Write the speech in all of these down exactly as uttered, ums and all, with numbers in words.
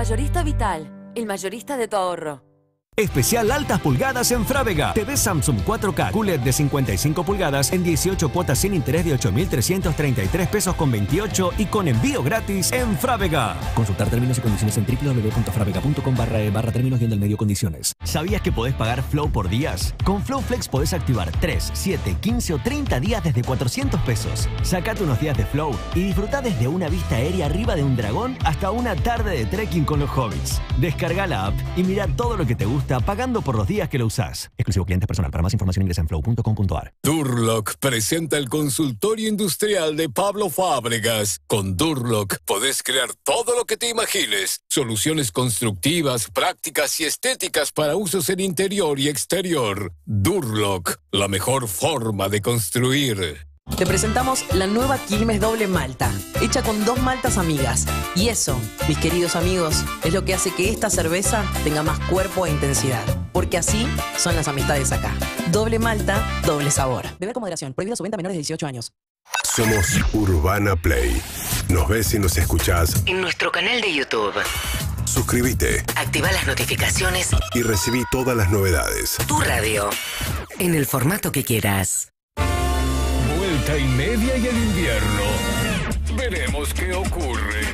Mayorista Vital, el mayorista de tu ahorro. Especial altas pulgadas en Frávega. T V Samsung cuatro K Q L E D de cincuenta y cinco pulgadas en dieciocho cuotas sin interés de ocho mil trescientos treinta y tres pesos con veintiocho y con envío gratis en Frávega. Consultar términos y condiciones en w w w punto fravega punto com barra e barra términos y en el medio condiciones. ¿Sabías que podés pagar Flow por días? Con Flow Flex podés activar tres, siete, quince o treinta días desde cuatrocientos pesos. Sacate unos días de Flow y disfruta desde una vista aérea arriba de un dragón hasta una tarde de trekking con los hobbits. Descarga la app y mira todo lo que te gusta pagando por los días que lo usás. Exclusivo cliente personal. Para más información ingresa en flow punto com punto a r. Durlock presenta el consultorio industrial de Pablo Fábregas. Con Durlock podés crear todo lo que te imagines. Soluciones constructivas, prácticas y estéticas para usos en interior y exterior. Durlock, la mejor forma de construir. Te presentamos la nueva Quilmes Doble Malta, hecha con dos maltas amigas. Y eso, mis queridos amigos, es lo que hace que esta cerveza tenga más cuerpo e intensidad. Porque así son las amistades acá. Doble Malta, doble sabor. Beber con moderación. Prohibida su venta a menores de dieciocho años. Somos Urbana Play. Nos ves y nos escuchás en nuestro canal de YouTube. Suscríbete. Activa las notificaciones Y recibí todas las novedades. Tu radio. En el formato que quieras. Vuelta y media y el invierno. Veremos qué ocurre.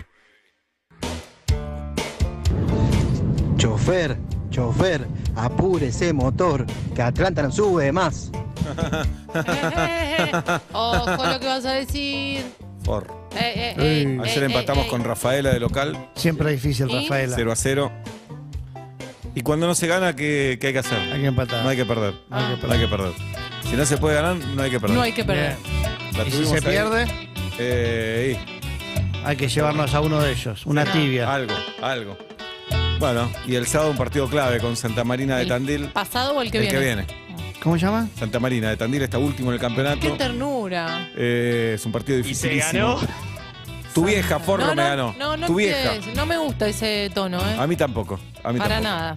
Chofer, chofer, apure ese motor, que Atlanta no sube más. Ojo lo que vas a decir. Por. Eh, eh, eh, Ayer eh, empatamos eh, con Rafaela de local. Siempre difícil, ¿Y? Rafaela. cero a cero. Y cuando no se gana, ¿qué, qué hay que hacer? Hay que empatar. No hay que perder. No hay que No perder. hay que perder. Si no se puede ganar, no hay que perder. No hay que perder. La Y si tuvimos se ahí. pierde, Eh, hay que llevarnos a uno de ellos. Una y- tibia. Algo, algo. Bueno, y el sábado un partido clave con Santa Marina de ¿El Tandil. pasado o el que el viene? que viene. ¿Cómo se llama? Santa Marina de Tandil está último en el Qué campeonato. ternura. Eh, es un partido ¿Y se dificilísimo. ganó? Tu vieja, Forro, no, me no, ganó. No, no, tu vieja. empieces. No me gusta ese tono, ¿eh? A mí tampoco. A mí Para tampoco. nada.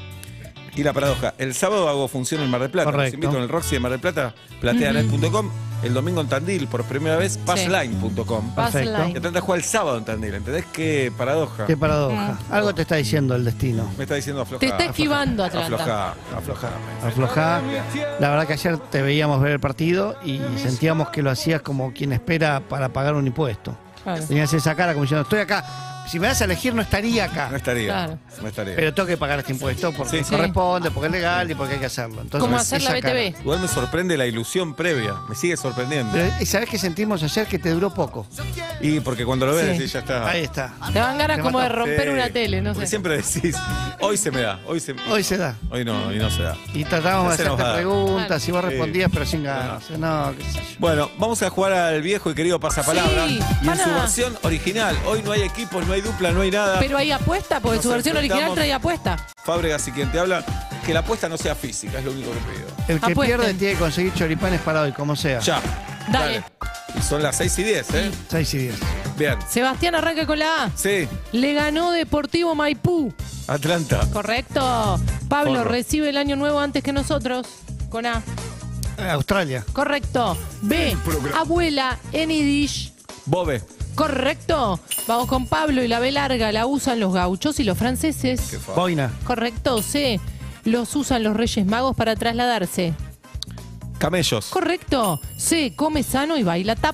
Y la paradoja, el sábado hago función en Mar del Plata. Los Correcto. invito en el Roxy de Mar del Plata, plateanet punto com. El domingo en Tandil, por primera vez, passline punto com. Pass Perfecto. line. Y Atlanta juega el sábado en Tandil, ¿entendés qué paradoja? Qué paradoja. Algo te está diciendo el destino. Me está diciendo aflojar. Te está esquivando Atlanta. Aflojar, aflojar. Aflojá. La verdad que ayer te veíamos ver el partido y sentíamos que lo hacías como quien espera para pagar un impuesto. Claro. Tenías esa cara como diciendo, estoy acá. Si me das a elegir no estaría acá. No estaría. Claro. No estaría. Pero tengo que pagar este impuesto porque Sí. corresponde, porque es legal y porque hay que hacerlo. Entonces, ¿Cómo hacer la esa B T V? cara. Igual me sorprende la ilusión previa. Me sigue sorprendiendo. Pero ¿y sabés qué sentimos ayer? Que te duró poco. Y porque cuando lo ves, Sí. decís, ya está. Ahí está. Te van ganas Te como de mató. romper Sí. una tele, no Porque sé. siempre decís, hoy se me da, hoy se Hoy se da. Hoy no, hoy no se da. Y tratábamos de Se nos hacerte va. preguntas y vos Sí. respondías, pero sin ganas. No, qué sé yo. Bueno, vamos a jugar al viejo y querido pasapalabra. Sí, y en para. su versión original. Hoy no hay equipos, no hay dupla, no hay nada. Pero hay apuesta, porque Nos su versión original enfrentamos. trae apuesta. Fábregas y quien te habla, que la apuesta no sea física, es lo único que pido. El que Apuesten. pierde tiene que conseguir choripanes para hoy, como sea. Ya. Dale. Y son las seis y diez, ¿eh? seis y diez. Bien. Sebastián arranca con la A. Sí, Le ganó Deportivo Maipú. Atlanta. Correcto. Pablo Forro. recibe el año nuevo antes que nosotros. Con A. Australia. Correcto. B. Abuela en Yiddish. Bobe. Correcto. Vamos con Pablo y la B larga la usan los gauchos y los franceses. Qué fa- Boina. Correcto. C. Los usan los Reyes Magos para trasladarse. Camellos. Correcto. C. Come sano y baila tap.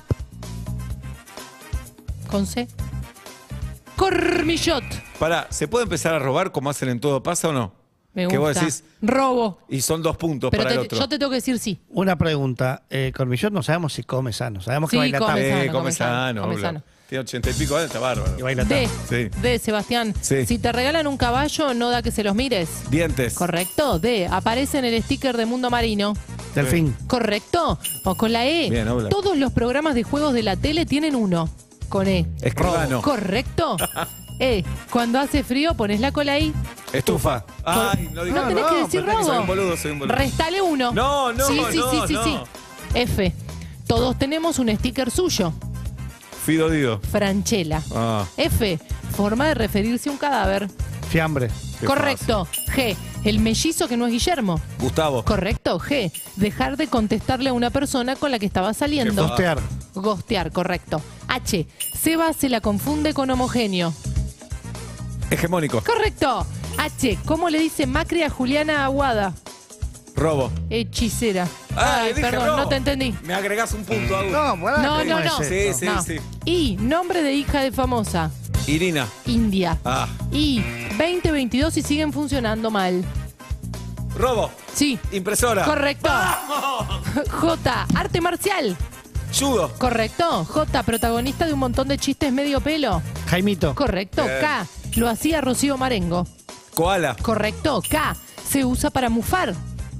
Con C. Cormillot. Pará, ¿se puede empezar a robar como hacen en Todo Pasa o no? Me gusta. Que vos decís, Robo. y son dos puntos Pero para el te- otro. yo te tengo que decir sí. Una pregunta. Eh, Cormillot no sabemos si come sano. Sabemos que Sí, baila come tap. Eh, sano, come come sano, sano, come obvio. sano. Tiene ochenta y pico años, está bárbaro. Y baila D. tap. Sí. D, Sebastián. Sí. Si te regalan un caballo, no da que se los mires. Dientes. Correcto. D. Aparece en el sticker de Mundo Marino. Delfín. Correcto. Vamos con la E. Bien, habla. Todos los programas de juegos de la tele tienen uno. Con E. Escribano. Correcto. E. Cuando hace frío, pones la cola ahí. Estufa. Ay, no digas. No tenés que decir pero Soy robo. un boludo, soy un boludo. Restale uno. No, no, Sí, sí, no, sí, sí, no. sí. F. Todos tenemos un sticker suyo. Fido Dido. Franchella. Ah, F. Forma de referirse a un cadáver. Fiambre. qué Correcto. G. El mellizo que no es Guillermo. fácil. Gustavo. Correcto. G. Dejar de contestarle a una persona con la que estaba saliendo. Qué Gostear. Gostear, correcto. H. Seba se la confunde con homogéneo. Hegemónico. Correcto. H. ¿Cómo le dice Macri a Juliana Aguada? Robo. Hechicera. Ah, Ay, dije perdón, robo. no te entendí. Me agregás un punto, Agus. No, bueno, No, ¿cómo no, es no. Sí, esto? sí, No. sí. Y. Nombre de hija de famosa. Irina. India. Ah. Y. veinte veintidós y siguen funcionando mal. Robo. Sí. Impresora. Correcto. J. Arte marcial. Judo. Correcto. J. Protagonista de un montón de chistes medio pelo. Jaimito. Correcto. Bien. K. Lo hacía Rocío Marengo. Koala. Correcto. K. Se usa para mufar.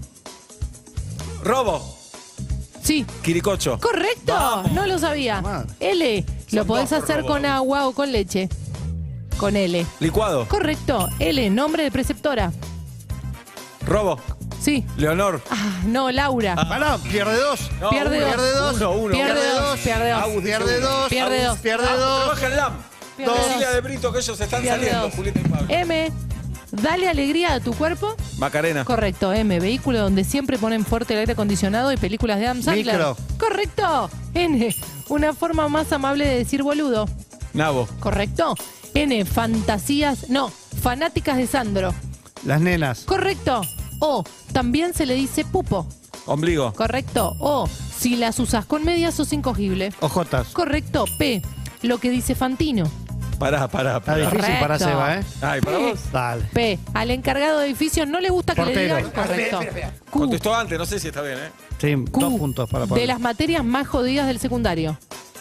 Robo. Sí. Quiricocho. Correcto. Vamos. No lo sabía. Madre. L. Lo Son podés dos por hacer robo. con agua o con leche. Con L. Licuado. Correcto. L. Nombre de preceptora. Robo. Sí. Leonor. Ah, no, Laura. Pará, pierde dos. No, Pierde uno. dos. Pierde dos. Uno, uno. Pierde Pierde dos. dos. Pierde dos. Agus, Pierde dice uno. dos. Pierde dos. Pierde Ah, dos. trabaja el L A M. Pierde Cecilia dos. de Brito, que ellos están Pierde saliendo, dos. Julieta y Pablo. M. Dale alegría a tu cuerpo. Macarena. Correcto. M. Vehículo donde siempre ponen fuerte el aire acondicionado y películas de Adam Sandler. Micro. Correcto. N. Una forma más amable de decir boludo. Nabo. Correcto. N. Fantasías. No. Fanáticas de Sandro. Las nenas. Correcto. O. También se le dice pupo. Ombligo. Correcto. O. Si las usas con medias sos incogible. Ojotas. Correcto. P. Lo que dice Fantino. Pará, pará, Está pará. difícil Correcto. para Seba, ¿eh? Ay, para vos. Dale. P. Al encargado de edificios no le gusta que Portero. le digan. Correcto. Q. Contestó antes, no sé si está bien, ¿eh? Sí, Q. dos puntos para Pablo. De las materias más jodidas del secundario.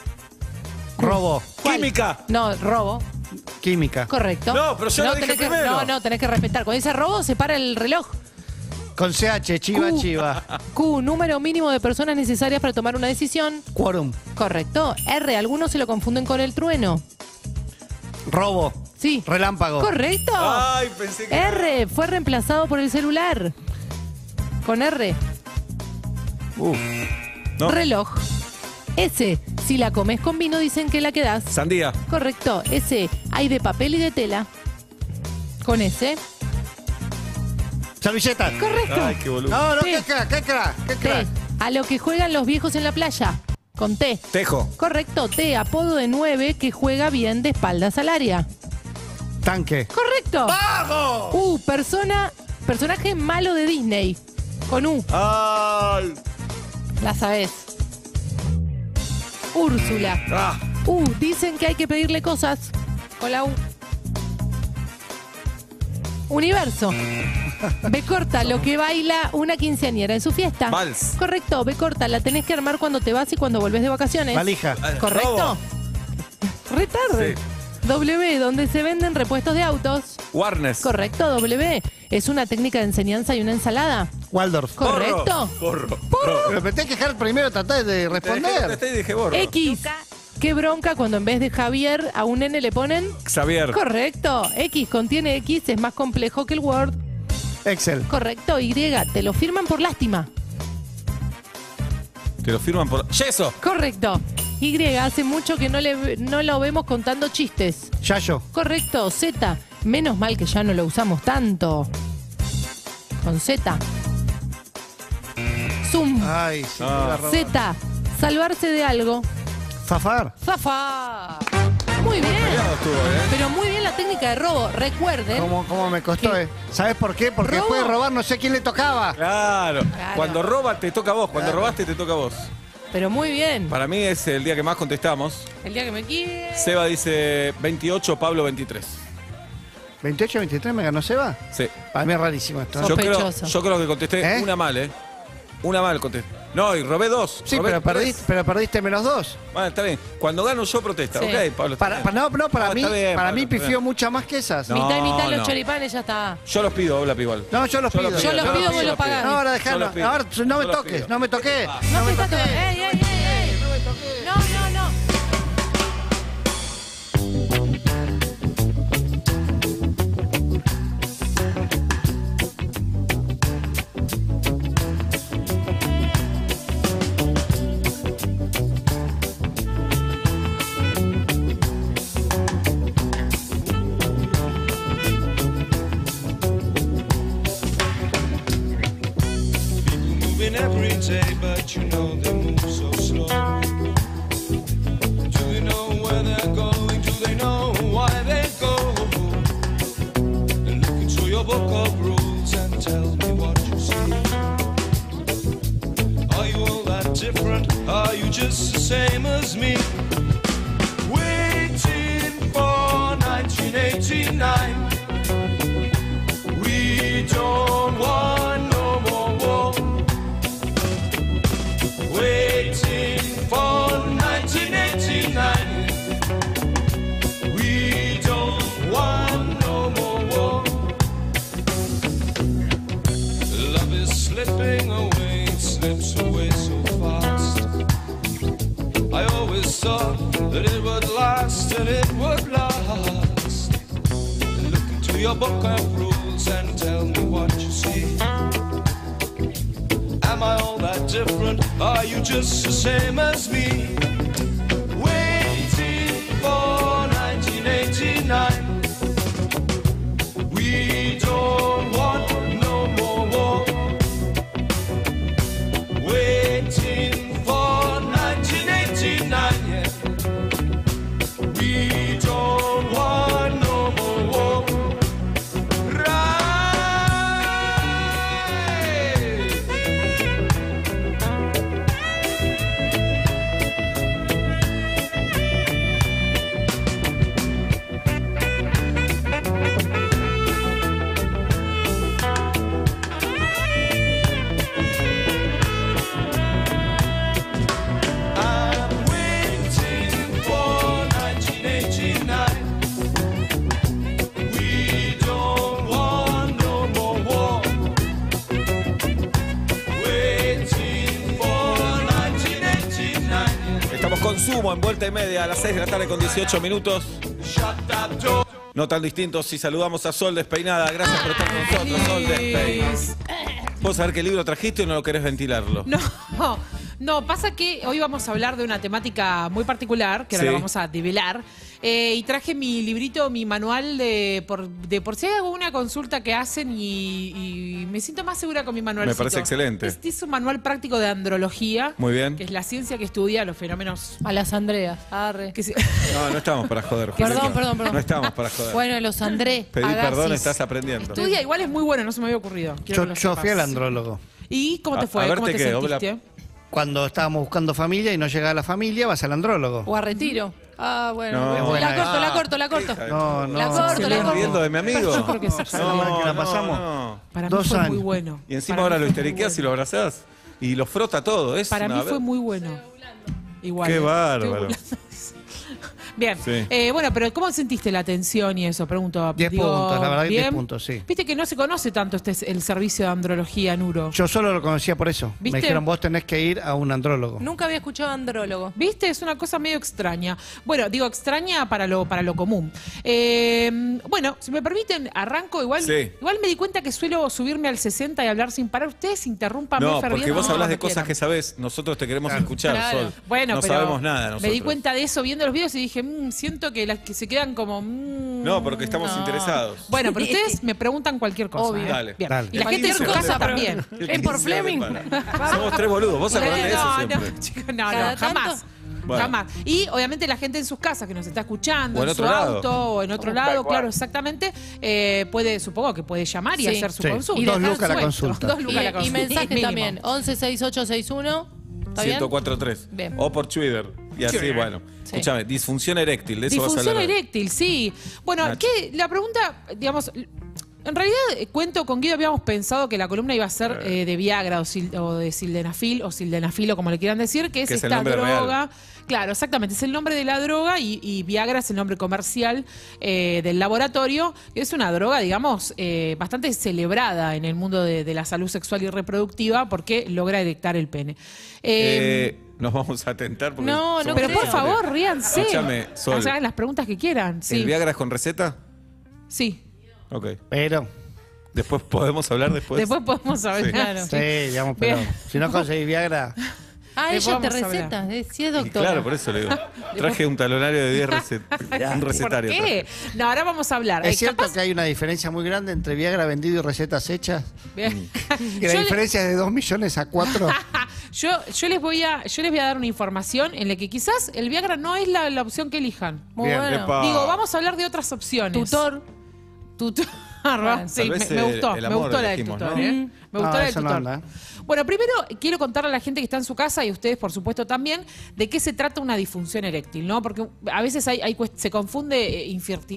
Robo. ¿Cuál? Química. No, robo. Química. Correcto. No, pero yo lo dije tenés que, primero. No, no, tenés que respetar. Cuando dice robo, se para el reloj. Con C H, chiva, Q. chiva. Q. Número mínimo de personas necesarias para tomar una decisión. Quórum. Correcto. R. Algunos se lo confunden con el trueno. Robo. Sí. Relámpago. Correcto. Ay, pensé que. R. Fue reemplazado por el celular. Con R. Uf. No. Reloj. S. Si la comes con vino dicen que la quedás. Sandía. Correcto. S. Hay de papel y de tela. Con S. Servilletas. Correcto. Ay, qué boludo. No, no, Sí. qué crack, qué crack, qué T. crack. A lo que juegan los viejos en la playa. Con T. Tejo. Correcto. T. Apodo de nueve que juega bien de espaldas al área. Tanque. Correcto. ¡Vamos! U. Persona. Personaje malo de Disney. Con U. Ay. La sabés. Úrsula. Ah. U. Dicen que hay que pedirle cosas. Con la U. Universo. B corta, lo que baila una quinceañera en su fiesta. Vals. Correcto. B corta, la tenés que armar cuando te vas y cuando volvés de vacaciones. Valija. Correcto. Robo. Re tarde. Sí. W, donde se venden repuestos de autos. Warnes. Correcto. W, es una técnica de enseñanza y una ensalada. Waldorf. Correcto. Porro. Pero me tenés que dejar primero tratar de responder. Contesté y dije borro. X, qué bronca cuando en vez de Javier a un nene le ponen. Xavier. Correcto. X contiene X, es más complejo que el Word. Excel. Correcto. Y, te lo firman por lástima. Te lo firman por. ¡Yeso! Correcto. Y, hace mucho que no, le, no lo vemos contando chistes. Yayo. Correcto. Z, menos mal que ya no lo usamos tanto. Con Z. Zoom. Ay, sí. Ah. me la robó. Z, salvarse de algo. Zafar. Zafa. Muy bien. Peleado estuvo, ¿eh? Pero muy bien la técnica de robo. Recuerden. ¿Cómo, cómo me costó, ¿Qué? eh? ¿Sabes por qué? Porque ¿Robo? después de robar no sé a quién le tocaba. Claro. Claro. Cuando roba te toca a vos. Cuando Claro. robaste te toca a vos. Pero muy bien. Para mí es el día que más contestamos. El día que me quiere. Seba dice veintiocho, Pablo veintitrés. veintiocho veintitrés me ganó Seba. Sí. Para mí es rarísimo esto. ¿eh? Yo creo, Sospechoso. yo creo que contesté ¿Eh? una mal, ¿eh? Una mal contesté. No, y robé dos. Sí, robé pero tres. perdiste, pero perdiste menos dos. Bueno, está bien. Cuando gano yo protesta. Sí. Ok, Pablo. está Para, bien. para- no, no, para No, mí, está bien, para Pablo, mí está bien. pifió muchas más que esas. No. No, Mitad y mitad los no. choripanes ya está. Yo los pido, habla igual. yo los pido. Yo los pido, vos los pagás. No, ahora Yo dejalo. los pido. Ahora no Yo me los toques, pido. no me toques. No, No me te está toques. tocando. ¡Ey, ey, ey, ey! No me toques. No, no, no. Moving every day, but you know they move so slow. Do they know where they're going? Do they know why they go? book of rules and tell me what you see. Are you all that different? Are you just the same as me? Waiting for nineteen eighty-nine. We don't want no more war. Waiting for nineteen eighty-nine. We don't want no more war. Love is slipping away, it slips away so fast. I always thought that it would last and it would last. Look into your book of rules and tell me what you see. Am I all that different? Are you just the same as me? Waiting for nineteen eighty-nine. We don't want no more war. Waiting for nineteen eighty-nine, yeah. We don't want no more war. Consumo en vuelta y media a las seis de la tarde con dieciocho minutos. No tan distintos si saludamos a Sol Despeinada. Gracias por estar con nosotros, Sol Despeinada. ¿Puedo saber qué libro trajiste o no lo querés ventilarlo? No, no, pasa que hoy vamos a hablar de una temática muy particular, que ahora Sí. la vamos a develar. Eh, y traje mi librito, mi manual de por, de por si hay alguna consulta que hacen y, y me siento más segura con mi manual. Me parece excelente. Este es un manual práctico de andrología. Muy bien. Que es la ciencia que estudia los fenómenos. A las Andreas. Arre. Que se- No, no estamos para joder. Perdón, Julieta. perdón, perdón. No estamos para joder. Bueno, los Andrés. Pedí Agasis. perdón, estás aprendiendo. Estudia, igual es muy bueno, no se me había ocurrido. Quiero que Yo, lo yo fui al sepas. andrólogo. ¿Y cómo te A- fue? a ¿Cómo verte te qué, sentiste? Obla- Cuando estábamos buscando familia y no llegaba la familia, vas al andrólogo. O a retiro. Ah, bueno. No, la buena corto, esa. la corto, la corto. Hija de- No, no. La corto, ¿Se la están corto. riendo de mi amigo? Yo creo que sí. ¿Sabes lo mal que la pasamos? no. Para Dos mí fue muy años. bueno. Y encima Para ahora mí lo fue muy histeriqueas y bueno. lo abrazás. Y lo frota todo. Es Para una mí ver- fue muy bueno. Igual. Qué ¿eh? bárbaro. Estoy- Bien. Sí. Eh, bueno, pero ¿cómo sentiste la atención y eso? Pregunto. Diez Digo, puntos, la verdad que ¿bien? diez puntos, sí. Viste que no se conoce tanto este el servicio de andrología en Uro. Yo solo lo conocía por eso. ¿Viste? Me dijeron, vos tenés que ir a un andrólogo. Nunca había escuchado andrólogo. ¿Viste? Es una cosa medio extraña. Bueno, digo extraña para lo, para lo común. Eh, bueno, si me permiten, arranco. Igual, Sí. igual me di cuenta que suelo subirme al sesenta y hablar sin parar. Ustedes interrumpan. No, porque vos hablas de cosas que sabés. Nosotros te queremos escuchar, Claro. Sol. Bueno, no pero sabemos nada nosotros. me di cuenta de eso viendo los videos y dije, "Mm, siento que las que se quedan como... mm, No, porque estamos no". interesados. Bueno, pero ustedes me preguntan cualquier cosa. Obvio. ¿eh? Dale. Bien. Dale. Y la gente en su Cualquier casa cosa, también. El ¿Es por quince Fleming? repara. Somos tres boludos. ¿Vos acordás de eso No, siempre? no, chicos, no, Cada no, jamás. tanto. Bueno. Jamás. Y obviamente la gente en sus casas que nos está escuchando, O en en, su otro lado. auto o en otro lado, claro, exactamente, eh, puede, supongo que puede llamar y Sí. hacer su Sí. consulta. Y Dos dejar lucas la su consulta. Dos Y, lucas la y consulta. mensajes Mínimo. también. once sesenta y ocho sesenta y uno. ¿Está bien? ciento cuatro punto tres. Bien. O por Twitter. Y así, Twitter. bueno. Sí. Escúchame, disfunción eréctil. De eso vas a Disfunción hablar. eréctil, sí. Bueno, Nacho. ¿qué? La pregunta, digamos, en realidad eh, cuento con Guido, habíamos pensado que la columna iba a ser eh, de Viagra o, sil- o de sildenafil o sildenafil o como le quieran decir, que es Que es el esta nombre droga. Claro, exactamente, es el nombre de la droga y, y Viagra es el nombre comercial eh, del laboratorio. Es una droga, digamos, eh, bastante celebrada en el mundo de, de la salud sexual y reproductiva porque logra erectar el pene. Eh, Eh, nos vamos a tentar porque No, no somos pero creo. por favor, ríanse. Escúchame, Sol. Hagan las preguntas que quieran. Sí. ¿El Viagra es con receta? Sí. Ok. Pero, Después podemos hablar después. Después podemos hablar. Sí. Claro. sí, digamos, pero Bien. si no conseguís Viagra, Ah, Le ella te podemos receta. hablar. eh, Sí, es Y doctora. claro, por eso le digo. Traje un talonario de diez recetas. Un recetario. ¿Por qué? No, ahora vamos a hablar. ¿es Eh, cierto capaz- que hay una diferencia muy grande entre Viagra vendido y recetas hechas? Bien. Que la Yo le- diferencia es de dos millones a cuatro. Yo, yo les voy a, yo les voy a dar una información en la que quizás el Viagra no es la, la opción que elijan. Muy Bien, bueno. epa. Digo, vamos a hablar de otras opciones. Tutor. Tutor. Barba. Sí, me, me gustó, me gustó la del tutor, ¿eh? Me gustó la del tutor. Bueno, primero quiero contarle a la gente que está en su casa y a ustedes, por supuesto, también, de qué se trata una disfunción eréctil, ¿no? Porque a veces hay, hay se confunde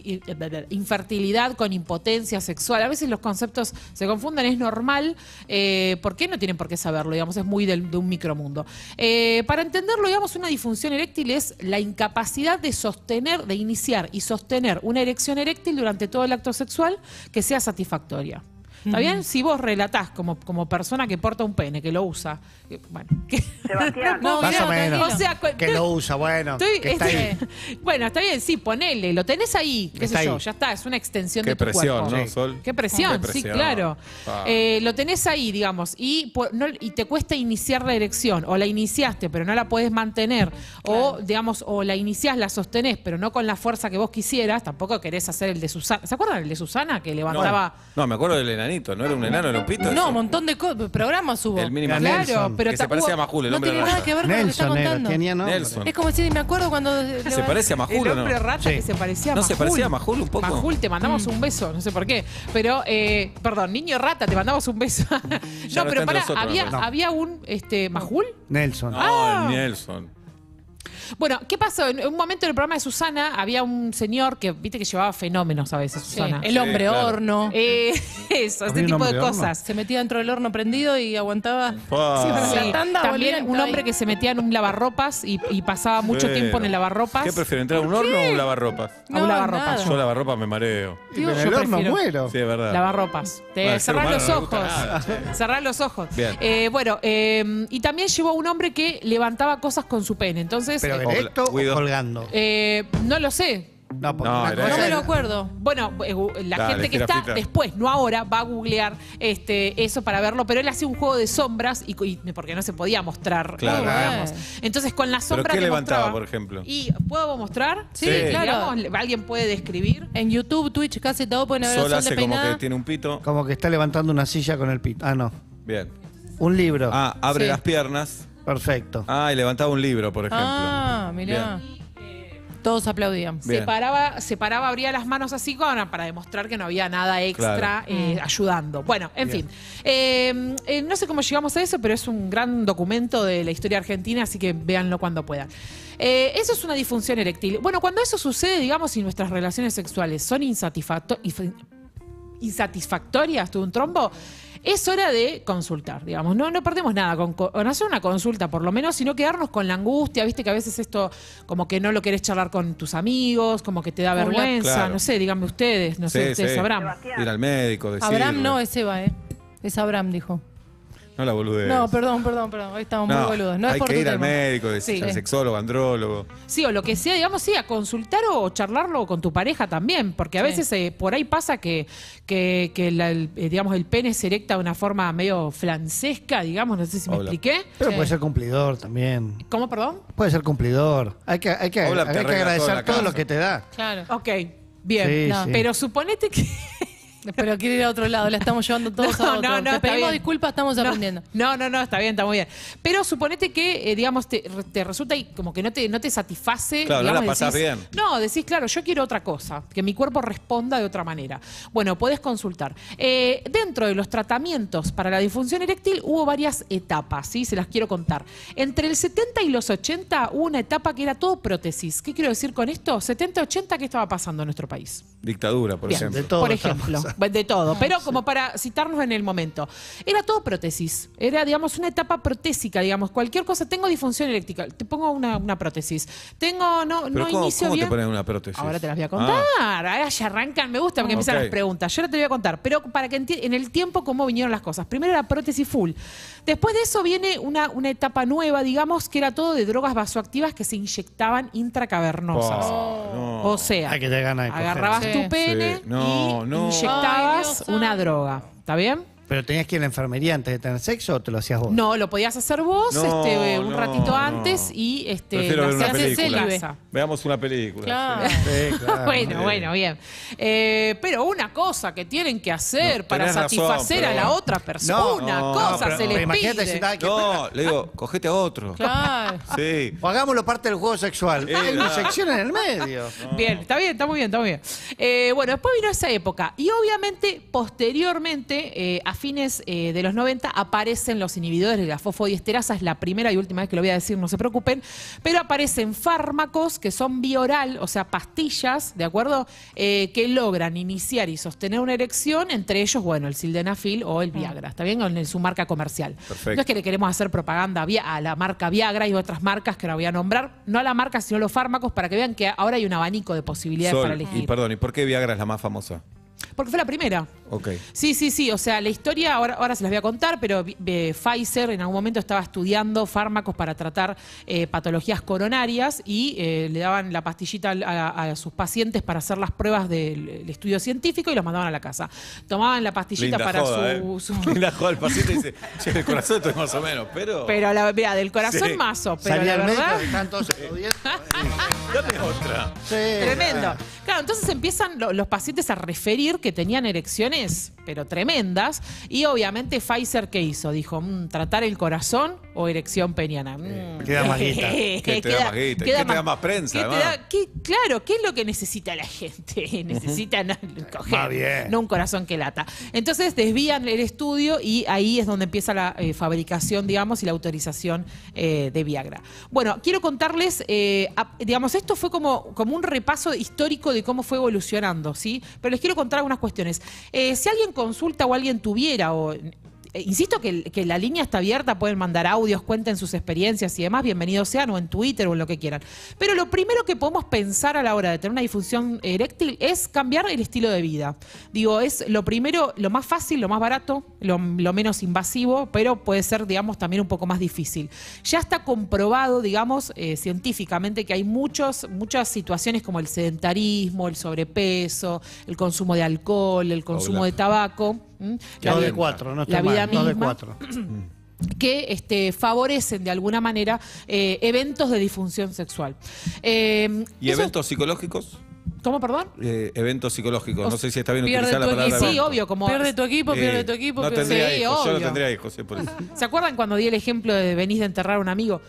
infertilidad con impotencia sexual. A veces los conceptos se confunden, es normal. Eh, ¿Por qué? No tienen por qué saberlo, digamos, es muy del, de un micromundo. Eh, para entenderlo, digamos, una disfunción eréctil es la incapacidad de sostener, de iniciar y sostener una erección eréctil durante todo el acto sexual que sea satisfactoria. ¿Está bien? Si vos relatás como, como persona que porta un pene, que lo usa. Que, bueno, que, Sebastián. No, más o menos. O sea, que lo usa, bueno. Estoy, que está este, ahí. Bueno, está bien, sí, ponele. Lo tenés ahí, qué está sé yo, ahí. ya está. Es una extensión Qué de tu presión, cuerpo. ¿no, Sol? Qué presión, Qué sí, presión. claro. Ah. Eh, lo tenés ahí, digamos, y, por, no, y te cuesta iniciar la erección. O la iniciaste, pero no la podés mantener. Claro. O, digamos, o la iniciás, la sostenés, pero no con la fuerza que vos quisieras. Tampoco querés hacer el de Susana. ¿Se acuerdan el de Susana? Que levantaba... No, no, me acuerdo del enanito. ¿No era un enano, era un pito? No, un montón de programas hubo. El mínimo. Claro, pero que se parecía a Majul, el no hombre tiene rata. nada que ver con lo que está Nelson era, contando. tenía nombre. Nelson. Es como si me acuerdo cuando... ¿Se parece a Majul El o no? hombre rata Sí. que se parecía a ¿No Majul. se parecía a Majul un poco? Majul, te mandamos Mm. un beso, no sé por qué. Pero, eh, perdón, niño rata, te mandamos un beso. Ya no, no pero está para, entre nosotros, había, me parece. había un este, Majul. Nelson. No, Ah. el Nelson. Bueno, ¿qué pasó? En un momento en el programa de Susana había un señor que, viste, que llevaba fenómenos a veces, Sí, Susana. el hombre Sí, claro. horno. Eh, eso, ¿Había este un tipo hombre de horno? cosas. Se metía dentro del horno prendido y aguantaba. Ah. Sí, la tanda, También volvía, un estaba hombre ahí. que se metía en un lavarropas y, y pasaba mucho Pero, tiempo en el lavarropas. ¿Qué prefiero, entrar a un horno o un lavarropas? A un No, lavarropas. nada. Yo lavarropas me mareo. Y Digo, en yo el horno prefiero- muero. Sí, es verdad. Lavarropas. Te Bueno, el ser cerrás humano los no le gusta ojos. nada. Cerrás los ojos. Bien. Eh, bueno, eh, y también llevó un hombre que levantaba cosas con su pene. Entonces, Pero eh, erecto o Guido. colgando. eh, no lo sé. No, porque No, una era cosa No me es- lo acuerdo. Bueno, eh, la Dale, gente que está jirafita. después, no ahora, va a googlear este, eso para verlo, pero él hacía un juego de sombras y, y- porque no se podía mostrar. Claro. digamos. Entonces, con la ¿Pero sombra qué que levantaba, mostraba- por ejemplo? Y ¿puedo mostrar? Sí, Sí. claro. Digamos, ¿alguien puede describir? En YouTube, Twitch, casi todo pueden ver Sol Sol hace de como peinada. que tiene un pito. Como que está levantando una silla con el pito. Ah, no. Bien. Un libro. Ah, abre Sí. las piernas. Perfecto. Ah, y levantaba un libro, por ejemplo. Ah, mirá. Todos aplaudían. Bien. Se paraba, se paraba, abría las manos así con- para demostrar que no había nada extra Claro. eh, Mm. ayudando. Bueno, en Bien. fin. Eh, eh, no sé cómo llegamos a eso, pero es un gran documento de la historia argentina, así que véanlo cuando puedan. Eh, eso es una disfunción eréctil. Bueno, cuando eso sucede, digamos, y nuestras relaciones sexuales son insatisfacto- if- insatisfactorias, tuve un trombo, es hora de consultar, digamos. No, no perdemos nada con, con hacer una consulta, por lo menos, sino quedarnos con la angustia. Viste que a veces esto, como que no lo querés charlar con tus amigos, como que te da Como la- vergüenza. Claro. No sé, díganme ustedes, no sé, Sí, ustedes sí. sabrán. Ir al médico, decirle. Abraham no, es Eva, ¿eh? Es Abraham, dijo. No la boludez. No, perdón, perdón, perdón. Hoy estamos muy No, boludos. No es hay por que tu ir al tema. médico, decir, Sí. al sexólogo, andrólogo. Sí, o lo que sea, digamos, sí, a consultar o charlarlo con tu pareja también, porque a Sí. veces eh, por ahí pasa que, que, que la- el, eh, digamos, el pene se erecta de una forma medio flancesca, digamos, no sé si me Hola. expliqué. Pero Sí. puede ser cumplidor también. ¿Cómo, perdón? Puede ser cumplidor. Hay que, hay que, Hola, hay te que arregla agradecer toda la todo casa. lo que te da. Claro. Ok, bien. Sí, No. sí. Pero suponete que... Pero quiere ir a otro lado, la estamos llevando todos No, a otro. no, no, Te está pedimos bien. disculpas, estamos No, aprendiendo. No, no, no, está bien, está muy bien. Pero suponete que, eh, digamos, te, te resulta y como que no te, no te satisface. Claro, no digamos, la pasás decís- bien. No, decís, claro, yo quiero otra cosa, que mi cuerpo responda de otra manera. Bueno, podés consultar. Eh, dentro de los tratamientos para la disfunción eréctil hubo varias etapas, ¿sí? Se las quiero contar. Entre el setenta y los ochenta hubo una etapa que era todo prótesis. ¿Qué quiero decir con esto? setenta, ochenta, ¿qué estaba pasando en nuestro país? Dictadura, por Bien, ejemplo. de todo por está ejemplo, pasando. de todo, pero como para citarnos en el momento. Era todo prótesis, era, digamos, una etapa protésica, digamos, cualquier cosa. Tengo disfunción eléctrica, te pongo una, una prótesis. Tengo, no, Pero no ¿cómo, inicio cómo te bien. ponen una prótesis? Ahora te las voy a contar. Ah, Ahora ya arrancan, me gusta porque Ah, empiezan ok. las preguntas. Yo ahora te voy a contar, pero para que enti- en el tiempo cómo vinieron las cosas. Primero era prótesis full. Después de eso viene una, una etapa nueva, digamos, que era todo de drogas vasoactivas que se inyectaban intracavernosas. Oh, no. O sea, Hay que te ganas de coger. agarrabas Sí. tu pene Sí. No, y no. inyectabas Ay, Dios una santo. droga. ¿Está bien? ¿Pero tenías que ir a la enfermería antes de tener sexo o te lo hacías vos? No, lo podías hacer vos No, este, un no, ratito no. antes y este, Prefiero ver lo una hacías en película. casa. Veamos una película. Claro. Sí, claro. Bueno, Sí. bueno, bien. Eh, pero una cosa que tienen que hacer No, para tenés razón, satisfacer pero- a la otra persona, No, una no, cosa pero- se pero les imagínate pide. si está- No, le digo, cogete a otro. Claro. Sí. O hagámoslo parte del juego sexual. Eh, Hay una no. sección en el medio. Bien, está bien, está muy bien, está muy bien. Eh, bueno, después vino esa época y obviamente posteriormente, eh, a fines eh, de los noventa, aparecen los inhibidores de la fosfodiesterasa. Es la primera y última vez que lo voy a decir, no se preocupen, pero aparecen fármacos que son vía oral, o sea, pastillas, ¿de acuerdo? Eh, que logran iniciar y sostener una erección, entre ellos, bueno, el sildenafil o el Viagra, ¿está bien? En su marca comercial. Perfecto. No es que le queremos hacer propaganda via- a la marca Viagra y otras marcas que ahora voy a nombrar, no a la marca, sino los fármacos, para que vean que ahora hay un abanico de posibilidades Sol, para y elegir. perdón, ¿y por qué Viagra es la más famosa? Porque fue la primera. Ok. Sí, sí, sí. O sea, la historia, ahora, ahora se las voy a contar, pero eh, Pfizer en algún momento estaba estudiando fármacos para tratar eh, patologías coronarias y eh, le daban la pastillita a, a sus pacientes para hacer las pruebas del el estudio científico y los mandaban a la casa. Tomaban la pastillita Linda para joda, su... ¿eh? su- Linda joda, el paciente dice, che, el corazón esto es más o menos, pero... Pero la mira, del corazón Sí. mazo, pero Salía la el médico verdad... y están todos estudiando. Dame otra. Sí, Tremendo. ah. Claro, entonces empiezan lo- los pacientes a referir que tenían erecciones, pero tremendas. Y obviamente Pfizer, ¿qué hizo? Dijo, mm, ¿tratar el corazón o erección peniana? Mm. Queda más guita. ¿Qué te da más guita? ¿Qué te da más prensa, ¿qué te además? da- qué- claro, ¿qué es lo que necesita la gente? Necesitan coger, Más bien. no un corazón que lata. Entonces desvían el estudio y ahí es donde empieza la eh, fabricación, digamos, y la autorización eh, de Viagra. Bueno, quiero contarles, eh, a- digamos, esto fue como, como un repaso histórico de cómo fue evolucionando, ¿sí? Pero les quiero contar algunas cuestiones. Eh, si alguien consulta o alguien tuviera o... Eh, Insisto que, que la línea está abierta, pueden mandar audios, cuenten sus experiencias y demás, bienvenidos sean, o en Twitter o en lo que quieran. Pero lo primero que podemos pensar a la hora de tener una disfunción eréctil es cambiar el estilo de vida. Digo, es lo primero, lo más fácil, lo más barato, lo, lo menos invasivo, pero puede ser, digamos, también un poco más difícil. Ya está comprobado, digamos, eh, científicamente que hay muchos, muchas situaciones como el sedentarismo, el sobrepeso, el consumo de alcohol, el consumo de tabaco. ¿m? La Dos vida- de cuatro, no está la vida mal. Dos de misma. cuatro. que este, favorecen de alguna manera eh, eventos de disfunción sexual. Eh, ¿Y eso- eventos psicológicos? ¿Cómo, perdón? Eh, eventos psicológicos. No sé si está bien Pierde utilizar la tu palabra. equipo. Sí, evento. obvio, como... Pierde tu equipo, Eh, pierde tu equipo. No pierde- tendría Sí, hijos, yo no obvio. tendría hijos, sí, por eso. ¿Se acuerdan cuando di el ejemplo de venís de enterrar a un amigo?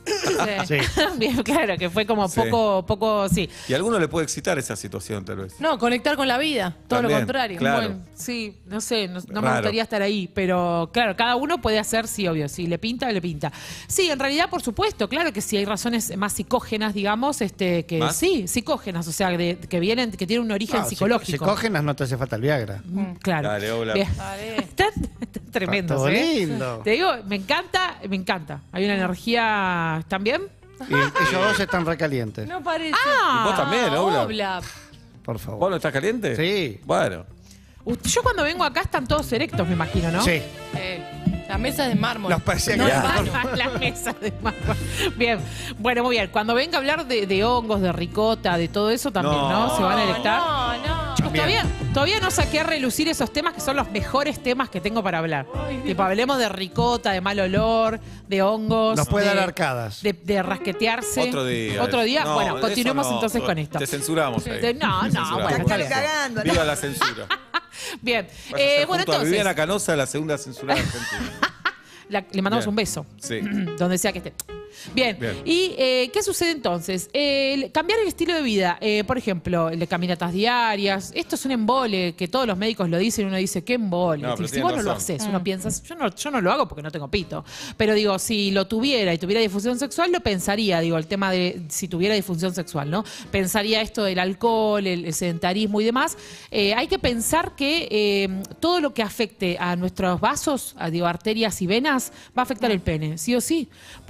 Sí. Bien, claro, que fue como Sí. poco, poco, sí. Y a alguno le puede excitar esa situación, tal vez. No, conectar con la vida. Todo También, lo contrario. claro. Bueno, sí, no sé, no, no me Raro. gustaría estar ahí, pero claro, cada uno puede hacer, sí, obvio, si le pinta, le pinta. Sí, en realidad, por supuesto, claro que sí hay razones más psicógenas, digamos, este, que ¿Más? sí, psicógenas, o sea, de- que vienen, que tienen un origen No, si- psicológico. Si cogénas no te hace falta el Viagra. Mm, Claro. Dale, hola. Bien. Dale. Están, están tremendos, Todo ¿eh? lindo. Te digo, me encanta, me encanta. Hay una energía, ¿están bien? Y ellos dos están recalientes. No parece. Ah, Y vos también, Obla. Obla. Por favor. ¿Vos no estás caliente? Sí. Bueno. U- Yo cuando vengo acá están todos erectos, me imagino, ¿no? Sí. Eh, la mesa es de mármol. Nos parecía No que de era- mármol. La mesa de mármol. Bien, bueno, muy bien. Cuando venga a hablar de, de hongos, de ricota, de todo eso también, ¿no? No. Se van a erectar. No, no. Chicos, Bien. todavía, todavía no saqué a relucir esos temas que son los mejores temas que tengo para hablar. Tipo, hablemos de ricota, de mal olor, de hongos. Nos puede de, dar arcadas. De, de rasquetearse. Otro día. Otro día. No, bueno, de continuemos eso no. entonces con esto. Te censuramos ahí. De- no, Te no, censuramos. bueno, está bien. cagando, Viva la censura. Bien. Vas a Eh, ser bueno, junto a entonces. Viviana Canosa, la segunda censura de Argentina. la- le mandamos Bien. un beso. Sí. Donde sea que esté. Bien. Bien. ¿Y eh, qué sucede entonces? Eh, el- cambiar el estilo de vida. Eh, por ejemplo, el de caminatas diarias. Esto es un embole, que todos los médicos lo dicen. Uno dice, ¿qué embole? No, pero si tienen vos no lo razón. haces, uno piensa, yo no, yo no lo hago porque no tengo pito. Pero digo, si lo tuviera y tuviera disfunción sexual, lo pensaría. Digo, el tema de si tuviera disfunción sexual, ¿no? Pensaría esto del alcohol, el, el sedentarismo y demás. Eh, hay que pensar que eh, todo lo que afecte a nuestros vasos, a, digo, arterias y venas, va a afectar el pene, sí o sí. Porque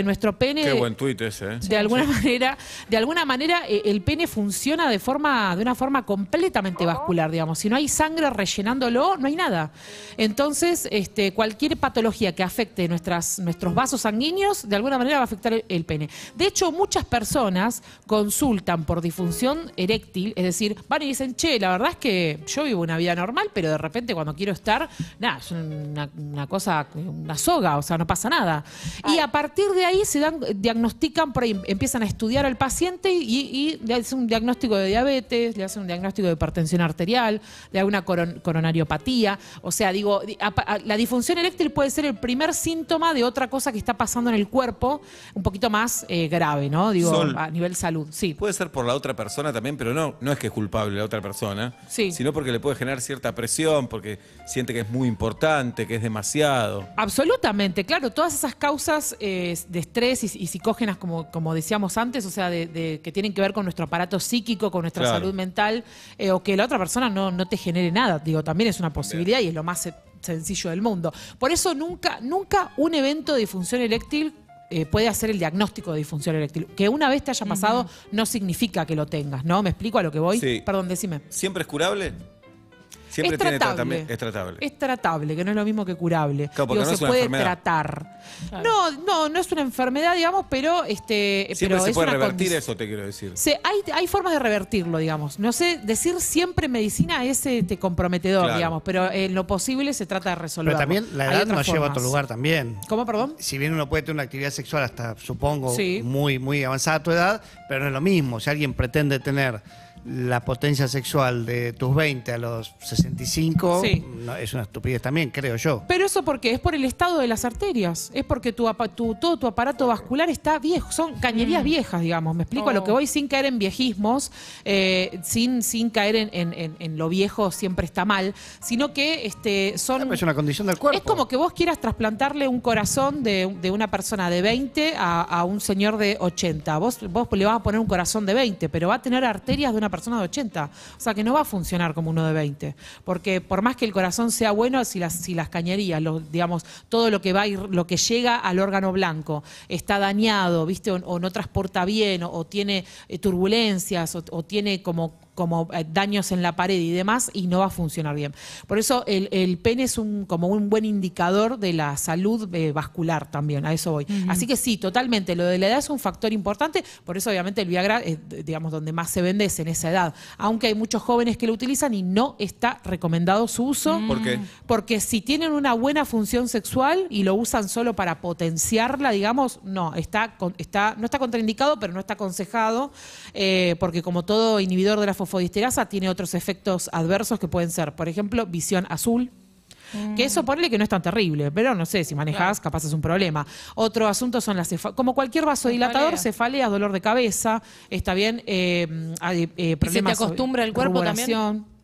nuestro pene... Qué buen tuit ese, ¿eh? De alguna manera, de alguna manera eh, el pene funciona de forma, de una forma completamente vascular, digamos. Si no hay sangre rellenándolo, no hay nada. Entonces, este, cualquier patología que afecte nuestras, nuestros vasos sanguíneos, de alguna manera va a afectar el, el pene. De hecho, muchas personas consultan por disfunción eréctil, es decir, van y dicen, che, la verdad es que yo vivo una vida normal, pero de repente cuando quiero estar, nada, es una, una cosa, una soga, o sea, no pasa nada. Y a partir de ahí se dan, diagnostican, por ahí empiezan a estudiar al paciente y, y le hacen un diagnóstico de diabetes, le hacen un diagnóstico de hipertensión arterial, le da una coron coronariopatía. O sea, digo, a, a, la disfunción eréctil puede ser el primer síntoma de otra cosa que está pasando en el cuerpo, un poquito más eh, grave, ¿no? Digo, Sol, a nivel salud. Sí. Puede ser por la otra persona también, pero no, no es que es culpable la otra persona, sí. sino porque le puede generar cierta presión, porque siente que es muy importante, que es demasiado. Absolutamente, claro, todas esas causas eh, de estrés y, y psicógenas, como, como decíamos antes, o sea, de, de, que tienen que ver con nuestro aparato psíquico, con nuestra Claro. salud mental, eh, o que la otra persona no, no te genere nada, digo, también es una posibilidad y es lo más se- sencillo del mundo. Por eso nunca, nunca un evento de disfunción eréctil eh, puede hacer el diagnóstico de disfunción eréctil. Que una vez te haya pasado uh-huh. no significa que lo tengas, ¿no? ¿Me explico a lo que voy? Sí. Perdón, decime. ¿Siempre es curable? Siempre Es tiene tratable. tratamiento. Es tratable. Es tratable, que no es lo mismo que curable. Claro, porque Digo, no se es una puede enfermedad. tratar. No, no, no es una enfermedad, digamos, pero este, Siempre pero se es puede una revertir condición. eso, te quiero decir. Se, hay, hay formas de revertirlo, digamos. No sé, decir siempre medicina es este, comprometedor, Claro. digamos, pero en lo posible se trata de resolverlo. Pero también la Hay edad otras nos lleva a formas. otro lugar también. ¿Cómo, perdón? Si bien uno puede tener una actividad sexual hasta, supongo, Sí. muy, muy avanzada a tu edad, pero no es lo mismo. Si alguien pretende tener la potencia sexual de tus veinte a los sesenta y cinco, Sí. no, es una estupidez también, creo yo. Pero eso porque es por el estado de las arterias, es porque tu, apa- tu- todo tu aparato vascular está viejo, son cañerías Mm. viejas, digamos, me explico Oh. a lo que voy sin caer en viejismos, eh, sin, sin caer en, en- en- en lo viejo siempre está mal, sino que este, son... Es una condición del cuerpo. Es como que vos quieras trasplantarle un corazón de, de una persona de veinte a, a un señor de ochenta. Vos, vos le vas a poner un corazón de veinte, pero va a tener arterias de una persona de ochenta. O sea que no va a funcionar como uno de veinte. Porque por más que el corazón sea bueno, si las, si las cañerías, los, digamos, todo lo que va a ir, lo que llega al órgano blanco está dañado, ¿viste? O, o no transporta bien, o, o tiene eh, turbulencias, o, o tiene como como eh, daños en la pared y demás, y no va a funcionar bien. Por eso el, el pene es un como un buen indicador de la salud eh, vascular también, a eso voy. Ujú. Así que sí, totalmente, lo de la edad es un factor importante, por eso obviamente el Viagra, eh, digamos, donde más se vende es en esa edad. Aunque hay muchos jóvenes que lo utilizan y no está recomendado su uso. ¿Por qué? Porque si tienen una buena función sexual y lo usan solo para potenciarla, digamos, no, está, con- está, no está contraindicado, pero no está aconsejado, eh, porque como todo inhibidor de la fosfodiesterasa tiene otros efectos adversos que pueden ser, por ejemplo, visión azul. Que eso ponele que no es tan terrible, pero no sé, si manejás, capaz es un problema. Otro asunto son las cefaleas. Como cualquier vasodilatador, Cefalea. cefaleas, dolor de cabeza, está bien, eh, hay, eh, problemas. acostumbra el cuerpo también? rubораción.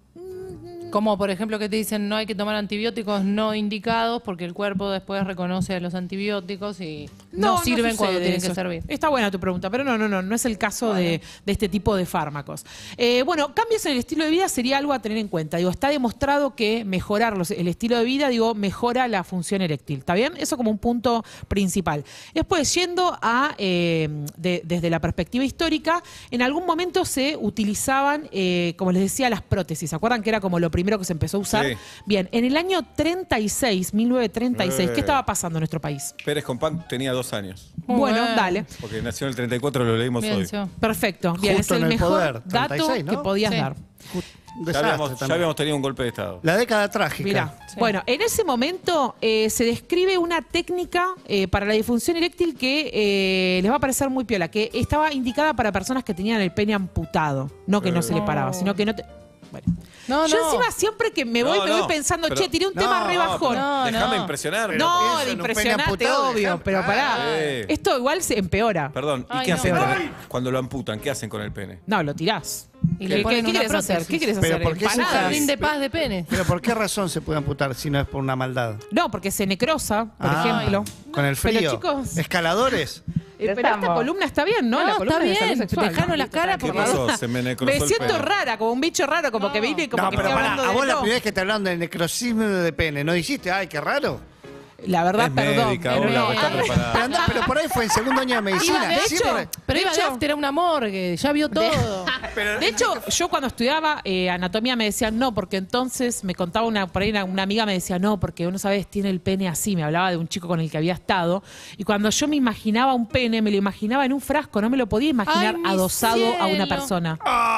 Como por ejemplo que te dicen no hay que tomar antibióticos no indicados porque el cuerpo después reconoce los antibióticos y no, sirven cuando sucede tienen eso. que servir. Está buena tu pregunta, pero no, no, no, no es el caso de, de este tipo de fármacos. Eh, bueno, cambios en el estilo de vida sería algo a tener en cuenta. Digo, está demostrado que mejorar los- el estilo de vida, digo, mejora la función eréctil. ¿Está bien? Eso como un punto principal. Después, yendo a, eh, de- desde la perspectiva histórica, en algún momento se utilizaban, eh, como les decía, las prótesis. ¿Se acuerdan que era como lo primero que se empezó a usar? Sí. Bien, en el año treinta y seis, mil novecientos treinta y seis, Eh. ¿qué estaba pasando en nuestro país? Pérez Compán tenía dos años. Bueno, dale. Porque nació en el treinta y cuatro, lo leímos Bien, hoy. sí. Perfecto. Bien, Justo es el en el mejor poder, dato treinta y seis, ¿no? que podías Sí. dar. Un Ya desastre habíamos, ya también. habíamos tenido un golpe de Estado. La década trágica. Mira, bueno, en ese momento eh, se describe una técnica eh, para la disfunción eréctil que eh, les va a parecer muy piola, que estaba indicada para personas que tenían el pene amputado, no que no se le paraba, sino que no te... Bueno. No, Yo no. encima siempre que me voy, No, me voy no, pensando, pero- che, tiré un no, tema re no, bajón. pero No, Déjame no. impresionar. No, pienso de en un pene impresionante, amputado, obvio, dejame- pero pará. Eh. Esto igual se empeora. Perdón, ¿y Ay, qué no. hacen Ay. cuando, cuando lo amputan? ¿Qué hacen con el pene? No, lo tirás. Y ¿Qué, le ponen qué una quieres hacer? prótesis. ¿Qué quieres Pero hacer? ¿por qué se Un Empanadas. jardín de paz de pene. Pero ¿por qué razón se puede amputar si no es por una maldad? No, porque se necrosa, por Ah, ejemplo. Con el Pero, frío. chicos- ¿Escaladores? Eh, pero esta columna está bien, ¿no? No, la columna está de salud bien. sexual, Dejanos ¿no? las caras ¿Qué porque pasó? Se me necrosó Me el siento pene. rara, como un bicho raro, como No. que vine, como No, que pero estoy pará, hablando a de vos la todo. primera vez que te hablaron del necrosismo de pene, ¿no dijiste? Ay, qué raro. La verdad, Es perdón. médica, pero hola, no. está preparada. Pero, andá, pero por ahí fue en segundo año de medicina. Iba, de hecho, Siempre- pero de iba hecho- de after a una morgue, ya vio todo. De hecho, yo cuando estudiaba eh, anatomía me decían no, porque entonces me contaba una, por ahí una, una amiga me decía no, porque uno sabes tiene el pene así, me hablaba de un chico con el que había estado, y cuando yo me imaginaba un pene, me lo imaginaba en un frasco, no me lo podía imaginar Ay, mi adosado a una cielo. persona.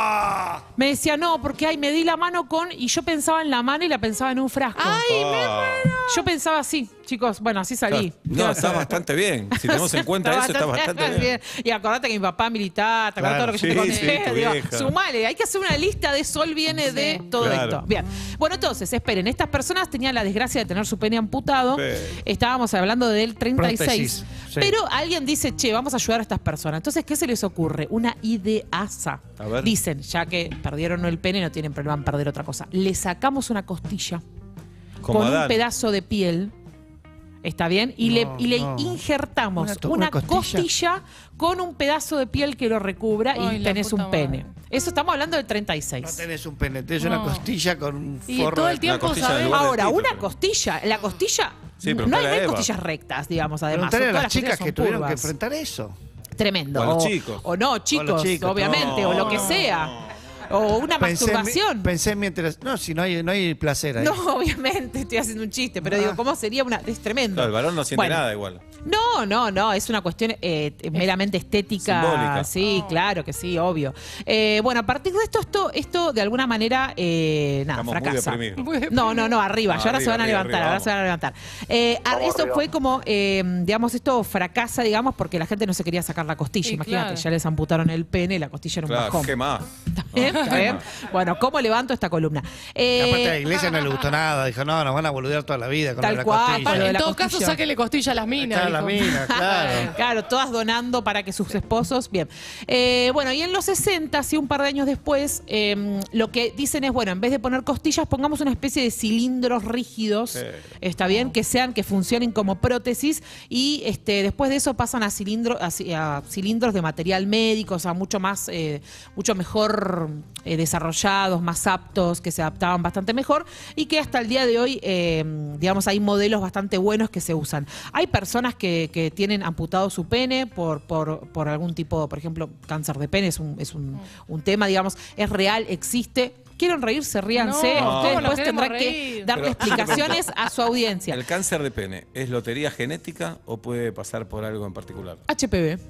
Me decía no, porque ay, me di la mano con, y yo pensaba en la mano y la pensaba en un frasco. Ay, me Ah. Yo pensaba así, chicos, bueno, así salí. No, está bastante bien. Si tenemos en cuenta eso, está bastante bien. Y acordate que mi papá militar, te acordás Claro, todo lo que sí, yo te conté. sí, tu Digo, vieja. sumale, hay que hacer una lista de Sol viene de todo Claro. esto. Bien. Bueno, entonces, esperen, estas personas tenían la desgracia de tener su pene amputado. Sí. Estábamos hablando del treinta y seis. Prótesis, sí. Pero alguien dice, che, vamos a ayudar a estas personas. Entonces, ¿qué se les ocurre? Una ideaza. A ver. Dicen, ya que perdieron el pene, no tienen problema en perder otra cosa. Le sacamos una costilla Como con un Adán. pedazo de piel. ¿Está bien? Y, No, le, y le no. injertamos Una una, to- una costilla? costilla. con un pedazo de piel que lo recubra Ay, y la tenés puta un pene. madre. Eso estamos hablando del treinta y No seis. tenés un pene, tenés una No. costilla con un Y forro. todo de- el tiempo costilla sabés. en lugar del Ahora, pito, una pero- costilla, la costilla, Sí, no, preguntale hay, no a hay Eva. costillas rectas, digamos, además. Preguntale Son a todas las chicas costillas que son tuvieron que curvas. enfrentar eso. Tremendo. O a los O- chicos. O no, chicos, chicos, obviamente, no. o lo que sea. O una Pensé en mi- masturbación. Pensé mientras. No, si no hay, no hay placer ahí. No, obviamente, estoy haciendo un chiste, pero Ah. digo, ¿cómo sería una...? Es tremendo. No, el varón no siente Bueno, nada igual. No, no, no, es una cuestión eh, meramente estética. Simbólica. Sí, claro que sí, obvio. Eh, bueno, a partir de esto, esto, esto de alguna manera, eh, nada, Estamos muy fracasa. deprimidos. Muy No, no, no, arriba, No, ya ahora se arriba, van a arriba, levantar, arriba, ahora se van a levantar. Eh, a- esto fue como, eh, digamos, esto fracasa, digamos, porque la gente no se quería sacar la costilla. Sí, Imagínate, claro. ya les amputaron el pene, la costilla era un Claro, bajón. ¿qué más? ¿Está bien? ¿Está bien? Bueno, ¿cómo levanto esta columna? Eh, Aparte a la iglesia no le gustó nada. Dijo, no, nos van a boludear toda la vida con Tal la cual, costilla. lo de En la todo caso, costilla. sáquele costilla a las minas. Claro, la dijo. mina, claro. Claro, todas donando para que sus esposos. Bien. Eh, bueno, y en los sesenta, así un par de años después, eh, lo que dicen es, bueno, en vez de poner costillas, pongamos una especie de cilindros rígidos, Sí. está bien, que sean, que funcionen como prótesis, y este, después de eso pasan a cilindros, a, ci- a cilindros de material médico, o sea, mucho más, eh, mucho mejor eh, desarrollados, más aptos, que se adaptaban bastante mejor, y que hasta el día de hoy, eh, digamos, hay modelos bastante buenos que se usan. Hay personas que, que tienen amputado su pene por, por, por algún tipo, por ejemplo, cáncer de pene es un, es un, un tema, digamos, es real, existe. ¿Quieren reírse? Ríanse. No, Ustedes ¿cómo nos después queremos tendrán que reír? darle Pero- explicaciones a su audiencia. ¿El cáncer de pene es lotería genética o puede pasar por algo en particular? H P V.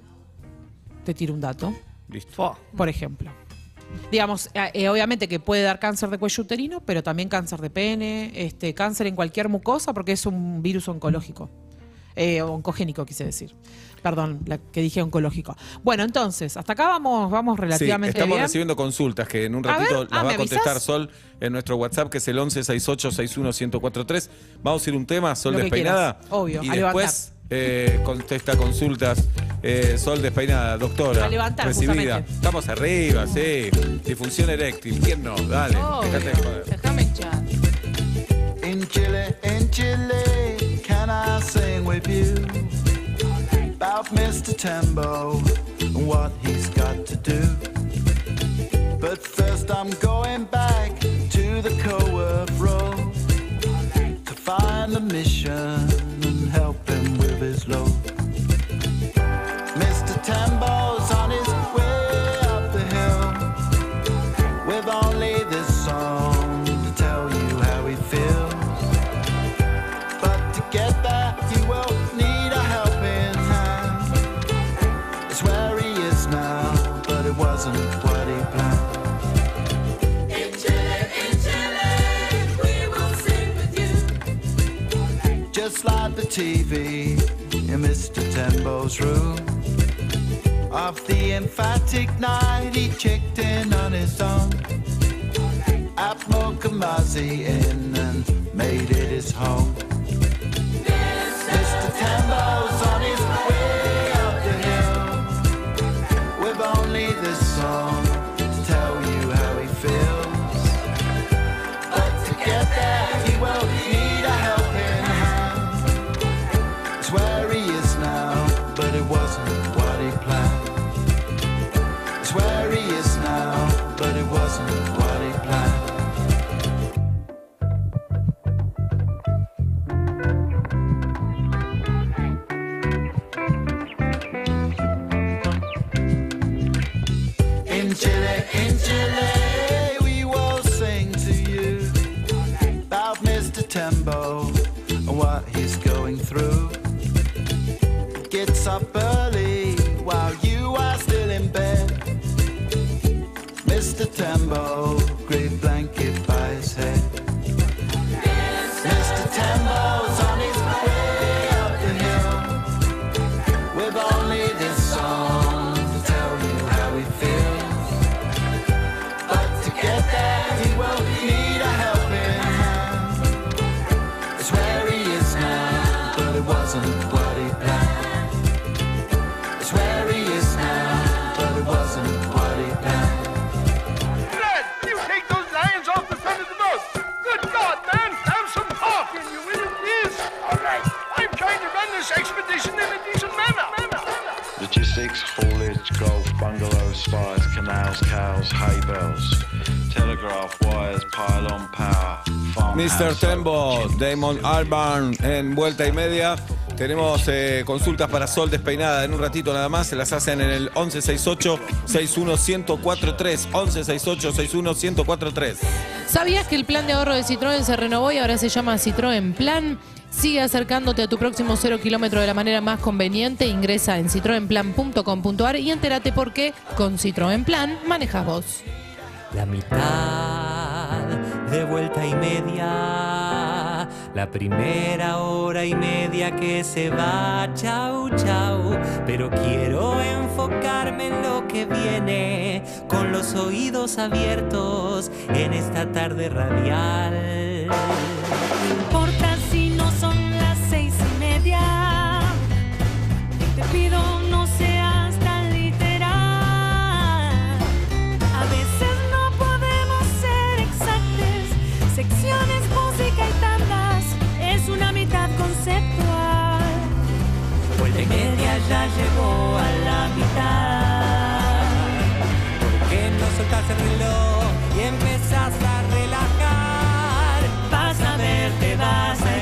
Te tiro un dato, Listo. por ejemplo. Digamos, eh, eh, obviamente que puede dar cáncer de cuello uterino, pero también cáncer de pene, este, cáncer en cualquier mucosa, porque es un virus oncológico. Eh, oncogénico, quise decir. Perdón, la que dije oncológico. Bueno, entonces, hasta acá vamos, vamos Sí, relativamente estamos bien. recibiendo consultas que en un A ratito ver, las ah, va ¿me a contestar avisás? Sol en nuestro WhatsApp, que es el once sesenta y ocho sesenta y uno ciento cuarenta y tres. Vamos a ir un tema, Sol Lo que despeinada. quieras, obvio, Y a después eh, contesta consultas eh, Sol despeinada, doctora. A levantar, recibida. justamente. Estamos arriba, sí. Disfunción eréctil. ¿Quién no? Dale. Obvio. Dejate de joder. Déjame echar. In Chile, in Chile, can I sing with you about Mister Tembo and what he's got to do? But first I'm going back to the Coworth Road to find the mission and help him with his load. Mister Tembo's on his way up the hill with only this song to tell you how he feels. But to get there, he will need a helping hand. It's where he is now, but it wasn't what he planned. In Chile, in Chile, we will sing with you. Just like the T V in Mister Tembo's room. Of the emphatic night, he checked in on his own. At Mokamazi Inn and made it his home. Mister Tembo's on his way up the hill with only this song to tell you how he feels. But to get there, he will need a helping hand. It's where he is now, but it wasn't what he planned. It's where he is now, but it wasn't what he planned. In Chile, we will sing to you about Mister Tembo and what he's going through. Gets up early while you are still in bed. Mister Tembo, great blanket by his head. Mister Tembo's on his way up the hill with only this song to tell you how he feels. But to get there, he will need a helping hand. It's where he is now, but it wasn't what he planned. It's where he is now, but it wasn't what he planned. Fred, you take those lions off the front of the boat. Good God, man, have some talk in you, will you please? All right. I'm trying to run this expedition in a decent manner. Logistics, haulage, golf, bungalows, spires, canals, cows, hay bales, telegraph wires, pylon power, farmhouse. mister Tembo, Damon Albarn en vuelta y media. Tenemos eh, consultas para Sol Despeinada en un ratito nada más. Se las hacen en el once sesenta y ocho, sesenta y uno, ciento cuatro tres. once sesenta y ocho, sesenta y uno, ciento cuatro tres. ¿Sabías que el plan de ahorro de Citroën se renovó y ahora se llama Citroën Plan? Sigue acercándote a tu próximo cero kilómetro de la manera más conveniente. Ingresa en citroen plan punto com punto a r y entérate por qué con Citroën Plan manejas vos. La mitad de vuelta y media, la primera hora y media que se va, chau, chau. Pero quiero enfocarme en lo que viene, con los oídos abiertos en esta tarde radial. No importa si no son las seis y media, te pido no seas tan literal. A veces no podemos ser exactos, secciones, música y tandas, es una mitad conceptual. Vuelta y media ya llegó a la mitad. ¿Por qué no soltás el reloj y empezás a relajar? Vas a ver, te vas a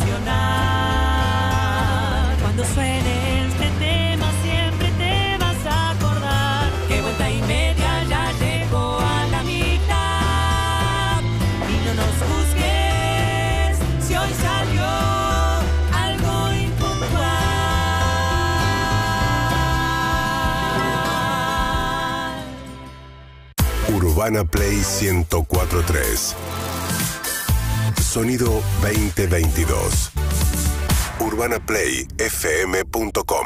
emocionar. Cuando suene este tema siempre te vas a acordar que vuelta y media ya llegó a la mitad. Y no nos juzgues si hoy salió algo impuntual. Urbana Play ciento cuatro punto tres. Sonido veinte veintidós. urbana play f m punto com.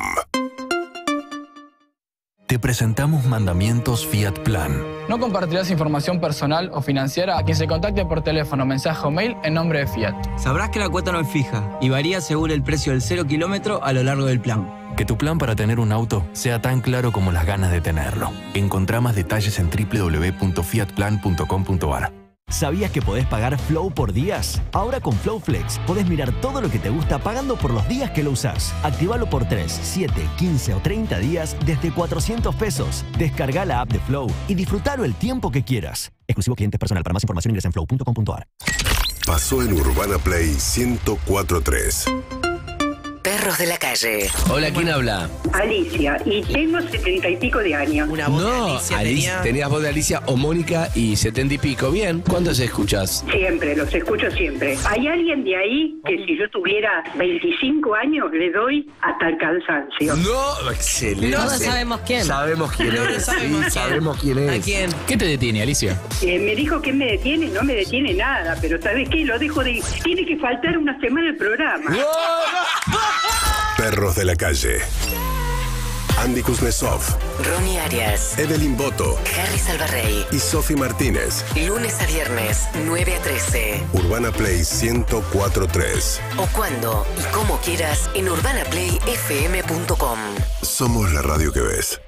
Te presentamos Mandamientos Fiat Plan. No compartirás información personal o financiera a quien se contacte por teléfono, mensaje o mail en nombre de Fiat. Sabrás que la cuota no es fija y varía según el precio del cero kilómetro a lo largo del plan. Que tu plan para tener un auto sea tan claro como las ganas de tenerlo. Encontrá más detalles en doble u doble u doble u punto fiat plan punto com punto a r. ¿Sabías que podés pagar Flow por días? Ahora con Flow Flex podés mirar todo lo que te gusta pagando por los días que lo usás. Activalo por tres, siete, quince o treinta días desde cuatrocientos pesos. Descarga la app de Flow y disfrutalo el tiempo que quieras. Exclusivo cliente personal. Para más información ingresa en flow punto com punto a r. Pasó en Urbana Play ciento cuatro punto tres. Perros de la calle. Hola, ¿quién habla? Alicia, y tengo setenta y pico de años. Una voz no, de Alicia, Alicia tenía... tenías voz de Alicia o Mónica y setenta y pico. Bien, ¿cuántos escuchas? Siempre, los escucho siempre. ¿Hay alguien de ahí que si yo tuviera veinticinco años le doy hasta el cansancio? No, excelente. No sabemos quién. Sabemos quién no es. Sabemos sí, quién. sabemos quién es. ¿A quién? ¿Qué te detiene, Alicia? Eh, me dijo que me detiene, no me detiene nada, pero ¿sabes qué? Lo dejo de... Tiene que faltar una semana el programa. ¡No! Perros de la calle. Andy Kuznetsov, Ronnie Arias, Evelyn Boto, Harry Salvarrey y Sofi Martínez. Lunes a viernes, nueve a trece. Urbana Play ciento cuatro punto tres. O cuando y como quieras en urbana play f m punto com. Somos la radio que ves.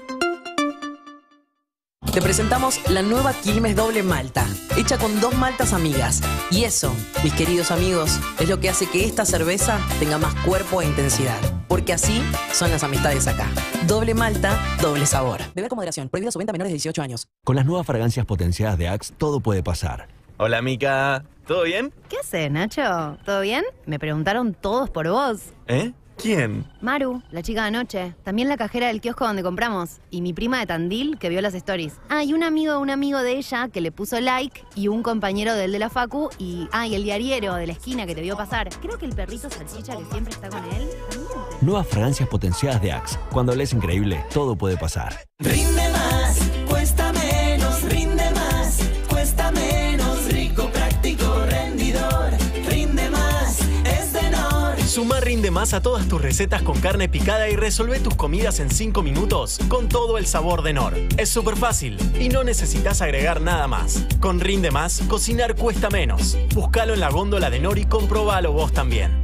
Te presentamos la nueva Quilmes Doble Malta, hecha con dos maltas amigas. Y eso, mis queridos amigos, es lo que hace que esta cerveza tenga más cuerpo e intensidad. Porque así son las amistades acá. Doble malta, doble sabor. Beber con moderación. Prohibida su venta a menores de dieciocho años. Con las nuevas fragancias potenciadas de Axe, todo puede pasar. Hola, Mica. ¿Todo bien? ¿Qué haces, Nacho? ¿Todo bien? Me preguntaron todos por vos. ¿Eh? ¿Quién? Maru, la chica de anoche. También la cajera del kiosco donde compramos. Y mi prima de Tandil, que vio las stories. Ah, y un amigo, un amigo de ella que le puso like. Y un compañero del de la facu. Y, ah, y el diariero de la esquina que te vio pasar. Creo que el perrito salchicha que siempre está con él. Nuevas fragancias potenciadas de Axe. Cuando lees increíble, todo puede pasar. Rinde más, cuesta menos, rinde más, cuesta menos, rico, práctico, rendidor, rinde más, es de Nor. Sumá Rinde Más a todas tus recetas con carne picada y resolvé tus comidas en cinco minutos con todo el sabor de Nor. Es súper fácil y no necesitas agregar nada más. Con Rinde Más, cocinar cuesta menos. Búscalo en la góndola de Nor y comprobalo vos también.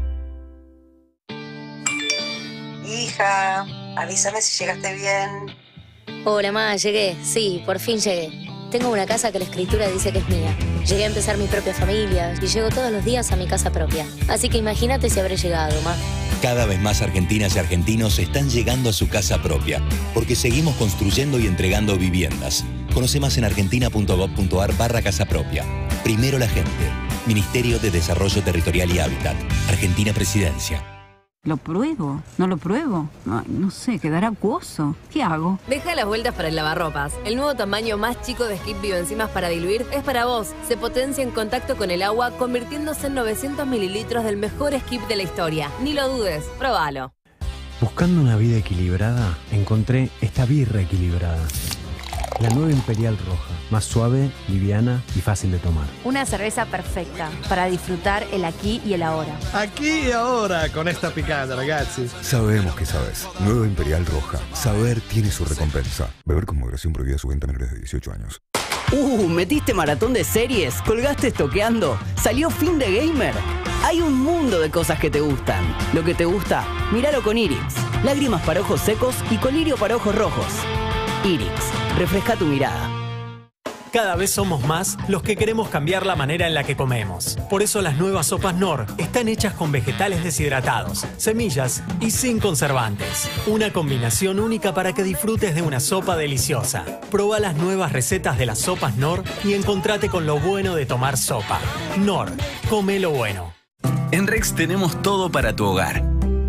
Hija, avísame si llegaste bien. Hola, ma, llegué. Sí, por fin llegué. Tengo una casa que la escritura dice que es mía. Llegué a empezar mi propia familia y llego todos los días a mi casa propia. Así que imagínate si habré llegado, ma. Cada vez más argentinas y argentinos están llegando a su casa propia, porque seguimos construyendo y entregando viviendas. Conoce más en argentina.gov.ar barra casa propia. Primero la gente. Ministerio de Desarrollo Territorial y Hábitat. Argentina Presidencia. ¿Lo pruebo? ¿No lo pruebo? Ay, no sé, quedará acuoso. ¿Qué hago? Deja las vueltas para el lavarropas. El nuevo tamaño más chico de Skip Bioenzimas para diluir es para vos. Se potencia en contacto con el agua, convirtiéndose en novecientos mililitros del mejor Skip de la historia. Ni lo dudes, probalo. Buscando una vida equilibrada, encontré esta birra equilibrada. La nueva Imperial Roja, más suave, liviana y fácil de tomar. Una cerveza perfecta para disfrutar el aquí y el ahora. Aquí y ahora con esta picada, ragazzi. Sabemos que sabes. Nueva Imperial Roja. Saber tiene su recompensa. Beber con moderación, prohibida su venta a menores de dieciocho años. Uh, ¿metiste maratón de series? ¿Colgaste estoqueando? ¿Salió fin de gamer? Hay un mundo de cosas que te gustan. Lo que te gusta, míralo con Irix. Lágrimas para ojos secos y colirio para ojos rojos. Irix, refresca tu mirada. Cada vez somos más los que queremos cambiar la manera en la que comemos. Por eso las nuevas sopas Nor están hechas con vegetales deshidratados, semillas y sin conservantes. Una combinación única para que disfrutes de una sopa deliciosa. Proba las nuevas recetas de las sopas Nor y encontrate con lo bueno de tomar sopa. Nor, come lo bueno. En Rex tenemos todo para tu hogar.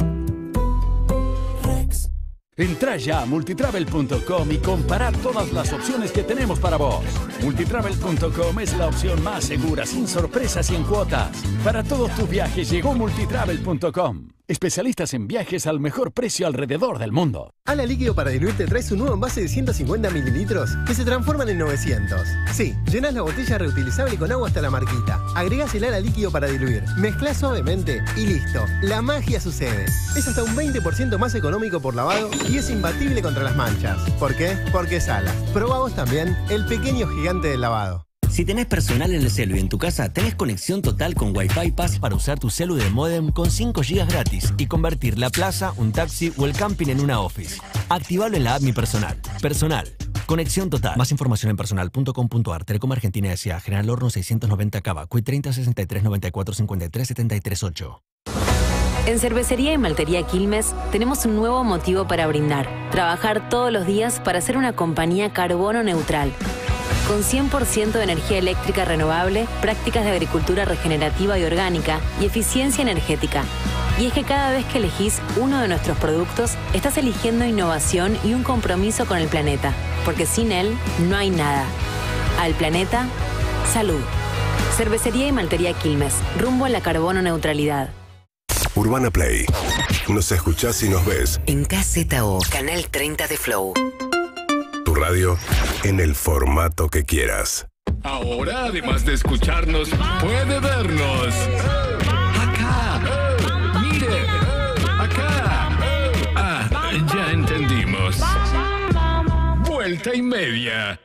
Entrá ya a multitravel punto com y compará todas las opciones que tenemos para vos. multitravel punto com es la opción más segura, sin sorpresas y en cuotas. Para todos tus viajes llegó multitravel punto com. Especialistas en viajes al mejor precio alrededor del mundo. Ala Líquido para diluir te trae su nuevo envase de ciento cincuenta mililitros que se transforman en novecientos. Sí, llenas la botella reutilizable con agua hasta la marquita. Agregás el Ala Líquido para diluir. Mezclás suavemente y listo. La magia sucede. Es hasta un veinte por ciento más económico por lavado y es imbatible contra las manchas. ¿Por qué? Porque es Ala. Probá vos también el pequeño gigante del lavado. Si tenés personal en el celu y en tu casa, tenés conexión total con Wi-Fi Pass para usar tu celu de módem con cinco gigas gratis y convertir la plaza, un taxi o el camping en una office. Activalo en la app Mi Personal. Personal. Conexión total. Más información en personal punto com punto ar. Telecom Argentina S A. General Horno seiscientos noventa Cava. Cuit treinta sesenta y tres noventa y cuatro cincuenta y tres setenta y tres ocho. En Cervecería y Maltería Quilmes tenemos un nuevo motivo para brindar. Trabajar todos los días para ser una compañía carbono neutral. Con cien por ciento de energía eléctrica renovable, prácticas de agricultura regenerativa y orgánica y eficiencia energética. Y es que cada vez que elegís uno de nuestros productos, estás eligiendo innovación y un compromiso con el planeta. Porque sin él, no hay nada. Al planeta, salud. Cervecería y Maltería Quilmes, rumbo a la carbono neutralidad. Urbana Play. Nos escuchás y nos ves. En K Z O, Canal treinta de Flow. Tu radio en el formato que quieras. Ahora, además de escucharnos, puede vernos. Acá. Mire. Acá. Ah, ya entendimos. Vuelta y media.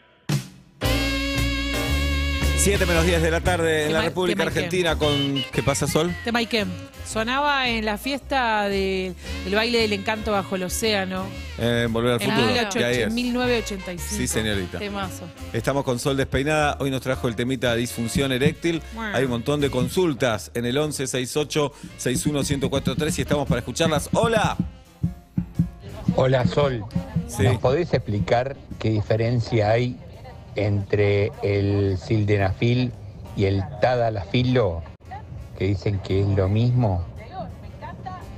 siete menos diez de la tarde en la Tema- República tema Argentina con... ¿Qué pasa, Sol? Tema Ikem. Sonaba en la fiesta de- del baile del encanto bajo el océano. Eh, Volver al En futuro. mil ocho- ¿Qué hay es? mil novecientos ochenta y cinco. Sí, señorita. Temazo. Estamos con Sol Despeinada. Hoy nos trajo el temita disfunción eréctil. Bueno. Hay un montón de consultas en el once sesenta y ocho sesenta y uno ciento cuarenta y tres y estamos para escucharlas. ¡Hola! Hola, Sol. Sí. ¿Nos podés explicar qué diferencia hay entre el sildenafil y el tadalafilo, que dicen que es lo mismo?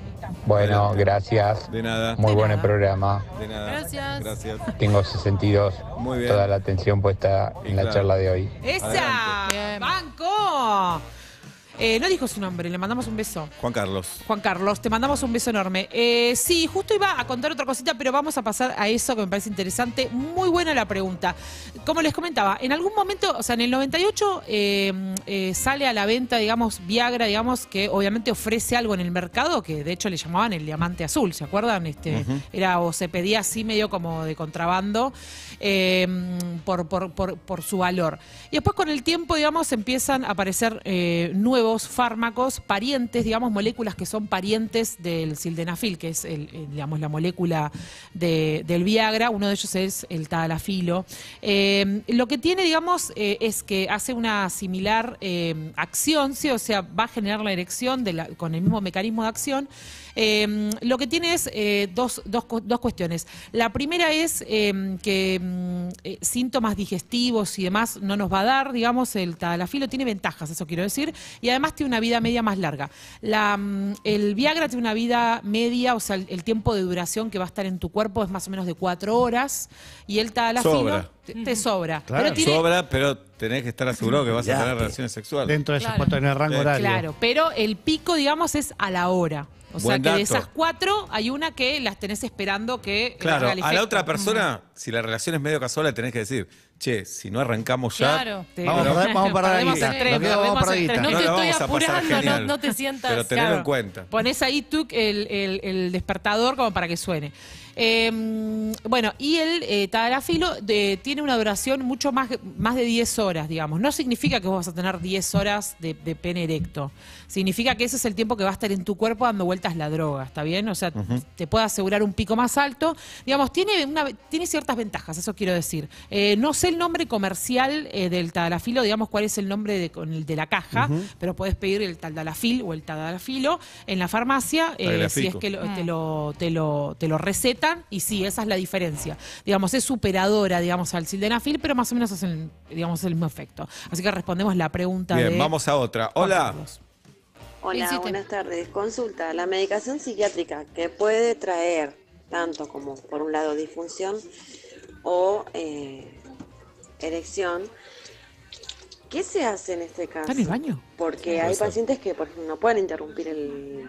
Bueno, gracias. De nada. Muy De buen nada. el programa. De nada. Gracias. Gracias. Tengo sesenta y dos. Muy bien. Toda la atención puesta en la claro. charla de hoy. ¡Esa! ¡Banco! Eh, no dijo su nombre, le mandamos un beso. Juan Carlos. Juan Carlos, te mandamos un beso enorme. Eh, sí, justo iba a contar otra cosita, pero vamos a pasar a eso que me parece interesante. Muy buena la pregunta. Como les comentaba, en algún momento, o sea, en el noventa y ocho eh, eh, sale a la venta, digamos, Viagra, digamos, que obviamente ofrece algo en el mercado, que de hecho le llamaban el diamante azul, ¿se acuerdan? Este, Ujú. Era, o se pedía así medio como de contrabando eh, por, por, por, por su valor. Y después con el tiempo, digamos, empiezan a aparecer eh, nuevos fármacos parientes, digamos, moléculas que son parientes del sildenafil, que es el, el, digamos, la molécula de, del Viagra. Uno de ellos es el tadalafilo. Eh, lo que tiene, digamos, eh, es que hace una similar eh, acción, ¿sí? O sea, va a generar la erección de la, con el mismo mecanismo de acción. Eh, lo que tiene es eh, dos, dos, dos cuestiones. La primera es eh, que eh, síntomas digestivos y demás no nos va a dar, digamos, el tadalafilo tiene ventajas, eso quiero decir, y además tiene una vida media más larga. La, el Viagra tiene una vida media, o sea, el, el tiempo de duración que va a estar en tu cuerpo es más o menos de cuatro horas, y el tadalafilo Sobra. te, te sobra. Claro. Pero tiene, Sobra, pero tenés que estar asegurado que vas Ya, a tener eh, relaciones sexuales. Dentro de esos Claro. cuatro en el rango Sí. horario. Claro, pero el pico, digamos, es a la hora. O sea, Buen que de dato. esas cuatro hay una que las tenés esperando que Claro, haga el a la efecto. otra persona, si la relación es medio casual, le tenés que decir, che, si no arrancamos ya... Claro. Te- Vamos a perder- vamos a perder Perdemos guita. el tren, Lo que vamos a perdemos perder el tren. guita. No No te la estoy vamos a pasar apurando, no, genial. no te sientas. Pero tenelo Claro. en cuenta. Pones ahí tú el, el- el despertador como para que suene. Eh, bueno, y el eh, tadalafilo de- tiene una duración mucho más, más de diez horas, digamos. No significa que vos vas a tener diez horas de, de pene erecto. Significa que ese es el tiempo que va a estar en tu cuerpo dando vueltas la droga, ¿está bien? O sea, Ujú. te puede asegurar un pico más alto. Digamos, tiene, una, tiene ciertas ventajas, eso quiero decir. Eh, no sé el nombre comercial eh, del tadalafilo, digamos cuál es el nombre de, con el de la caja, Ujú. pero puedes pedir el tadalafil o el tadalafilo en la farmacia, eh, Tadalafico. si es que lo- te, lo, te, lo, te lo recetan, y sí, esa es la diferencia. Digamos, es superadora, digamos, al sildenafil, pero más o menos es el, digamos, el mismo efecto. Así que respondemos la pregunta Bien, de... vamos a otra. Juan Hola. Carlos. Hola, Insiste. buenas tardes. Consulta, la medicación psiquiátrica que puede traer tanto como, por un lado, disfunción o eh, erección, ¿qué se hace en este caso? ¿Está en el baño? Porque hay pacientes que, por ejemplo, no pueden interrumpir el,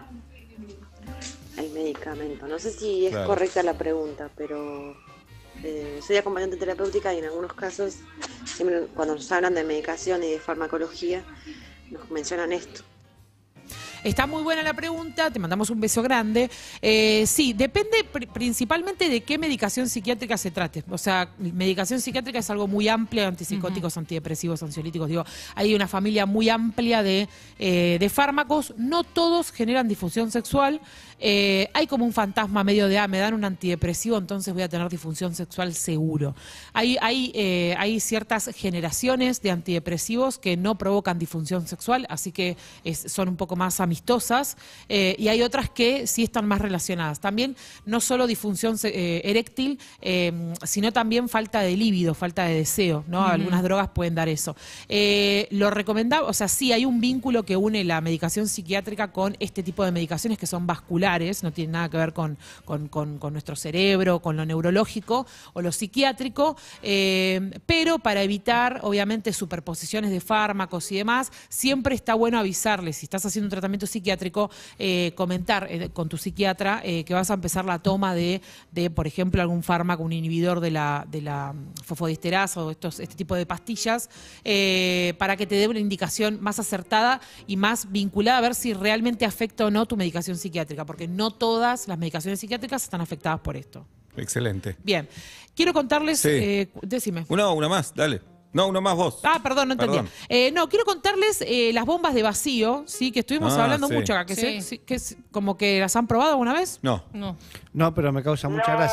el medicamento. No sé si es Claro. correcta la pregunta, pero eh, soy acompañante terapéutica y en algunos casos, siempre cuando nos hablan de medicación y de farmacología, nos mencionan esto. Está muy buena la pregunta, te mandamos un beso grande. Eh, sí, depende pr- principalmente de qué medicación psiquiátrica se trate. O sea, medicación psiquiátrica es algo muy amplio, antipsicóticos, antidepresivos, ansiolíticos. Digo, hay una familia muy amplia de, eh, de fármacos. No todos generan disfunción sexual. Eh, hay como un fantasma medio de, ah, me dan un antidepresivo, entonces voy a tener disfunción sexual seguro. Hay, hay, eh, hay ciertas generaciones de antidepresivos que no provocan disfunción sexual, así que es- son un poco más amistosas, eh, y hay otras que sí están más relacionadas. También no solo disfunción se- eh, eréctil, eh, sino también falta de líbido, falta de deseo, ¿no? Ujú. Algunas drogas pueden dar eso. Eh, lo recomendable, o sea, sí hay un vínculo que une la medicación psiquiátrica con este tipo de medicaciones que son vasculares, no tienen nada que ver con, con- con- con nuestro cerebro, con lo neurológico o lo psiquiátrico, eh, pero para evitar, obviamente, superposiciones de fármacos y demás, siempre está bueno avisarles, si estás haciendo un tratamiento psiquiátrico, eh, comentar eh, con tu psiquiatra eh, que vas a empezar la toma de, de, por ejemplo, algún fármaco, un inhibidor de la, de la fosfodiesterasa o estos, este tipo de pastillas, eh, para que te dé una indicación más acertada y más vinculada a ver si realmente afecta o no tu medicación psiquiátrica, porque no todas las medicaciones psiquiátricas están afectadas por esto. Excelente. Bien, quiero contarles, Sí. eh, decime. Una, una más, dale. No, una más vos. Ah, perdón, no entendía. Perdón. Eh, no, quiero contarles eh, las bombas de vacío, sí, que estuvimos Ah, hablando sí. mucho acá, que, Sí. se- sí, que es- como que las han probado alguna vez. No. No. No, pero me causa mucha gracia.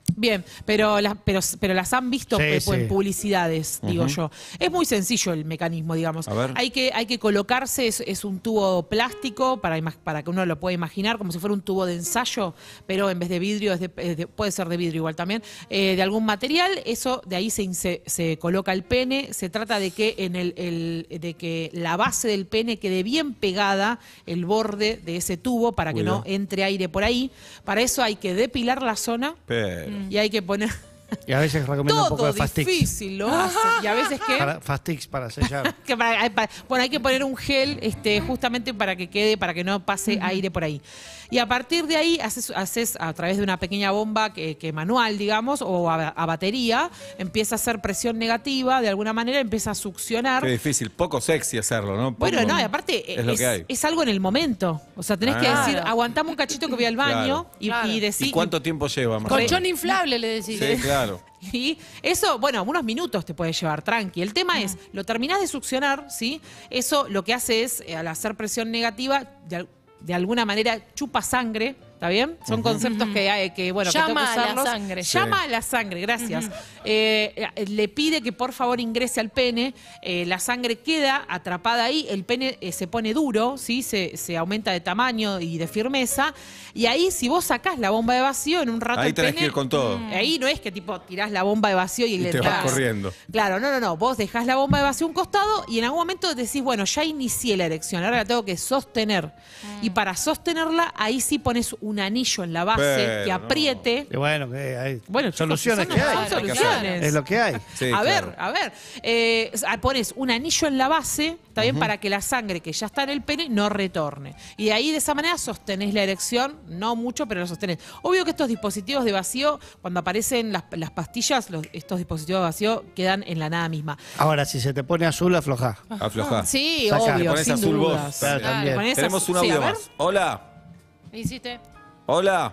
Bien, pero las, pero, pero las han visto Sí, eh, sí. en publicidades, digo Ujú. yo. Es muy sencillo el mecanismo, digamos. A ver. Hay que, hay que colocarse, es, es un tubo plástico para, ima- para que uno lo pueda imaginar, como si fuera un tubo de ensayo, pero en vez de vidrio, es de- es de- puede ser de vidrio igual también, eh, de algún material. Eso, de ahí se, inse- se coloca el pene. Se trata de que en el, el- de que la base del pene quede bien pegada, el borde de ese tubo, para que Cuidado. no entre aire por ahí. Para eso hay que depilar la zona. Pero. Y hay que poner Y a veces recomiendo un poco todo de Fastix. difícil, lo hacen. Y a veces que, Para, Fastix para sellar. que para- hay, para- bueno, hay que poner un gel este, justamente para que quede, para que no pase aire por ahí. Y a partir de ahí haces, haces a través de una pequeña bomba que, que manual, digamos, o a, a batería, empieza a hacer presión negativa, de alguna manera empieza a succionar. Qué difícil, poco sexy hacerlo, ¿no? Poco- Bueno, no, y aparte es, es, lo que hay. es algo en el momento. O sea, tenés que Ah. decir, aguantame un cachito que voy al baño Claro. y, Claro. y decir. ¿Y cuánto tiempo lleva? más o Colchón menos? inflable, le decís. Sí, claro. Y eso, bueno, unos minutos te puede llevar, tranqui. El tema es, lo terminás de succionar, ¿sí? Eso lo que hace es, eh, al hacer presión negativa, de, al- de alguna manera chupa sangre, ¿está bien? Son conceptos que, hay- que, bueno, que tengo Llama que a la usarlos. sangre. Llama Sí. a la sangre, gracias. Eh, eh, le pide que por favor ingrese al pene, eh, la sangre queda atrapada ahí, el pene eh, se pone duro, ¿sí? Se, se aumenta de tamaño y de firmeza, y ahí si vos sacás la bomba de vacío, en un rato Ahí el tenés pene, que ir con todo. Mm. Ahí no es que tipo tirás la bomba de vacío y, Y le te vas entrás. corriendo. Claro, no, no, no. Vos dejás la bomba de vacío a un costado y en algún momento decís, bueno, ya inicié la erección, ahora la tengo que sostener. Y para sostenerla, ahí sí pones un anillo en la base Pero que no. apriete. Y bueno, que hay Bueno, soluciones chicos, que son- hay. son soluciones. Es lo que hay. Sí, a ver, claro. a ver. Eh, pones un anillo en la base, está bien, para que la sangre que ya está en el pene no retorne. Y de ahí de esa manera sostenés la erección, no mucho, pero lo sostenés. Obvio que estos dispositivos de vacío, cuando aparecen las, las pastillas, los- estos dispositivos de vacío quedan en la nada misma. Ahora, si se te pone azul, aflojá. Aflojá. Sí, Sacá. obvio, Te pones sin azul vos. dudas. Claro, también. Te pones Tenemos azul- un sí, audio a ver. más. Hola. ¿Qué hiciste? Hola.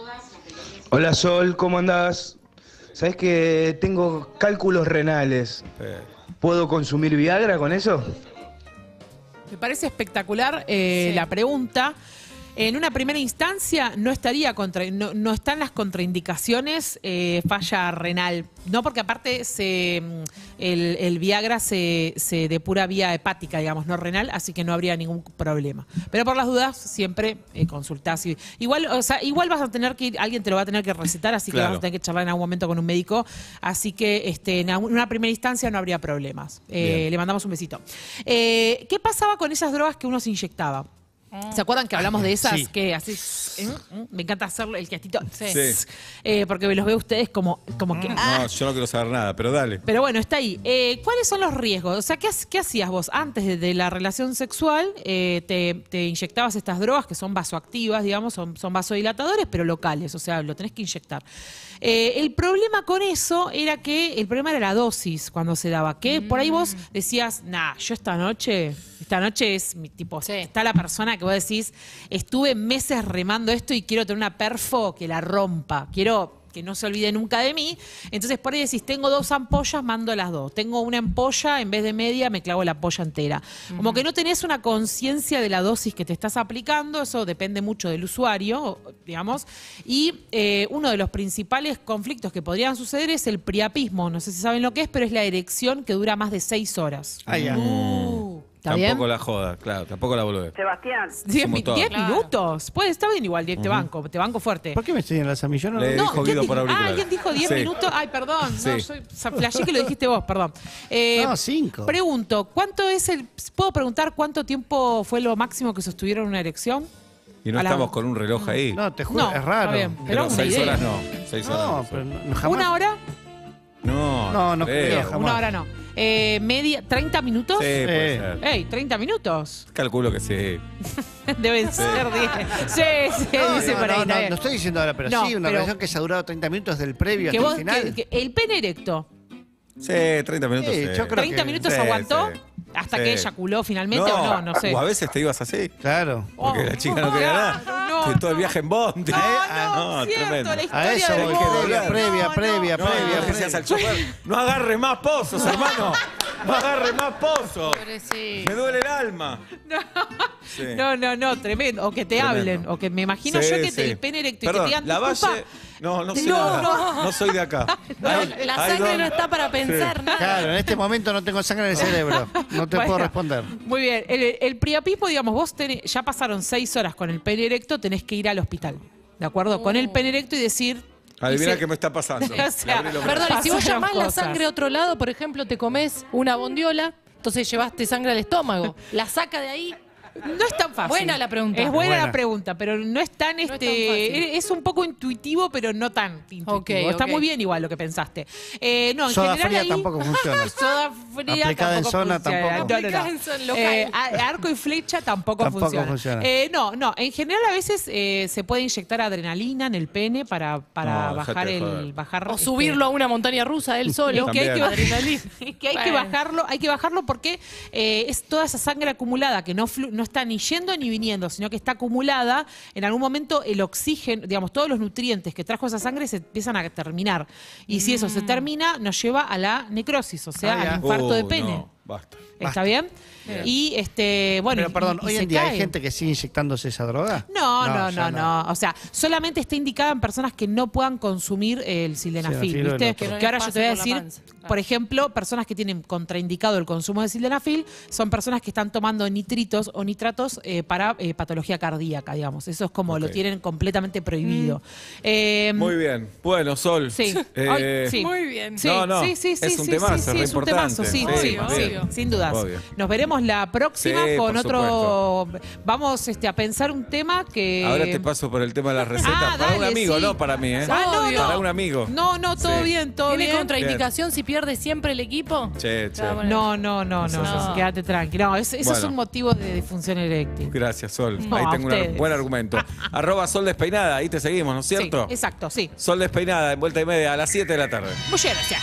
Hola Sol, ¿cómo andás? Sabés que tengo cálculos renales. Pero. ¿Puedo consumir Viagra con eso? Me parece espectacular eh, Sí. la pregunta. En una primera instancia no estaría contra, no, no están las contraindicaciones eh, falla renal, no porque aparte se, mm, el, el Viagra se, se depura vía hepática, digamos, no renal, así que no habría ningún problema. Pero por las dudas siempre eh, consultás. Y- Igual, o sea, igual vas a tener que ir, alguien te lo va a tener que recetar, así Claro. que vas a tener que charlar en algún momento con un médico. Así que este, en algún- una primera instancia no habría problemas. Eh, Bien. le mandamos un besito. Eh, ¿Qué pasaba con esas drogas que uno se inyectaba? ¿Se acuerdan que hablamos de esas Sí. que así? ¿eh? Me encanta hacerlo el gestito. Sí. Eh, porque los veo a ustedes como, como que. ah. No, yo no quiero saber nada, pero dale. Pero bueno, está ahí. Eh, ¿Cuáles son los riesgos? O sea, ¿qué, ha- qué hacías vos antes de, de la relación sexual? Eh, te, te inyectabas estas drogas que son vasoactivas, digamos, son, son vasodilatadores, pero locales, o sea, lo tenés que inyectar. Eh, el problema con eso era que el problema era la dosis cuando se daba. Que por ahí vos decías, nah, yo esta noche, esta noche es mi tipo, Sí. está la persona que vos decís, estuve meses remando esto y quiero tener una perfo que la rompa. Quiero que no se olvide nunca de mí. Entonces por ahí decís, tengo dos ampollas, mando las dos. Tengo una ampolla, en vez de media, me clavo la ampolla entera. Como que no tenés una conciencia de la dosis que te estás aplicando, eso depende mucho del usuario, digamos. Y eh, uno de los principales conflictos que podrían suceder es el priapismo. No sé si saben lo que es, pero es la erección que dura más de seis horas. Ah, ya. Uh, ¿Está Tampoco bien? la joda, claro, tampoco la boludez. Sebastián. Diez, Somos mi- todos. diez Claro. minutos. Puede estar bien igual, te banco, te banco fuerte. ¿Por qué me señalas a mí? Yo no Le lo dijo ¿quién Guido dijo? por auricular. Ah, alguien dijo diez Sí. minutos. Ay, perdón. No, Sí. soy, o sea, flashé que lo dijiste vos, perdón. Eh, No, cinco. Pregunto, ¿cuánto es el. ¿Puedo preguntar cuánto tiempo fue lo máximo que sostuvieron una erección? Y no A la- estamos con un reloj ahí. No, te juro, No, es raro. está bien, pero Pero una seis idea. horas no. Seis horas No, no. pero no, jamás. ¿Una hora? No, No, no creo. creo. jamás. Una hora no. Eh, media, ¿treinta minutos? Sí, puede Eh. ser. Ey, ¿treinta minutos? Calculo que sí. Deben ser diez. Sí, sí, No, dice no, por ahí. no, está no, bien. no estoy diciendo ahora, pero No, sí, una pero- relación que se ha durado treinta minutos del previo Que hasta vos- el final. que- que el pene erecto. Sí, treinta minutos. Sí, sí. yo creo ¿treinta que- minutos sí, aguantó? sí. ¿Hasta Sí. que eyaculó finalmente o no? No sé. O a veces te ibas así. Claro. Porque Oh. la chica no quería nada. No, Que todo el viaje en bondi. No, no, Ah, cierto, tremendo. la A historia eso del voy, bondi. previa, No, previa, no. previa, No, previa. no decías al chofer, no agarre más pozos, hermano. No agarre más pozos. Pobrecito. Me duele el alma. Sí. No, no, no, tremendo. O que te Tremendo. hablen, o que me imagino Sí, yo que te- sí. el pene erecto Perdón, y que te digan, la disculpa, Valle- No, no sé No, nada. no. No soy de acá. Bueno, I- la I sangre don't- no está para pensar Sí. nada. Claro, en este momento no tengo sangre en el cerebro. No te Bueno. puedo responder. Muy bien. El, el priapismo, digamos, vos tenés- ya pasaron seis horas con el pene erecto, tenés que ir al hospital. ¿De acuerdo? Con el pene erecto y decir. Adivina hice- qué me está pasando. O sea, Le abrí los Perdón, brazos. y si vos Pasaron llamás la cosas. sangre a otro lado, por ejemplo, te comes una bondiola, entonces llevaste sangre al estómago. La saca de ahí. No es tan fácil. Buena la pregunta. Es buena, Buena. la pregunta, pero no es tan No es este. tan fácil. es un poco intuitivo, pero no tan intuitivo. Ok, Está ok. muy bien igual lo que pensaste. Eh, no, en Soda general fría ahí- tampoco funciona. Soda fría Aplicada en tampoco zona funciona. tampoco. No, no, no. Aplicada en zona local. Eh, a- arco y flecha tampoco, Tampoco funciona. funciona. Eh, no, no. En general a veces eh, se puede inyectar adrenalina en el pene para, para No, bajar dejate de joder. el bajar O este, subirlo a una montaña rusa él solo. es que hay que, También. adrenalina. Es que, hay que Bueno. bajarlo, hay que bajarlo porque eh, es toda esa sangre acumulada que no, flu- no está ni yendo ni viniendo, sino que está acumulada. En algún momento el oxígeno, digamos, todos los nutrientes que trajo esa sangre se empiezan a terminar. Y si eso se termina, nos lleva a la necrosis, o sea, Ah, ya. al infarto de Uh, pene. no, basta. ¿Está bien? Y este, bueno, Pero y- perdón, y hoy se en día hay cae. gente que sigue inyectándose esa droga. No, no, ya no, no, O sea, solamente está indicada en personas que no puedan consumir el sildenafil, Sildenafil o el ¿viste? otro. Que, Que no ahora les yo te voy a pase por la decir, panza, claro. por ejemplo, personas que tienen contraindicado el consumo de sildenafil son personas que están tomando nitritos o nitratos eh, para eh, patología cardíaca, digamos. Eso es como lo Ok. tienen completamente prohibido. Eh, Muy bien. Bueno, Sol. Sí. Eh, Ay, sí. Muy bien. Sí, No, no, sí, sí, sí, es un sí, temazo, sí, sí, re es un temazo, sí, importante. sí, Obvio, sí, obvio. sin dudas. Obvio. Nos veremos la próxima Sí, con por otro. Vamos este, a pensar un tema que. Ahora te paso por el tema de las recetas. Ah, para un dale, amigo, sí. no para mí, ¿eh? Ah, no, Obvio. no. Para un amigo. No, no, todo Sí. bien, todo ¿Tiene bien. contraindicación si pierde siempre el equipo? Che, che. Ah, bueno. No, no, no, no, No. quédate tranquilo. No, es- eso es Bueno. un motivo de disfunción eréctil. Gracias, Sol. No, ahí a tengo un ustedes. buen argumento. Arroba Sol Despeinada, ahí te seguimos, ¿no es cierto? Sí, exacto, sí. Sol Despeinada, en vuelta y media, a las siete de la tarde. Muchas gracias.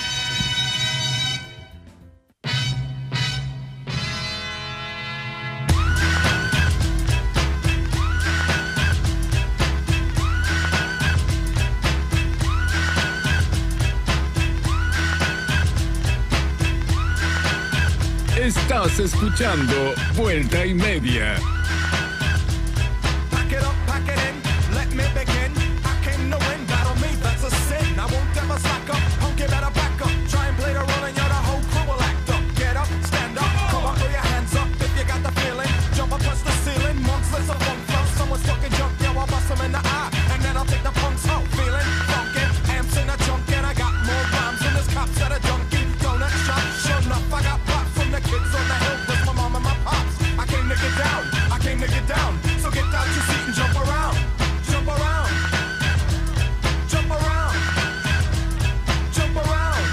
Estás escuchando Vuelta y Media. Pack it up, pack it in, let me begin. I came to win, battle me, that's a sin. I won't ever slack up, punk you better back up. Try and play the role and you're the whole crew will act up. Get up, stand up, come on, throw your hands up if you got the feeling. Jump up, touch the ceiling, monks, let's a funk flow. Someone's talking junk, yo, I'll bust them in the eye. And then I'll take the punks out, feeling funky. Amps in a junk and I got more rhymes than this cops at a junkie. Donut shop, sure enough, I got pop from the kids on the hill with my mom and my pops. I came to get down, I came to get down. So get out your seat and jump around, jump around, jump around, jump around,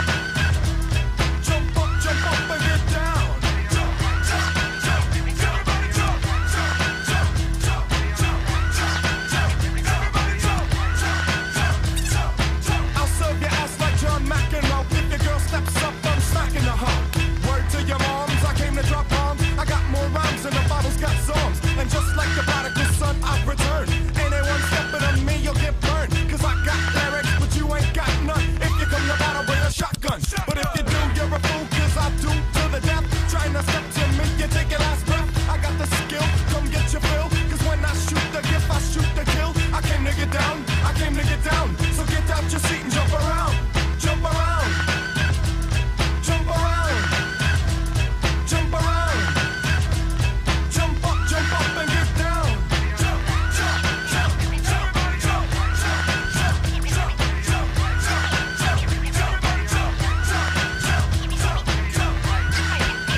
jump up, jump up and get down. Jump, jump, jump, everybody jump, jump, jump, jump, jump, jump, jump, everybody jump, jump, jump, jump, jump. I'll serve your ass like John McEnroe. If your girl steps up, I'm smacking the hoe. Word to your moms, I came to drop bombs. I got more rhymes than the bottles got songs. And just like the prodigal son, I've returned. Anyone stepping on me, you'll get burned. Cause I got lyrics, but you ain't got none. If you come to battle, bring a shotgun. But if you do, you're a fool, cause I do to the death. Trying to step to me, you take your last breath. I got the skill, come get your fill. Cause when I shoot the gift, I shoot the kill. I came to get down, I came to get down. So get out your seat and jump around. Jump around. Jump around. Jump around. Jump up, jump up and get down. Jump, jump, jump, jump, jump, jump, jump, jump, jump, jump, jump, jump, everybody jump, jump, jump, jump, jump.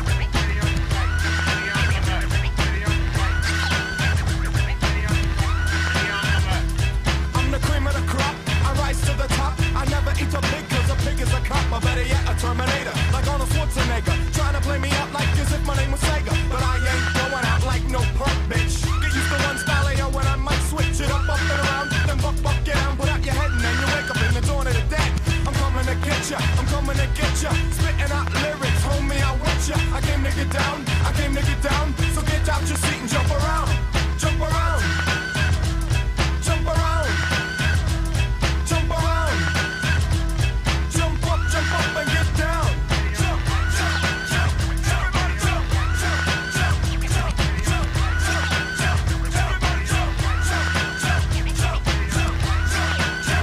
I'm the cream of the crop, I rise to the top. I never eat a pig cause a pig is a cop. Or better yet, a Terminator, like Arnold Schwarzenegger. Trying to play me out like as if my name was Sega. But I ain't going out like no punk bitch. Get used to one style of yo when I might switch it up, up and around. Then buck, buck, get down, put out your head and then you wake up in the dawn of the dead. I'm coming to get ya, I'm coming to get ya. Spitting out lyrics, homie, I want ya. I came to get down, I came to get down. So get out your seat and jump around, jump around. Jump around, jump around, jump up, jump up and get down. Jump, jump, jump, everybody jump, jump, jump, jump, jump, jump, jump, everybody jump, jump, jump, jump, jump, jump, jump,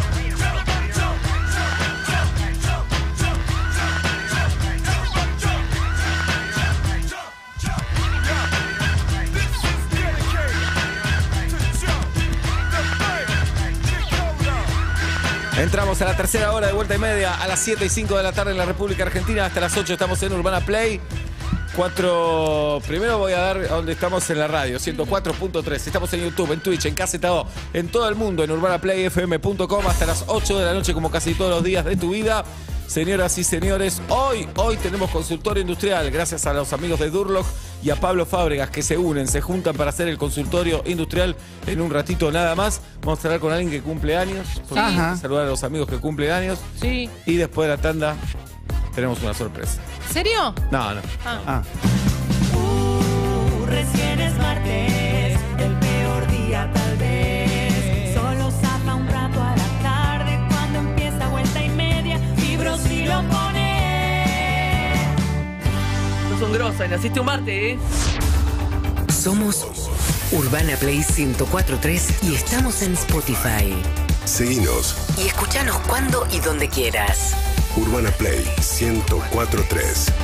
Entramos a la tercera hora de vuelta y media, a las siete y cinco de la tarde en la República Argentina. Hasta las ocho estamos en Urbana Play. Cuatro. Primero voy a dar a donde estamos en la radio, ciento cuatro punto tres. Estamos en YouTube, en Twitch, en Casetado, en todo el mundo, en urbana play f m punto com hasta las ocho de la noche, como casi todos los días de tu vida. Señoras y señores, hoy, hoy tenemos consultorio industrial, gracias a los amigos de Durlock y a Pablo Fábregas que se unen, se juntan para hacer el consultorio industrial en un ratito nada más. Vamos a hablar con alguien que cumple años, Ajá. saludar a los amigos que cumplen años. Sí. Y después de la tanda tenemos una sorpresa. ¿En serio? No, no. Ah. Ah. Uh, recién es martes, el peor día tal vez. Solo zafa un rato a la tarde cuando empieza vuelta y media. Vibro si lo pone. No son grosas, naciste un martes, ¿eh? Somos Urbana Play ciento cuatro punto tres y estamos en Spotify. Seguinos. Y escuchanos cuando y donde quieras. Urbana Play ciento cuatro punto tres.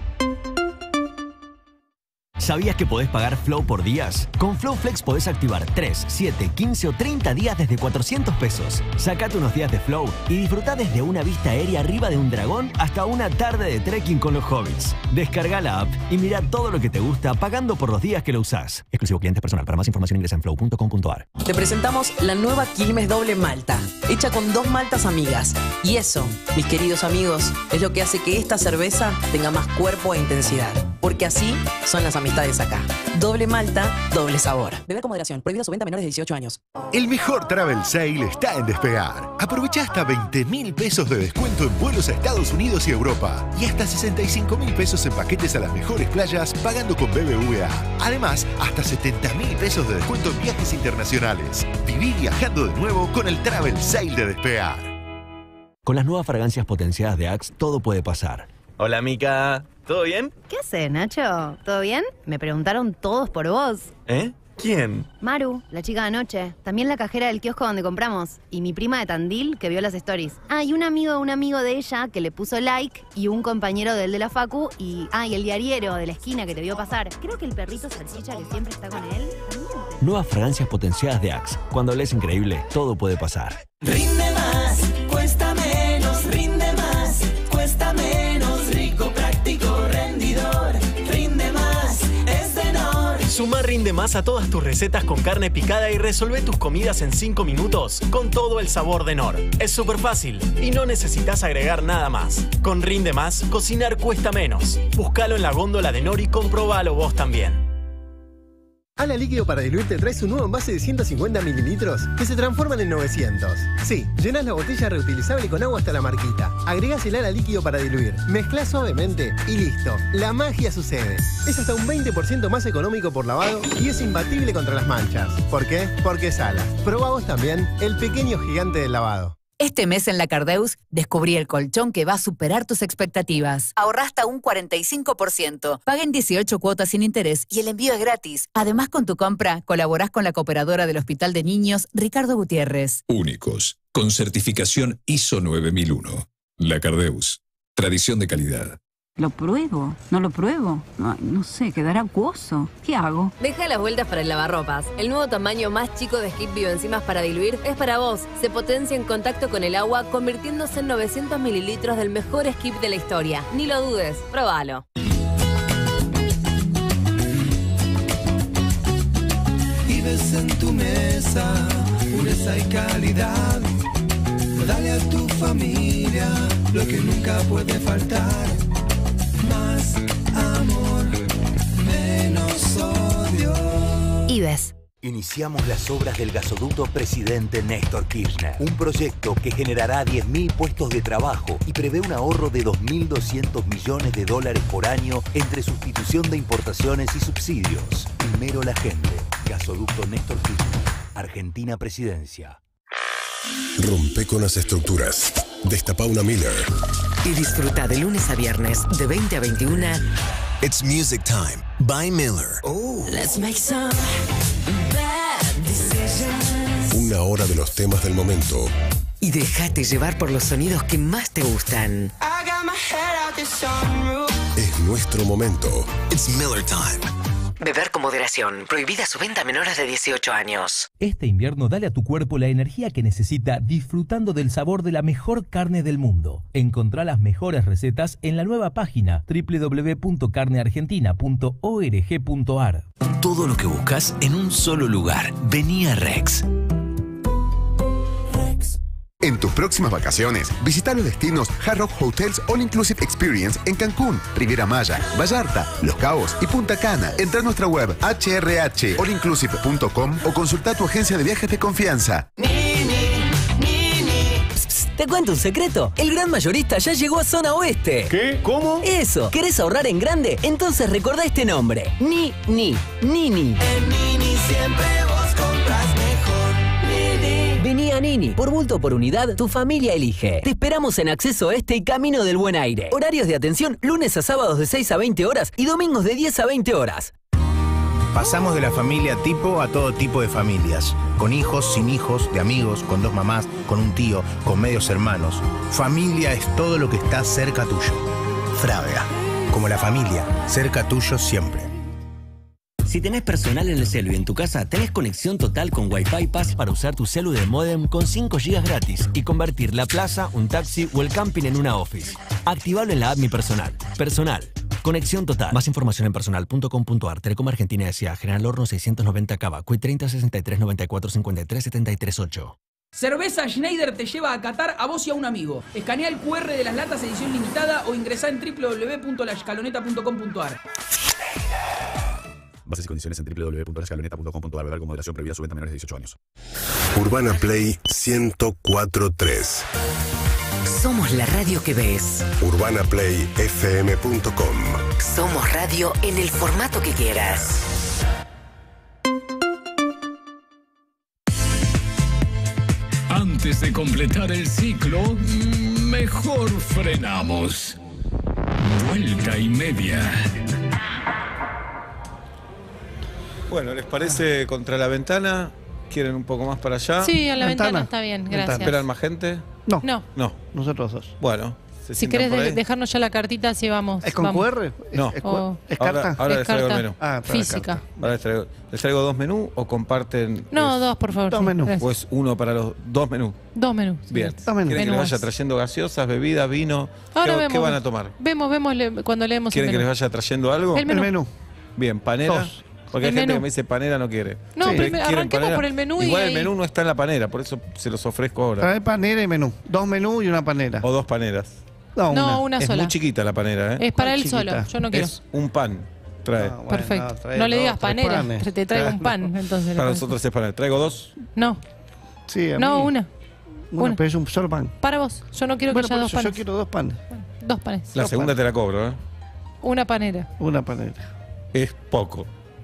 ¿Sabías que podés pagar Flow por días? Con Flow Flex podés activar tres, siete, quince o treinta días desde cuatrocientos pesos. Sacate unos días de Flow y disfrutá desde una vista aérea arriba de un dragón hasta una tarde de trekking con los hobbits. Descarga la app y mira todo lo que te gusta pagando por los días que lo usás. Exclusivo clientes personal. Para más información ingresa en flow punto com punto a r. Te presentamos la nueva Quilmes Doble Malta, hecha con dos maltas amigas. Y eso, mis queridos amigos, es lo que hace que esta cerveza tenga más cuerpo e intensidad. Porque así son las amistades acá. Doble malta, doble sabor. Beber con moderación. Prohibida su venta a menores de dieciocho años. El mejor travel sale está en Despegar. Aprovecha hasta veinte mil pesos de descuento en vuelos a Estados Unidos y Europa. Y hasta sesenta y cinco mil pesos en paquetes a las mejores playas pagando con B B V A. Además, hasta setenta mil pesos de descuento en viajes internacionales. Viví viajando de nuevo con el travel sale de Despegar. Con las nuevas fragancias potenciadas de Axe, todo puede pasar. Hola, Mica. ¿Todo bien? ¿Qué haces, Nacho? ¿Todo bien? Me preguntaron todos por vos. ¿Eh? ¿Quién? Maru, la chica de anoche. También la cajera del kiosco donde compramos. Y mi prima de Tandil, que vio las stories. Ah, y un amigo de un amigo de ella que le puso like. Y un compañero del de la facu. Y, ah, y el diariero de la esquina que te vio pasar. Creo que el perrito salchicha que siempre está con él. Nuevas fragancias potenciadas de Axe. Cuando lees increíble, todo puede pasar. Rinde más, cuesta menos, rinde más, cuesta menos, rico, práctico, rendidor, rinde más, es de Nor. Sumá Rinde Más a todas tus recetas con carne picada y resolvé tus comidas en cinco minutos con todo el sabor de Nor. Es súper fácil y no necesitas agregar nada más. Con Rinde Más, cocinar cuesta menos. Búscalo en la góndola de Nor y comprobalo vos también. Ala Líquido para diluir te trae su nuevo envase de ciento cincuenta mililitros que se transforman en novecientos. Sí, llenás la botella reutilizable con agua hasta la marquita. Agregás el Ala Líquido para diluir, mezclás suavemente y listo. La magia sucede. Es hasta un veinte por ciento más económico por lavado y es imbatible contra las manchas. ¿Por qué? Porque es Ala. Probá vos también el pequeño gigante del lavado. Este mes en la Cardeus descubrí el colchón que va a superar tus expectativas. Ahorrá hasta un cuarenta y cinco por ciento. Paga en dieciocho cuotas sin interés y el envío es gratis. Además, con tu compra, colaborás con la cooperadora del Hospital de Niños, Ricardo Gutiérrez. Únicos, con certificación I S O nueve mil uno. La Cardeus. Tradición de calidad. ¿Lo pruebo? ¿No lo pruebo? Ay, no sé, quedará acuoso. ¿Qué hago? Deja las vueltas para el lavarropas. El nuevo tamaño más chico de Skip Bioenzimas para diluir es para vos. Se potencia en contacto con el agua, convirtiéndose en novecientos mililitros del mejor skip de la historia. Ni lo dudes, probalo. Y ves en tu mesa pureza y calidad. Dale a tu familia lo que nunca puede faltar. Más amor, menos odio. Ives. Iniciamos las obras del gasoducto Presidente Néstor Kirchner, un proyecto que generará diez mil puestos de trabajo y prevé un ahorro de dos mil doscientos millones de dólares por año entre sustitución de importaciones y subsidios. Primero la gente. Gasoducto Néstor Kirchner. Argentina Presidencia. Rompe con las estructuras. Destapa una Miller. Y disfruta de lunes a viernes de veinte a veintiuna. It's Music Time by Miller. Oh. Let's make some bad decisions. Una hora de los temas del momento. Y déjate llevar por los sonidos que más te gustan. I got my head out the sunroof. Es nuestro momento. It's Miller Time. Beber con moderación. Prohibida su venta a menores de dieciocho años. Este invierno dale a tu cuerpo la energía que necesita disfrutando del sabor de la mejor carne del mundo. Encontrá las mejores recetas en la nueva página doble u doble u doble u punto carne argentina punto org punto ar. Todo lo que buscas en un solo lugar. Vení a Rex. En tus próximas vacaciones, visita los destinos Hard Rock Hotels All Inclusive Experience en Cancún, Riviera Maya, Vallarta, Los Cabos y Punta Cana. Entra a nuestra web h r h all inclusive punto com o consulta tu agencia de viajes de confianza. Te cuento un secreto. El gran mayorista ya llegó a Zona Oeste. ¿Qué? ¿Cómo? Eso. ¿Querés ahorrar en grande? Entonces recordá este nombre. Ni, ni, Nini. En Nini siempre vos compras mejor. Nini. Vení a Nini. Por bulto o por unidad, tu familia elige. Te esperamos en Acceso Este y Camino del Buen Aire. Horarios de atención lunes a sábados de seis a veinte horas y domingos de diez a veinte horas. Pasamos de la familia tipo a todo tipo de familias. Con hijos, sin hijos, de amigos, con dos mamás, con un tío, con medios hermanos. Familia es todo lo que está cerca tuyo. Frávega. Como la familia, cerca tuyo siempre. Si tenés personal en el celu y en tu casa, tenés conexión total con Wi-Fi Pass para usar tu celu de módem con cinco gigas gratis y convertir la plaza, un taxi o el camping en una office. Activalo en la app Mi Personal. Personal. Conexión total. Más información en personal punto com punto ar. Telecom Argentina S A. General Horno seiscientos noventa Cava. Cuit treinta sesenta y tres noventa y cuatro cincuenta y tres setenta y tres ocho. Cerveza Schneider te lleva a Qatar a vos y a un amigo. Escanea el cu erre de las latas edición limitada o ingresá en doble u doble u doble u punto la escaloneta punto com punto ar. Bases y condiciones en doble u doble u doble u punto la escaloneta punto com punto ar. Beber con moderación, prohibida su venta a menores de dieciocho años. Urbana Play ciento cuatro punto tres. Somos la radio que ves. urbana play f m punto com. Somos radio en el formato que quieras. Antes de completar el ciclo, mejor frenamos. Vuelta y media. Bueno, ¿les parece contra la ventana? ¿Quieren un poco más para allá? Sí, a la ventana, está bien, gracias. ¿Esperan más gente? No. No. No. Nosotros dos. Bueno. ¿se Si sientan querés por de- ahí? dejarnos ya la cartita, así vamos. ¿Es con vamos. cu erre? No. ¿Es, cu- O- es Ahora, carta? ahora Es les traigo el carta menú. Ah, trae la física. carta. Ahora les traigo, ¿les traigo dos menús o comparten? No, es- dos, por favor. Dos sí, menús. gracias. ¿O es uno para los dos menús? Dos menús. Bien. Dos menús. ¿Quieren que les Menús. vaya trayendo gaseosas, bebidas, vino? Ahora ¿Qué, vemos. qué van a tomar? Vemos, vemos le- cuando leemos el ¿Quieren que les menú. vaya trayendo algo? El menú. El menú. Bien, panera. Dos. Porque hay El gente menú. que me dice panera no quiere. No, ¿Quieren primero arranquemos panera? por el menú y Igual el ahí- menú no está en la panera, por eso se los ofrezco ahora. Trae panera y menú. Dos menús y una panera. O dos paneras. No, No, una es sola. muy chiquita la panera, ¿eh? Es para él chiquita. solo. Yo no quiero. Es un pan. Trae. Ah, bueno, Perfecto. trae No le dos, digas tres panera. panes. Te traigo un Claro. pan. Entonces, le Para pones- nosotros es panera. ¿Traigo dos? No, Sí, a no, mí. una. Una, una. pero es un solo pan. Para vos. Yo no quiero Bueno, que haya por dos eso yo panes. quiero dos panes. Dos panes. La segunda te la cobro, ¿eh? Una panera. Una panera. Es poco.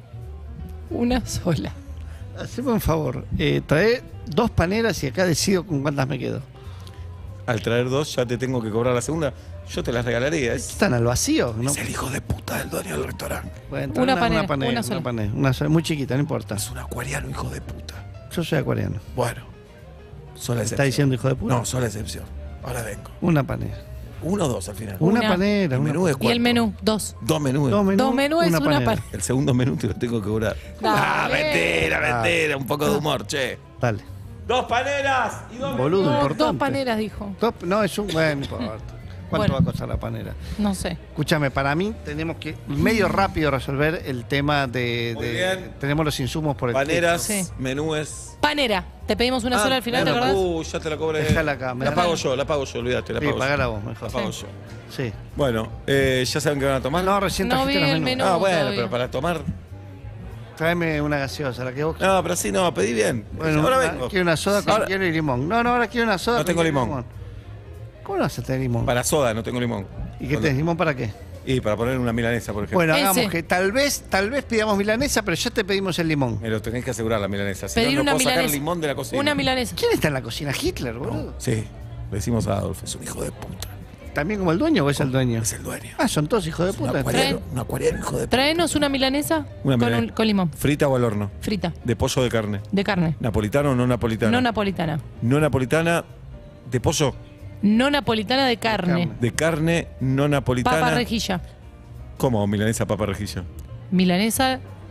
Una sola. Haceme un favor. Eh, trae dos paneras y acá decido con cuántas me quedo. Al traer dos ya te tengo que cobrar la segunda. Yo te las regalaría. Es, ¿Están al vacío? ¿No? es el hijo de puta del dueño del restaurante. Bueno, trae Una panera, Una panera, una una sola. panera, una sola, muy chiquita, no importa. Es un acuariano, hijo de puta. Yo soy acuariano. Bueno. Sola ¿Está excepción. diciendo hijo de puta? No, sola excepción. Ahora vengo. Una panera. Uno o dos al final. Una, Una. panera. El una menú es Y cuatro. el menú, dos. Dos menús. Dos menús, Dos menús es una panera. El segundo menú te lo tengo que cobrar. Ah, Dale. mentira, mentira. Un poco de humor, che. Dale. Dos paneras y dos Boludo, No, importante. dos paneras, dijo. Dos- no, es un... Bueno, no importa. ¿Cuánto Bueno. va a costar la panera? No sé. Escúchame, para mí tenemos que medio rápido resolver el tema de... Muy de- bien. Tenemos los insumos por el Paneras, Sí. menúes. Panera. Te pedimos una Ah, sola al final, ¿te bueno, acordás? Uh, ya te la cobré. Déjala acá, me La la pago pago. yo, la pago yo, olvídate, la Sí, pago yo. pagala vos, mejor. La pago Sí. yo. Sí. Bueno, eh, ¿ya saben qué van a tomar? No, recién No trajiste vi los el menús. menú. Ah, bueno, todavía. pero para tomar. Tráeme una gaseosa, la que vos... No, pero así no, pedí bien. Bueno, ahora una- vengo. quiero una soda con Ahora- hielo y limón. No, no, ahora quiero una soda No con tengo hielo y limón. ¿Cómo no vas a tener limón? Para soda, no tengo limón. ¿Y qué tenés limón para qué? Y para poner una milanesa, por ejemplo. Bueno, Ese. hagamos que tal vez, tal vez pidamos milanesa, pero ya te pedimos el limón. Me lo tenés que asegurar la milanesa. Si Pedir no, no una puedo sacar milanesa. limón de la cocina. Una milanesa. ¿Quién está en la cocina? Hitler, boludo. Sí, le decimos a Adolf, es un hijo de puta. ¿También como el dueño o es el dueño? Es el dueño. Ah, son todos hijos de Un puta. acuariano, un acuariano, hijo de puta. Traenos una milanesa Una con, milanesa. un- con limón. ¿Frita o al horno? Frita. De pollo o de carne. De carne. ¿Napolitano o no napolitana? No napolitana. No napolitana, de pollo. No napolitana de carne. De carne, no napolitana. Papa rejilla. ¿Cómo? Milanesa, papa rejilla. Milanesa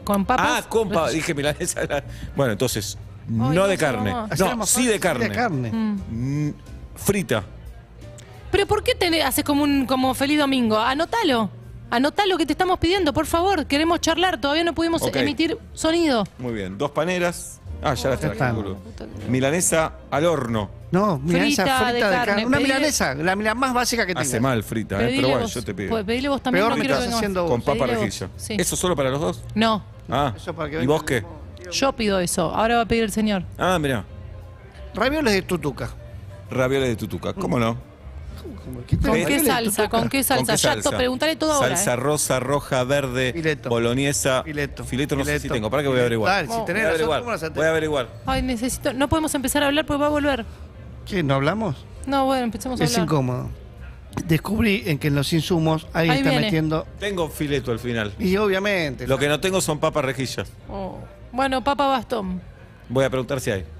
con papas. Ah, con papas. Dije milanesa. Bueno, entonces, no Ay, de no, carne. mamá. No, Hacemos sí de sí carne. de carne. Mm. Mm, Frita. Pero ¿por qué te haces como un como feliz domingo? Anótalo. Anotá lo que te estamos pidiendo, por favor. Queremos charlar, todavía no pudimos Ok. emitir sonido. Muy bien. Dos paneras. Ah, ya las Ya traje. están. boludo. Milanesa al horno. No, milanesa Frita frita, de de, carne, carne. Una pedile- milanesa, la, la más básica que tenga. Hace mal frita, ¿eh? Pedile Pero bueno, vos. yo te pido. Pues pedile vos también, Peor no que quiero estás que vengas. haciendo vos. Con papa Pedile vos. rejilla. Sí. ¿Eso solo para los dos? No, Ah. Eso para que ¿Y venga vos el qué? mismo- yo pido eso. Ahora va a pedir el señor. Ah, mirá. Ravioles de tutuca. Ravioles de tutuca. ¿Cómo no? ¿Qué ¿Con ravioles qué de salsa? tutuca? ¿Con qué salsa? Ya to- preguntale todo ahora. Salsa ¿eh? rosa, roja, verde, Fileto. boloñesa. Fileto. Fileto no sé si Fileto. tengo. Para que voy a averiguar. Dale, si Oh. tenés Voy a razón, averiguar. ¿cómo las Voy a averiguar. Ay, necesito. No podemos empezar a hablar porque va a volver. ¿Qué? ¿No hablamos? No, bueno, empecemos a Es hablar. incómodo. Descubrí en que en los insumos alguien Ahí está viene. metiendo. Tengo fileto al final. Y obviamente. Lo que no tengo son papas rejillas. Oh. Bueno, papa bastón. Voy a preguntar si hay.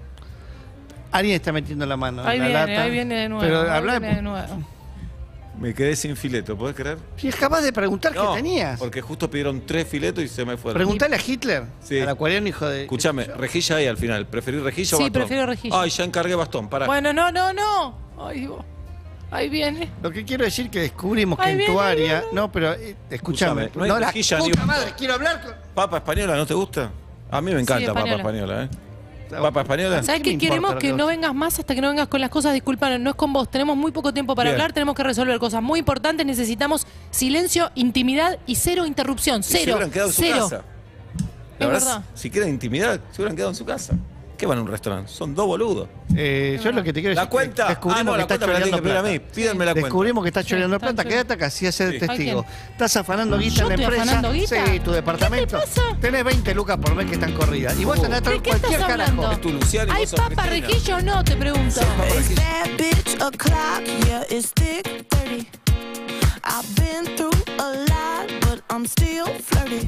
Alguien está metiendo la mano. Ahí en la viene, lata. ahí viene de nuevo. Pero ahí habla viene de nuevo. Me quedé sin fileto, ¿podés creer? Si es capaz de preguntar No, qué tenías. porque justo pidieron tres filetos y se me fueron. Preguntale a Hitler. Sí. Al acuariano, hijo de. Escuchame, rejilla ahí al final. ¿Preferí rejilla o Sí, bastón? prefiero rejilla. Ay, ya encargué bastón, pará. Bueno, no, no, no. Ay, vos. Ahí viene. Lo que quiero decir que descubrimos que Ahí en viene, tu ahí área. viene. No, pero eh, escúchame. Escúchame, no hay la rejilla ni puta un- madre, quiero hablar con. ¿Papa española no te gusta? A mí me encanta papa española. española, ¿eh? ¿Papa española? ¿Sabes ¿Qué qué? me Queremos importa lo que que no vos- vengas más hasta que no vengas con las cosas. Disculpa, no es con vos. Tenemos muy poco tiempo para Bien. hablar. Tenemos que resolver cosas muy importantes. Necesitamos silencio, intimidad y cero interrupción. Y se Cero. hubieran quedado en su Cero. casa. La Es verdad, verdad. si quieren intimidad, se hubieran quedado en su casa. ¿Qué van a un restaurante? Son dos boludos. Eh, yo lo que te quiero La decir. cuenta. que Descubrimos Ah, no, que la está cuenta me la tienen choreando que pedir a plata. mí. Pídanme la cuenta. Descubrimos que está choreando está plata. chore- Quédate acá, así hacer Sí. testigo. ¿A quién? Estás afanando guita ¿Yo en la estoy empresa. afanando guita? Sí, tu departamento. ¿Qué te pasa? Tenés veinte lucas por mes que están corridas. Y vos Oh. tenés que traer ¿De qué cualquier estás carajo. hablando? Es tu Luciano y ¿Hay vos sos papa Cristina. rejilla o no? Te pregunto. It's that bitch o'clock, yeah, it's thick thirty. I've been through a lot, but I'm still flirty.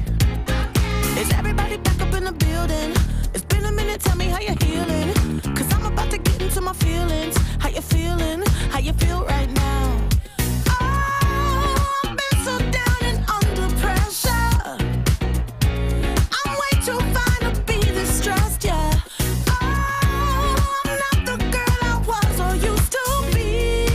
Is everybody back up in the building? It's been a minute, tell me how you're healing. Cause I'm about to get into my feelings. How you feeling? How you feel right now? Oh, I've been so down and under pressure. I'm way too fine to be this stressed, yeah. Oh, I'm not the girl I was or used to be.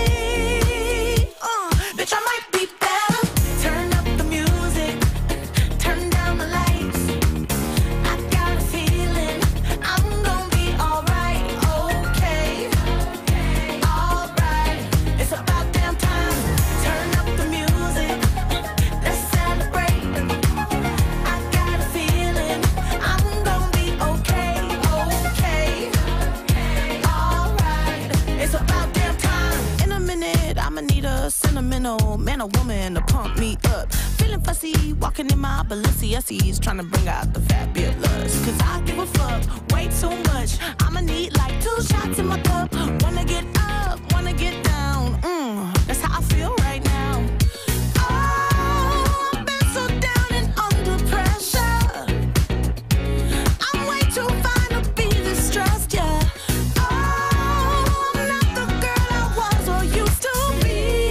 Uh, bitch, I might be better. Turn up the music, turn down the lights. I got a feeling I'm gonna be alright, okay, alright. It's about damn time. Turn up the music, let's celebrate. I got a feeling I'm gonna be okay, okay, alright. It's about damn time. In a minute, I'ma need a sentimental man or woman to pump me up. Feeling fussy, walking in my Balenciennes, trying to bring out the fabulous. Cause I give a fuck way too much. I'ma need like two shots in my cup. Wanna get up, wanna get down. Mm, that's how I feel right now. Oh, I've been so down and under pressure. I'm way too fine to be this stressed, yeah. Oh, I'm not the girl I was or used to be.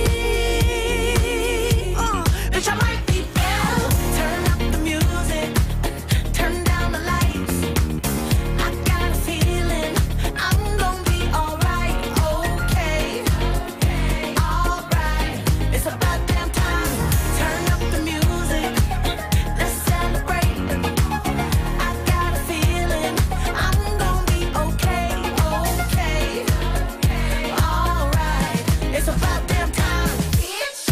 Uh, bitch, I might be better. Turn up the music, turn down the lights. I got a feeling I'm gonna be alright, okay, alright. It's about damn time. Turn up the music, let's celebrate. I got a feeling I'm gonna be okay, okay, alright. It's about damn time, bitch.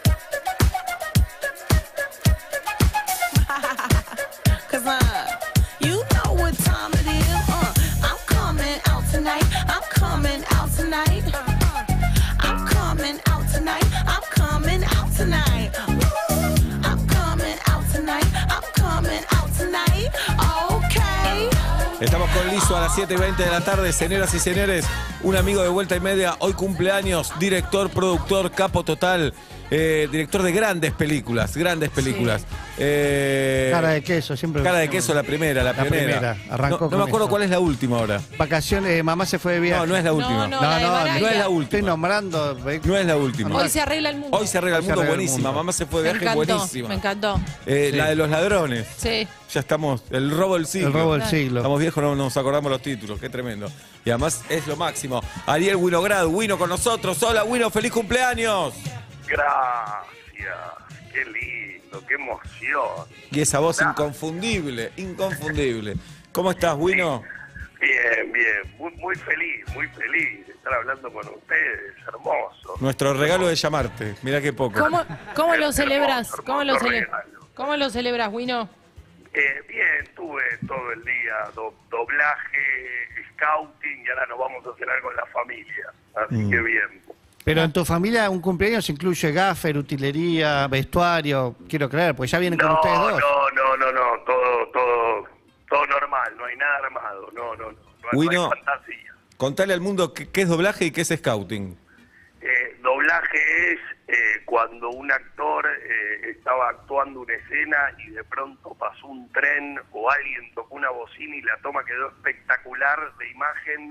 Cause uh, you know what time it is. Uh, I'm coming out tonight. I'm coming out tonight. I'm coming out tonight. I'm coming out tonight. I'm coming out tonight. I'm coming out tonight. Okay. Estamos con Liso a las siete y veinte de la tarde. Señoras y señores, un amigo de Vuelta y Media, hoy cumpleaños, director, productor, capo total, eh, director de grandes películas, grandes películas. Sí. Eh, Cara de queso, siempre. Cara de queso, la primera, la, La pionera. primera, arrancó no, no con me acuerdo eso. cuál es la última ahora. Vacaciones, eh, mamá se fue de viaje. No, no es la última. No, no, la de Baraya. no es la Estoy última. nombrando. No es la última. Hoy se arregla el mundo. Hoy se arregla el Hoy se mundo, arregla el buenísima. mundo. Mamá se fue de Me viaje, encantó, buenísima. me encantó. Eh, Sí. La de los ladrones. Sí. Ya estamos, el robo del siglo. El robo del Claro. siglo. Estamos viejos, no nos acordamos los títulos, qué tremendo. Y además es lo máximo. Ariel Winograd, Wino con nosotros. Hola, Wino, feliz cumpleaños. Gracias, qué lindo, qué emoción. Y esa voz inconfundible, inconfundible. ¿Cómo estás, Wino? Bien, bien, muy, muy feliz, muy feliz de estar hablando con ustedes, hermoso. Nuestro regalo de llamarte, mirá qué poco. ¿Cómo, cómo lo celebras? Hermoso, ¿Cómo lo, hermoso cele- regalo. ¿Cómo lo celebras, Wino? Eh, bien, tuve todo el día do- doblaje, scouting y ahora nos vamos a cenar con la familia, así Mm. que bien. Pero en tu familia un cumpleaños incluye gaffer, utilería, vestuario, quiero creer, pues ya vienen con No, ustedes dos. no, no, no, no, todo, todo, todo normal, no hay nada armado, no, no, no, no, hay- Wino, no hay fantasía. contale al mundo qué, qué es doblaje y qué es scouting. Eh, doblaje es eh, cuando un actor eh, estaba actuando una escena y de pronto pasó un tren o alguien tocó una bocina y la toma quedó espectacular de imagen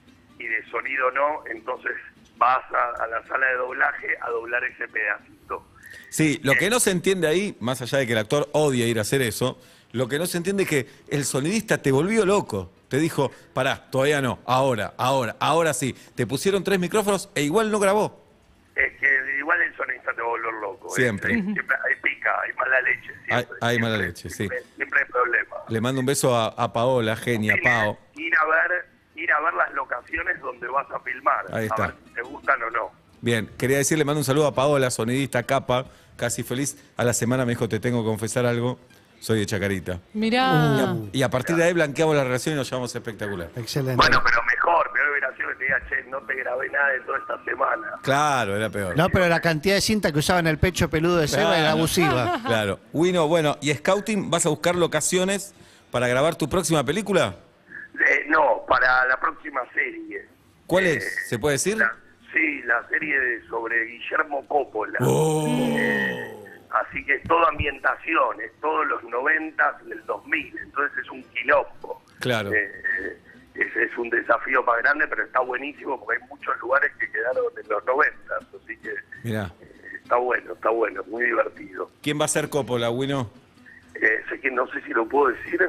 y de sonido no, entonces vas a, a la sala de doblaje a doblar ese pedacito. Sí, lo que no se entiende ahí, más allá de que el actor odia ir a hacer eso, lo que no se entiende es que el sonidista te volvió loco. Te dijo, pará, todavía no, ahora, ahora, ahora sí. Te pusieron tres micrófonos e igual no grabó. Es que igual el sonista te va a volver loco. ¿eh? Siempre. Hay, siempre hay pica, hay mala leche. Hay, Siempre, hay mala siempre, leche, sí. siempre, siempre hay problemas. Le mando un beso a, a Paola, genia, Pao. Ir a ver, ir a ver las locaciones donde vas a filmar. Ahí está. A ver si te gustan o no. Bien, quería decirle, mando un saludo a Paola, sonidista, capa, casi feliz. A la semana me dijo, te tengo que confesar algo, soy de Chacarita. Mirá. Y, a, y a partir de ahí blanqueamos la relación y nos llevamos espectacular. Excelente. Bueno, pero mejor, peor hubiera sido que te diga, che, no te grabé nada de toda esta semana. Claro, era peor. No, pero la cantidad de cinta que usaba en el pecho peludo de Seba era abusiva. Claro. Wino, bueno, ¿y Scouting vas a buscar locaciones para grabar tu próxima película? Eh, no, para la próxima serie. ¿Cuál Eh, es? ¿Se puede decir? la- sí, la serie de- sobre Guillermo Coppola. Oh. Eh, así que es toda ambientación, es todos los noventas del dos mil, entonces es un quilombo. Claro. Eh, es, es un desafío más grande, pero está buenísimo porque hay muchos lugares que quedaron en los noventas, así que Mirá. está bueno, está bueno, muy divertido. ¿Quién va a ser Coppola, Wino? Eh, sé que no sé si lo puedo decir.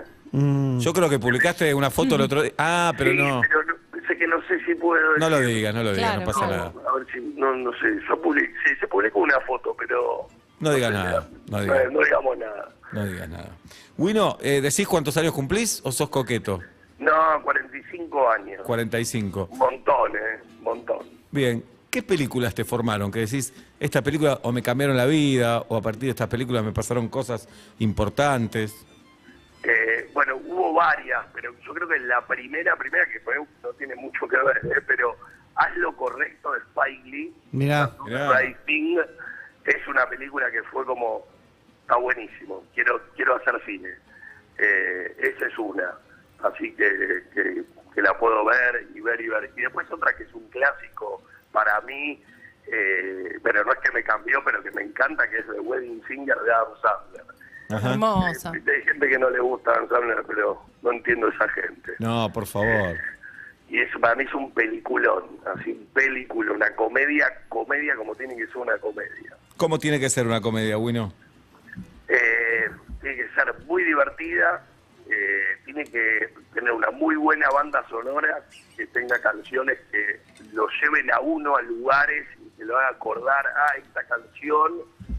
Yo creo que publicaste una foto el otro día. Ah, pero Sí, no. pero no- sé que no sé si puedo No decir. lo digas, no lo digas, no pasa nada. A ver si, no, no sé, yo public, sí, se publicó una foto, pero No digas nada. No no, digas, no digamos nada. no digas nada. Wino, eh, ¿decís cuántos años cumplís o sos coqueto? No, cuarenta y cinco años. cuarenta y cinco. Un montón, eh, un montón. Bien, ¿qué películas te formaron? Que decís, esta película o me cambiaron la vida, o a partir de estas películas me pasaron cosas importantes. Eh, bueno, hubo varias, pero yo creo que la primera, primera que fue, no tiene mucho que ver, eh, pero Haz lo correcto de Spike Lee. Mirá. Right Thing es una película que fue como, está buenísimo, quiero quiero hacer cine. Eh, esa es una, así que, que, que la puedo ver y ver y ver. Y después otra que es un clásico para mí, eh, pero no es que me cambió, pero que me encanta, que es The Wedding Singer de Adam Sandler. Ajá. Hermosa. Eh, hay gente que no le gusta Adam Sandler, pero no entiendo esa gente. No, por favor. Y eso para mí es un peliculón, así un película, una comedia, comedia como tiene que ser una comedia. ¿Cómo tiene que ser una comedia, Wino? Eh, tiene que ser muy divertida, eh, tiene que tener una muy buena banda sonora, que tenga canciones que lo lleven a uno a lugares y que lo haga acordar a esta canción.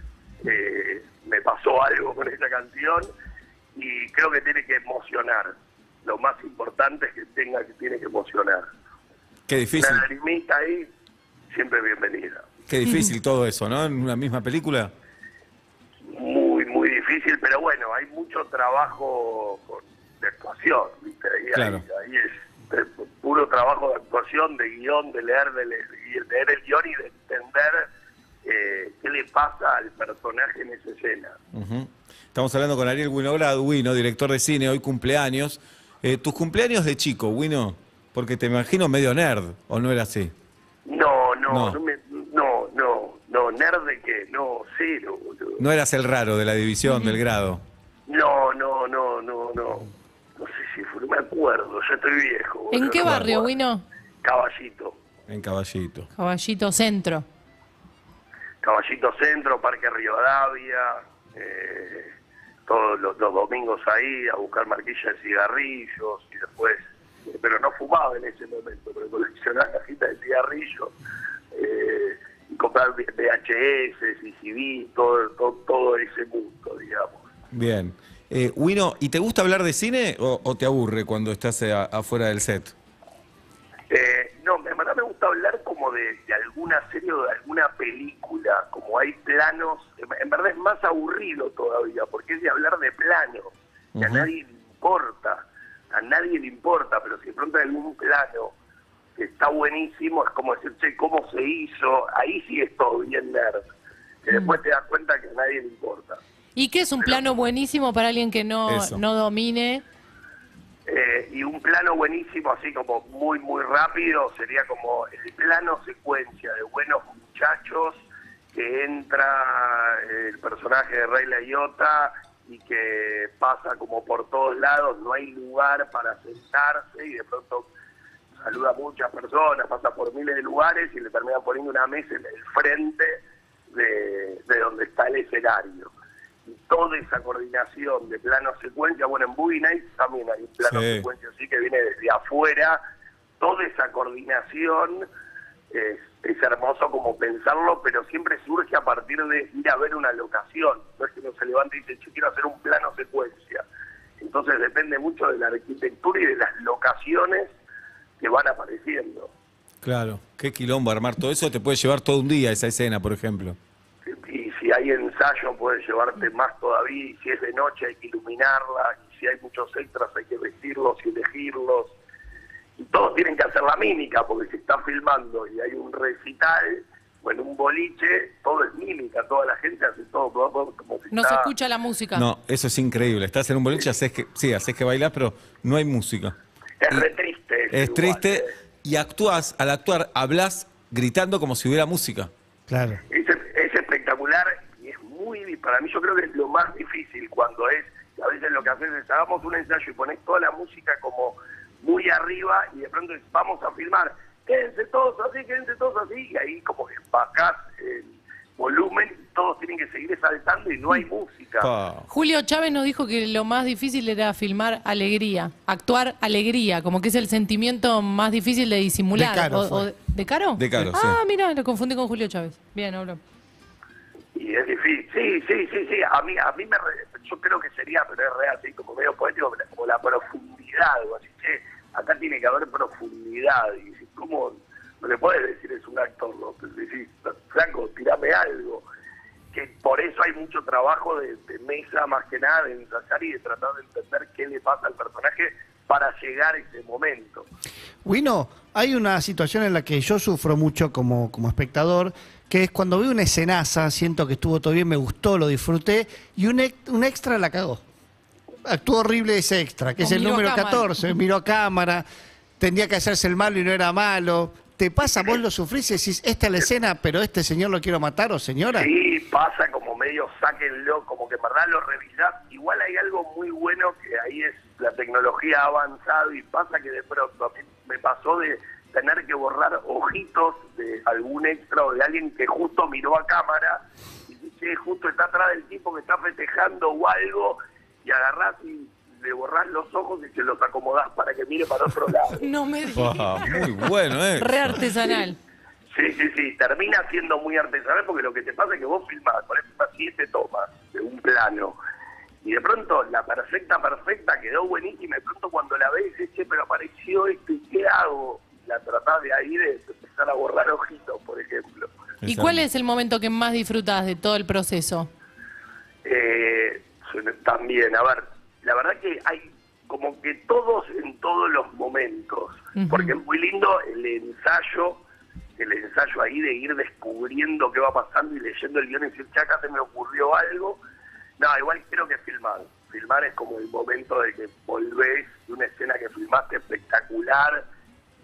Eh, me pasó algo con esta canción y creo que tiene que emocionar. Lo más importante es que tenga que tiene que emocionar. Qué difícil, Una lagrimita ahí, siempre bienvenida. qué difícil todo eso, ¿no? En una misma película. Muy, muy difícil, pero bueno, hay mucho trabajo con- de actuación, ¿viste? Ahí, Claro. ahí, ahí es eh, puro trabajo de actuación, de guión, de leer, de leer, y de leer el guión y de entender eh, qué le pasa al personaje en esa escena. Ujú. Estamos hablando con Ariel Winograd, Wino, director de cine, hoy cumpleaños. Eh, ¿Tus cumpleaños de chico, Wino? Porque te imagino medio nerd, ¿o no era así? No, no, No. no, me- no, no, no, nerd de qué, no, cero, boludo. No eras el raro de la división, del grado. No, no, no, no, no. No sé si fue, no me acuerdo, yo estoy viejo. boludo, ¿En qué no me barrio, acuerdo. Wino? Caballito. En Caballito. Caballito Centro. Caballito Centro, Parque Rivadavia, eh, todos los, los domingos ahí a buscar marquillas de cigarrillos y después, eh, pero no fumaba en ese momento, pero coleccionaba cajitas de cigarrillos, eh, y comprar V H S y C D, todo, todo, todo ese mundo, digamos. Bien. Eh, Wino, ¿y te gusta hablar de cine o, o te aburre cuando estás eh, a- afuera del set? Eh, no, en verdad me gusta hablar como de, de alguna serie o de alguna película, como hay planos, en, en verdad es más aburrido todavía, porque es de hablar de planos, que a Ujú. nadie le importa, a nadie le importa, pero si de pronto hay algún plano que está buenísimo, es como decir, che, ¿cómo se hizo? Ahí sí es todo bien nerd, que después te das cuenta que a nadie le importa. ¿Y qué es un plano buenísimo para alguien que no, Eso. no domine? Eh, y un plano buenísimo, así como muy, muy rápido, sería como el plano secuencia de Buenos Muchachos, que entra el personaje de Ray Liotta y que pasa como por todos lados, no hay lugar para sentarse y de pronto saluda a muchas personas, pasa por miles de lugares y le terminan poniendo una mesa en el frente de, de donde está el escenario. Y toda esa coordinación de plano secuencia, bueno, en Boogie Nights también hay un plano Sí. secuencia así que viene desde afuera, toda esa coordinación es, es hermoso como pensarlo, pero siempre surge a partir de ir a ver una locación, no es que uno se levante y dice, yo quiero hacer un plano secuencia, entonces depende mucho de la arquitectura y de las locaciones que van apareciendo. Claro. Qué quilombo armar todo eso. Te puede llevar todo un día esa escena, por ejemplo. Y si hay ensayo puede llevarte más todavía, y si es de noche hay que iluminarla, y si hay muchos extras hay que vestirlos y elegirlos, y todos tienen que hacer la mímica, porque si está filmando y hay un recital, bueno, un boliche, todo es mímica, toda la gente hace todo, todo como si No se está- escucha la música. No, eso es increíble. Estás en un boliche, haces que, sí, haces que bailas, pero no hay música. Es re triste. eso Es igual, triste. eh. Y actúas, al actuar, hablas gritando como si hubiera música. Claro. Es, es espectacular y es muy, para mí yo creo que es lo más difícil cuando es, a veces lo que haces es hagamos un ensayo y pones toda la música como muy arriba y de pronto es, vamos a filmar, quédense todos así, quédense todos así, y ahí como que bajás el volumen y todos tienen que seguir saltando y no hay música. Julio Chávez nos dijo que lo más difícil era filmar alegría, actuar alegría, como que es el sentimiento más difícil de disimular. De Caro O- fue. o- ¿De Caro? De Caro, Ah, sí. mira, lo confundí con Julio Chávez. Bien, hablo. Y es difícil, sí, sí, sí, sí, a mí, a mí me, re- yo creo que sería, pero es real, así como medio poético, pero como la profundidad, o así, che, acá tiene que haber profundidad, y si, ¿cómo? No le puedes decir es un actor, ¿no? Pero decís, Franco, tirame algo, que por eso hay mucho trabajo de, de mesa, más que nada, de ensayar y de tratar de entender qué le pasa al personaje para llegar a ese momento. Wino, hay una situación en la que yo sufro mucho como, como espectador, que es cuando veo una escenaza, siento que estuvo todo bien, me gustó, lo disfruté, y un, ex- un extra la cagó. Actuó horrible ese extra, que O es el miró a número cámara. catorce, miró a cámara, tendría que hacerse el malo y no era malo. ¿Te pasa, vos lo sufrís y decís, esta es la escena, pero este señor lo quiero matar o señora? Sí, pasa como medio sáquenlo, como que en verdad lo revisás. Igual hay algo muy bueno que ahí es la tecnología ha avanzado y pasa que de pronto a mí me pasó de tener que borrar ojitos de algún extra o de alguien que justo miró a cámara y dice, justo está atrás del tipo que está festejando o algo y agarrás y le borrás los ojos y se los acomodás para que mire para otro lado. No me Ah, muy bueno, ¿eh? Re artesanal. Sí, sí, sí, termina siendo muy artesanal porque lo que te pasa es que vos filmás, por ejemplo, siete tomas de un plano y de pronto la perfecta, perfecta quedó buenísima y de pronto cuando la ves dices, che, pero apareció esto, ¿y qué hago? Y la tratás de ahí de empezar a borrar ojitos, por ejemplo. ¿Y cuál es el momento que más disfrutás de todo el proceso? Eh, también, a ver, la verdad que hay como que todos en todos los momentos, Ujú. porque es muy lindo el ensayo, el ensayo ahí de ir descubriendo qué va pasando y leyendo el guión y decir, che, acá se me ocurrió algo. No, igual creo que filmar. Filmar es como el momento de que volvés de una escena que filmaste espectacular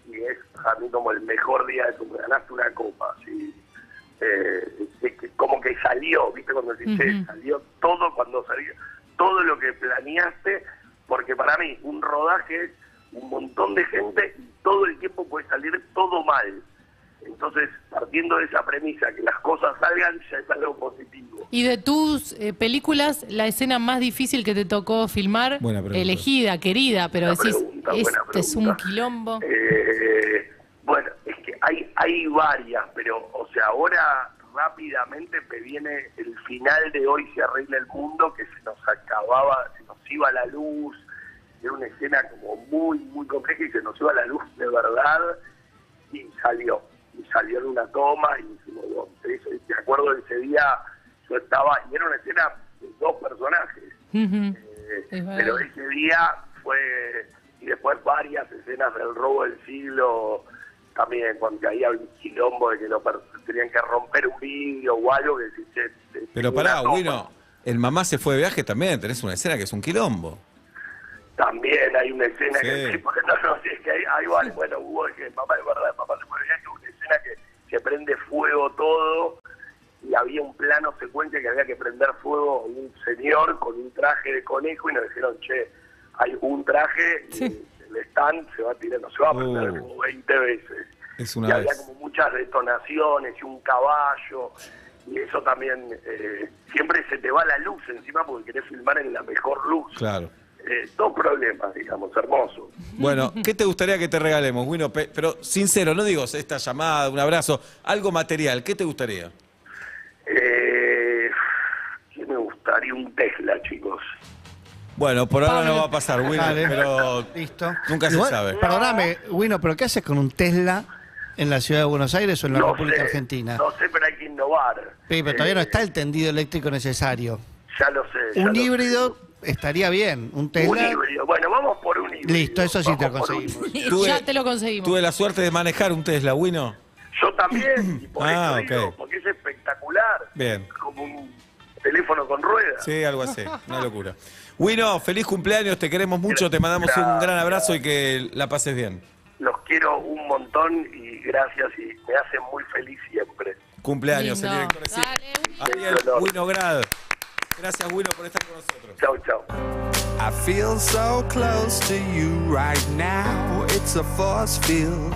y es a mí como el mejor día de tu vida, ganaste una copa, ¿sí? Eh, es que como que salió, ¿viste? Cuando decís, Ujú. salió todo cuando salió, todo lo que planeaste, porque para mí un rodaje es un montón de gente y todo el tiempo puede salir todo mal. Entonces, partiendo de esa premisa, que las cosas salgan, ya es algo positivo. Y de tus eh, películas, la escena más difícil que te tocó filmar, Buena pregunta. elegida, querida, pero Buena decís, pregunta, buena este es un pregunta. quilombo. Eh, bueno, es que hay hay varias, pero, o sea, ahora rápidamente me viene el final de Hoy se arregla el mundo, que se nos acababa, se nos iba la luz, era una escena como muy, muy compleja y se nos iba la luz de verdad, y salió, y salió en una toma, y dijimos, bueno, eso, y me acuerdo de ese día, yo estaba, y era una escena de dos personajes, eh, pero ese día fue, y después varias escenas del robo del siglo, también cuando había un quilombo de que no per- tenían que romper un vidrio o algo, que si se, se- Pero una pará, toma. Wino, el mamá se fue de viaje también, tenés una escena que es un quilombo. También hay una escena Sí. que sí, porque no, no, sí, es que hay, hay varias, bueno, hubo que papá de verdad, papá se fue de viaje, una escena que se prende fuego todo, y había un plano secuencia que había que prender fuego un señor con un traje de conejo, y nos dijeron, che, hay un traje, y el stand se va a tirar, no se va a prender Uh. como veinte veces. Es Y una había vez. como muchas detonaciones y un caballo, y eso también, eh, siempre se te va la luz encima porque querés filmar en la mejor luz. Claro. Eh, dos problemas, digamos, hermosos. Bueno, ¿qué te gustaría que te regalemos, Wino? Pe- Pero sincero, no digo esta llamada, un abrazo, algo material, ¿qué te gustaría? Eh, ¿Qué me gustaría? Un Tesla, chicos. Bueno, por ahora no va a pasar, Wino, Dale. pero Listo. nunca Igual, se sabe. Perdóname, Wino, pero ¿qué haces con un Tesla en la ciudad de Buenos Aires o en la No República sé, Argentina? No sé, pero hay que innovar. Sí, pero todavía Eh, no está el tendido eléctrico necesario. Ya lo sé. ya Un lo sé. híbrido estaría bien. Un Un Tesla. híbrido. Bueno, vamos por un híbrido. Listo, eso sí te lo Vamos por un conseguimos. híbrido. Ya te lo conseguimos. Tuve la suerte de manejar un Tesla, Wino. Yo también, y por Ah, eso digo, ok. porque es espectacular. Bien. Como un teléfono con ruedas. Sí, algo así, una locura. Wino, feliz cumpleaños, te queremos mucho, te mandamos un Gracias. gran abrazo y que la pases bien. Los quiero un montón y gracias, y me hacen muy feliz siempre. Cumpleaños, el Lindo. director de cine. Ariel Winograd. Gracias, Wino, por estar con nosotros. Chau, chau. I feel so close to you right now. It's a force field.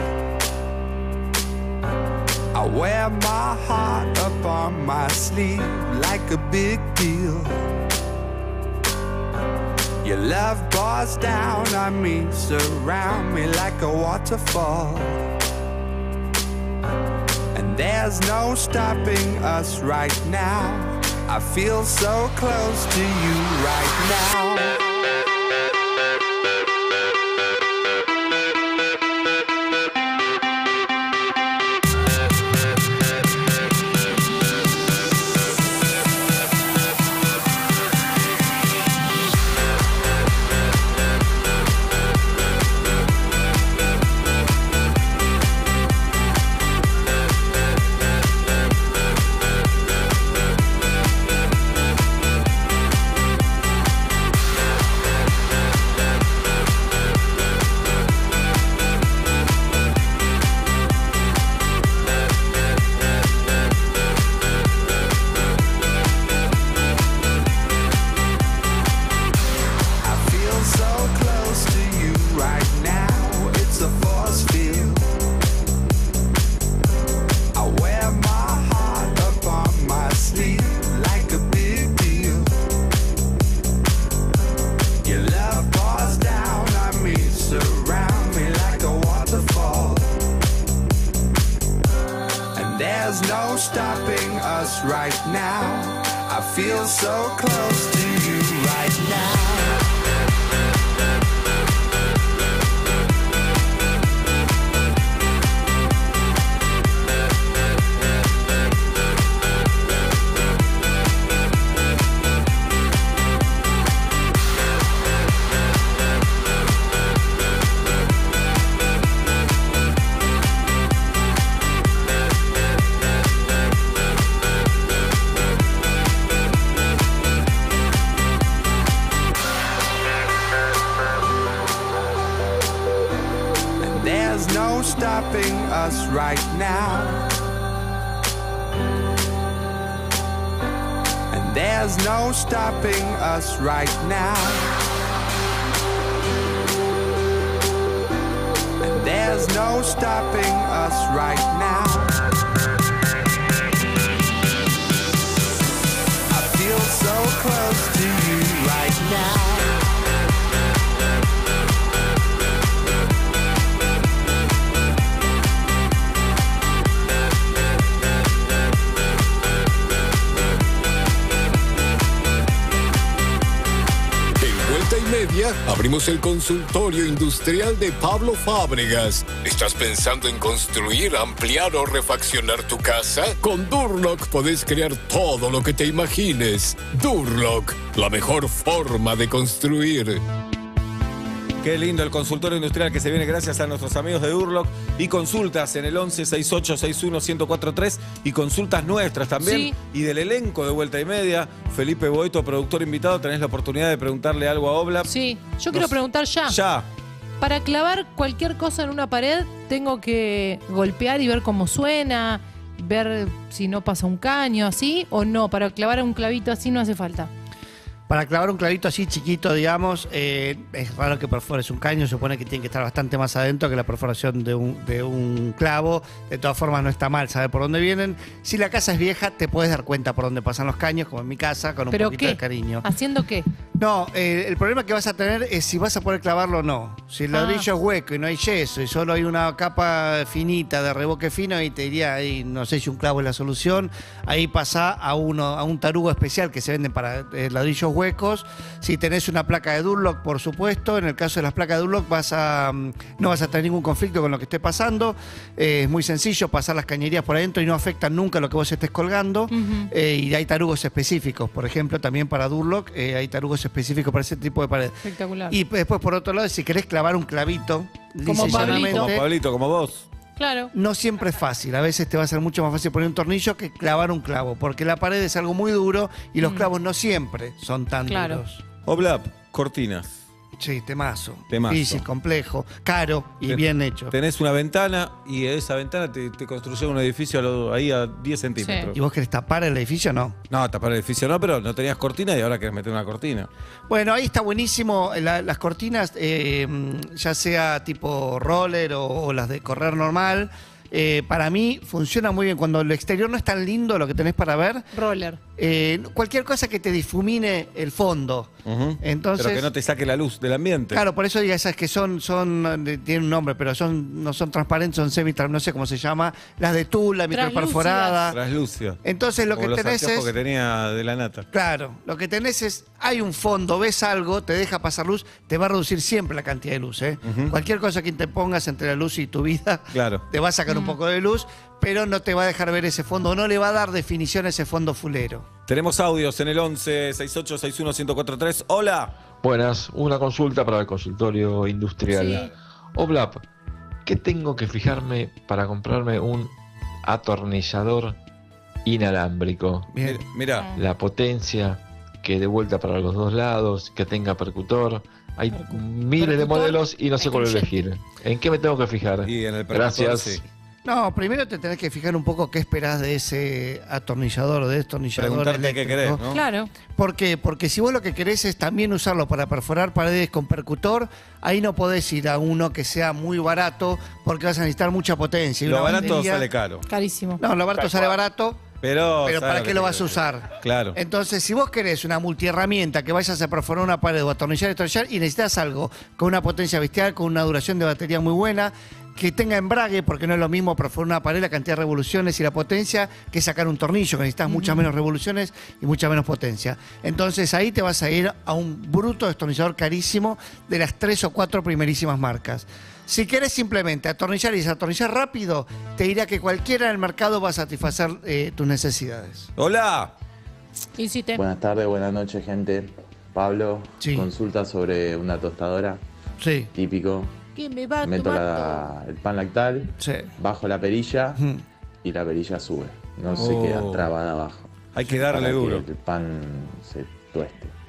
I wear my heart up on my sleeve like a big deal. Your love pours down on me, surround me like a waterfall. And there's no stopping us right now. I feel so close to you right now. I feel so close to you right now. It's a force field. I wear my heart up on my sleeve like a big deal. Your love pours down on me, surround me like a waterfall. And there's no stopping us right now. I feel so close to you right now. us right now. And there's no stopping us right now. And there's no stopping us right now. I feel so close to you right now. Y media, abrimos el consultorio industrial de Pablo Fábregas. ¿Estás pensando en construir, ampliar o refaccionar tu casa? Con Durlock podés crear todo lo que te imagines. Durlock, la mejor forma de construir. Qué lindo el consultorio industrial que se viene gracias a nuestros amigos de Durlock. Y consultas en el once sesenta y ocho sesenta y uno ciento cuarenta y tres. Y consultas nuestras también. Sí. Y del elenco de Vuelta y Media. Felipe Boeto, productor invitado. Tenés la oportunidad de preguntarle algo a Oblap. Sí, yo Nos- quiero preguntar ya. Ya. Para clavar cualquier cosa en una pared, tengo que golpear y ver cómo suena, ver si no pasa un caño, así, o no. Para clavar un clavito así no hace falta. Para clavar un clavito así chiquito, digamos, eh, es raro que perfores un caño, supone que tiene que estar bastante más adentro que la perforación de un, de un clavo. De todas formas no está mal saber por dónde vienen. Si la casa es vieja, te puedes dar cuenta por dónde pasan los caños, como en mi casa, con un ¿Pero poquito qué? de cariño. ¿Haciendo qué? No, eh, el problema que vas a tener es si vas a poder clavarlo o no. Si el Ah. ladrillo es hueco y no hay yeso y solo hay una capa finita de revoque fino, ahí te diría, ahí no sé si un clavo es la solución. Ahí pasa a uno a un tarugo especial que se venden para eh, ladrillos huecos. Si tenés una placa de Durlock, por supuesto, en el caso de las placas de Durlock vas a, mm, no vas a tener ningún conflicto con lo que esté pasando. Eh, es muy sencillo pasar las cañerías por adentro y no afectan nunca lo que vos estés colgando. Ujú. Eh, y hay tarugos específicos, por ejemplo, también para Durlock eh, hay tarugos específicos para ese tipo de pared. Espectacular. Y después, por otro lado, si querés clavar un clavito, Como lisa y llanamente, Como Pablito, como vos. Claro. no siempre es fácil. A veces te va a ser mucho más fácil poner un tornillo que clavar un clavo, porque la pared es algo muy duro y los Mm. clavos no siempre son tan Claro. duros. Oblap, cortinas. Sí, temazo. Temazo. Difícil, complejo, caro y Ten- bien hecho. Tenés una ventana y esa ventana te, te construyó un edificio a lo- ahí a diez centímetros. ¿Y vos querés tapar el edificio? No. No, tapar el edificio no, pero no tenías cortina y ahora querés meter una cortina. Bueno, ahí está buenísimo. La- las cortinas, eh, ya sea tipo roller o, o las de correr normal, eh, para mí funciona muy bien. Cuando el exterior no es tan lindo lo que tenés para ver, Roller. eh, cualquier cosa que te difumine el fondo. Ujú. Entonces- Pero que no te saque la luz del ambiente. Claro, por eso diga esas que son, son, eh, tienen un nombre, pero son, no son transparentes, son semi, no sé cómo se llama, las de tula, microperforada. Traslucia. Entonces lo Como que los tenés anteojos es- que tenía de la nata. Claro, lo que tenés es, hay un fondo, ves algo, te deja pasar luz, te va a reducir siempre la cantidad de luz. ¿eh? Ujú. Cualquier cosa que te pongas entre la luz y tu vida, Claro. te va a sacar un poco de luz, pero no te va a dejar ver ese fondo, no le va a dar definición a ese fondo fulero. Tenemos audios en el once sesenta y ocho sesenta y uno ciento cuarenta y tres. Hola. Buenas, una consulta para el consultorio industrial. Sí. Oblap, ¿qué tengo que fijarme para comprarme un atornillador inalámbrico? Bien. Mira. La potencia, que dé vuelta para los dos lados, que tenga percutor. Hay miles de Percutor modelos y no sé cuál incluyente. elegir. ¿En qué me tengo que fijar? Y en el percutor, Gracias. sí. No, primero te tenés que fijar un poco qué esperás de ese atornillador o de destornillador. Preguntarte qué eléctrico. querés, ¿no? Claro. ¿Por qué? Porque si vos lo que querés es también usarlo para perforar paredes con percutor, ahí no podés ir a uno que sea muy barato porque vas a necesitar mucha potencia. Y Lo una barato batería- sale caro. Carísimo. No, lo barato sale barato, Pero, pero ¿sabes ¿para lo qué que lo te vas a quiero usar? Claro. Entonces, si vos querés una multiherramienta que vayas a perforar una pared o atornillar y destornillar y necesitas algo con una potencia bestial, con una duración de batería muy buena, que tenga embrague, porque no es lo mismo perforar una pared, la cantidad de revoluciones y la potencia, que sacar un tornillo, que necesitas muchas menos revoluciones y mucha menos potencia. Entonces ahí te vas a ir a un bruto destornillador carísimo de las tres o cuatro primerísimas marcas. Si querés simplemente atornillar y desatornillar rápido, te diría que cualquiera en el mercado va a satisfacer eh, tus necesidades. Hola. Insiste. Buenas tardes, buenas noches, gente. Pablo, Sí. consulta sobre una tostadora. Sí. Típico. ¿Qué me va a Meto tomar la- el pan lactal, Sí. bajo la perilla Ujú. y la perilla sube. No se Oh. queda trabada abajo. Hay que darle Para duro. que el pan se tueste.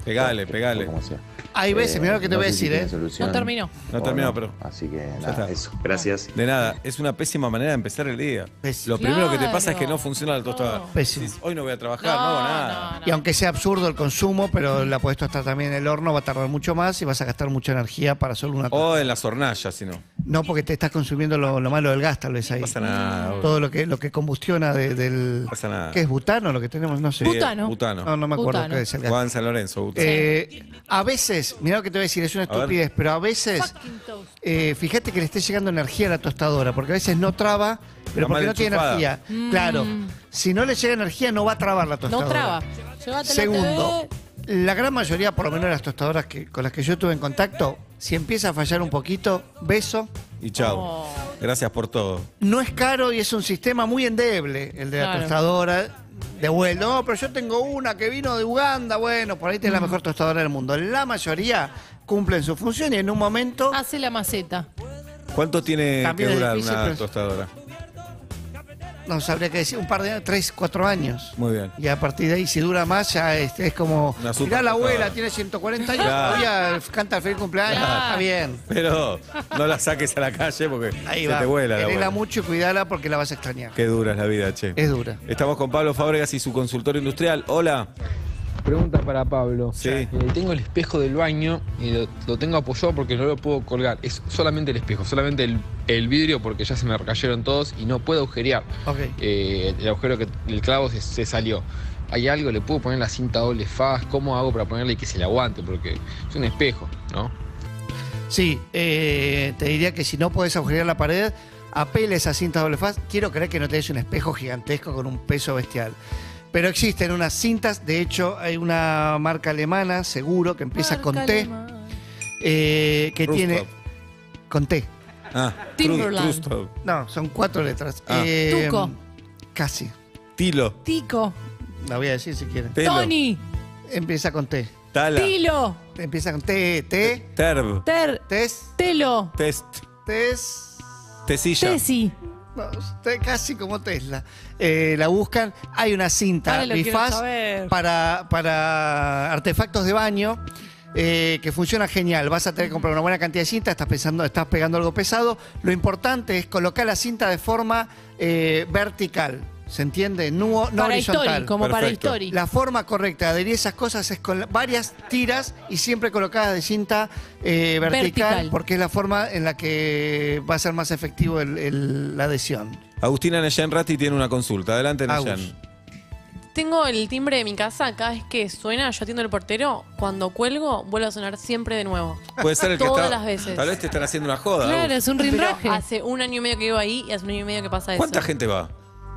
Pegale, pegale. Como sea. Hay veces, mirá lo que te no voy a sé si decir, tiene ¿eh? solución No terminó. No o terminó, pero. Así que Ya nada, está. eso. Gracias. De nada, es una pésima manera de empezar el día. Lo primero que te pasa es que no funciona la tostada. Pésimo. Decís, hoy no voy a trabajar, no, hago nada. Y aunque sea absurdo el consumo, pero la podés tostar también en el horno, va a tardar mucho más y vas a gastar mucha energía para solo una tostada. O en las hornallas, si no. No, porque te estás consumiendo lo, lo malo del gas, tal vez ahí. No pasa nada. Todo lo que, lo que combustiona de- del. No pasa nada. ¿Qué es butano lo que tenemos? No sé. Sí, Butano. butano. No, no me acuerdo Butano. qué es el gas. Juan San Lorenzo, butano. Eh, a veces, mirá lo que te voy a decir, es una A ver. estupidez, pero a veces, eh, fíjate que le esté llegando energía a la tostadora, porque a veces no traba, pero Está mal porque no tiene enchufada. energía. Mm. Claro, si no le llega energía no va a trabar la tostadora. No traba. Llévatela, Segundo, te la gran mayoría, por lo menos las tostadoras que, con las que yo estuve en contacto, si empieza a fallar un poquito, beso. Y chau. Oh. Gracias por todo. No es caro y es un sistema muy endeble, el de la Claro. tostadora. De vuelo, no, pero yo tengo una que vino de Uganda, bueno, por ahí tenés la mejor tostadora del mundo. La mayoría cumplen su función y en un momento... Hace la maceta. ¿Cuánto tiene También que es durar difícil, una pero- tostadora? No sabría qué decir, un par de años, tres, cuatro años. Muy bien. Y a partir de ahí, si dura más, ya es, es como. Una super Mirá, la abuela tostadora. tiene ciento cuarenta años, Claro. todavía canta el feliz cumpleaños, Claro. está bien. Pero no la saques a la calle porque Ahí se va. te vuela la Querela abuela. mucho y cuidala porque la vas a extrañar. Qué dura es la vida, che. Es dura. Estamos con Pablo Fábregas y su consultorio industrial. Hola. Pregunta para Pablo. Sí. Eh, tengo el espejo del baño y lo, lo tengo apoyado porque no lo puedo colgar. Es solamente el espejo, solamente el, el vidrio porque ya se me cayeron todos y no puedo agujerear. Ok. Eh, el agujero que el clavo se, se salió. ¿Hay algo? ¿Le puedo poner la cinta doble faz? ¿Cómo hago para ponerle y que se le aguante? Porque es un espejo, ¿no? Sí, eh, te diría que si no podés agujerear la pared, apele esa cinta doble faz. Quiero creer que no tenés un espejo gigantesco con un peso bestial. Pero existen unas cintas, de hecho hay una marca alemana, seguro, que empieza con T, eh, que Rustov. tiene... Con T. Ah, Timberland. Rustov. No, son cuatro letras. Ah. Eh, Tuco. Casi. Tilo. Tico. La voy a decir si quieren. Telo. Tony. Empieza con T. Tala. Tilo. Empieza con T, T, Terb. Ter. Tes, Telo. Test. Tes... Tesilla. Tesi. No, usted casi como Tesla. Eh, la buscan. Hay una cinta Ahora lo quiero bifaz saber. para, para artefactos de baño eh, que funciona genial. Vas a tener que comprar una buena cantidad de cinta, estás, pensando, estás pegando algo pesado. Lo importante es colocar la cinta de forma eh, vertical. ¿Se entiende? No, no Para horizontal. History, como para Perfecto. History. La forma correcta de adherir esas cosas es con varias tiras y siempre colocadas de cinta eh, vertical, Vertical. porque es la forma en la que va a ser más efectivo el- el- la adhesión. Agustina Neyen Ratti tiene una consulta. Adelante, Agus. Neyen. Tengo el timbre de mi casa, cada vez que suena, yo atiendo el portero, cuando cuelgo, vuelve a sonar siempre de nuevo. Puede ser el que Todas está. las veces. Tal vez te están haciendo una joda. Claro, Agus. es un Pero rinraje. hace un año y medio que vivo ahí y hace un año y medio que pasa eso. ¿Cuánta gente va?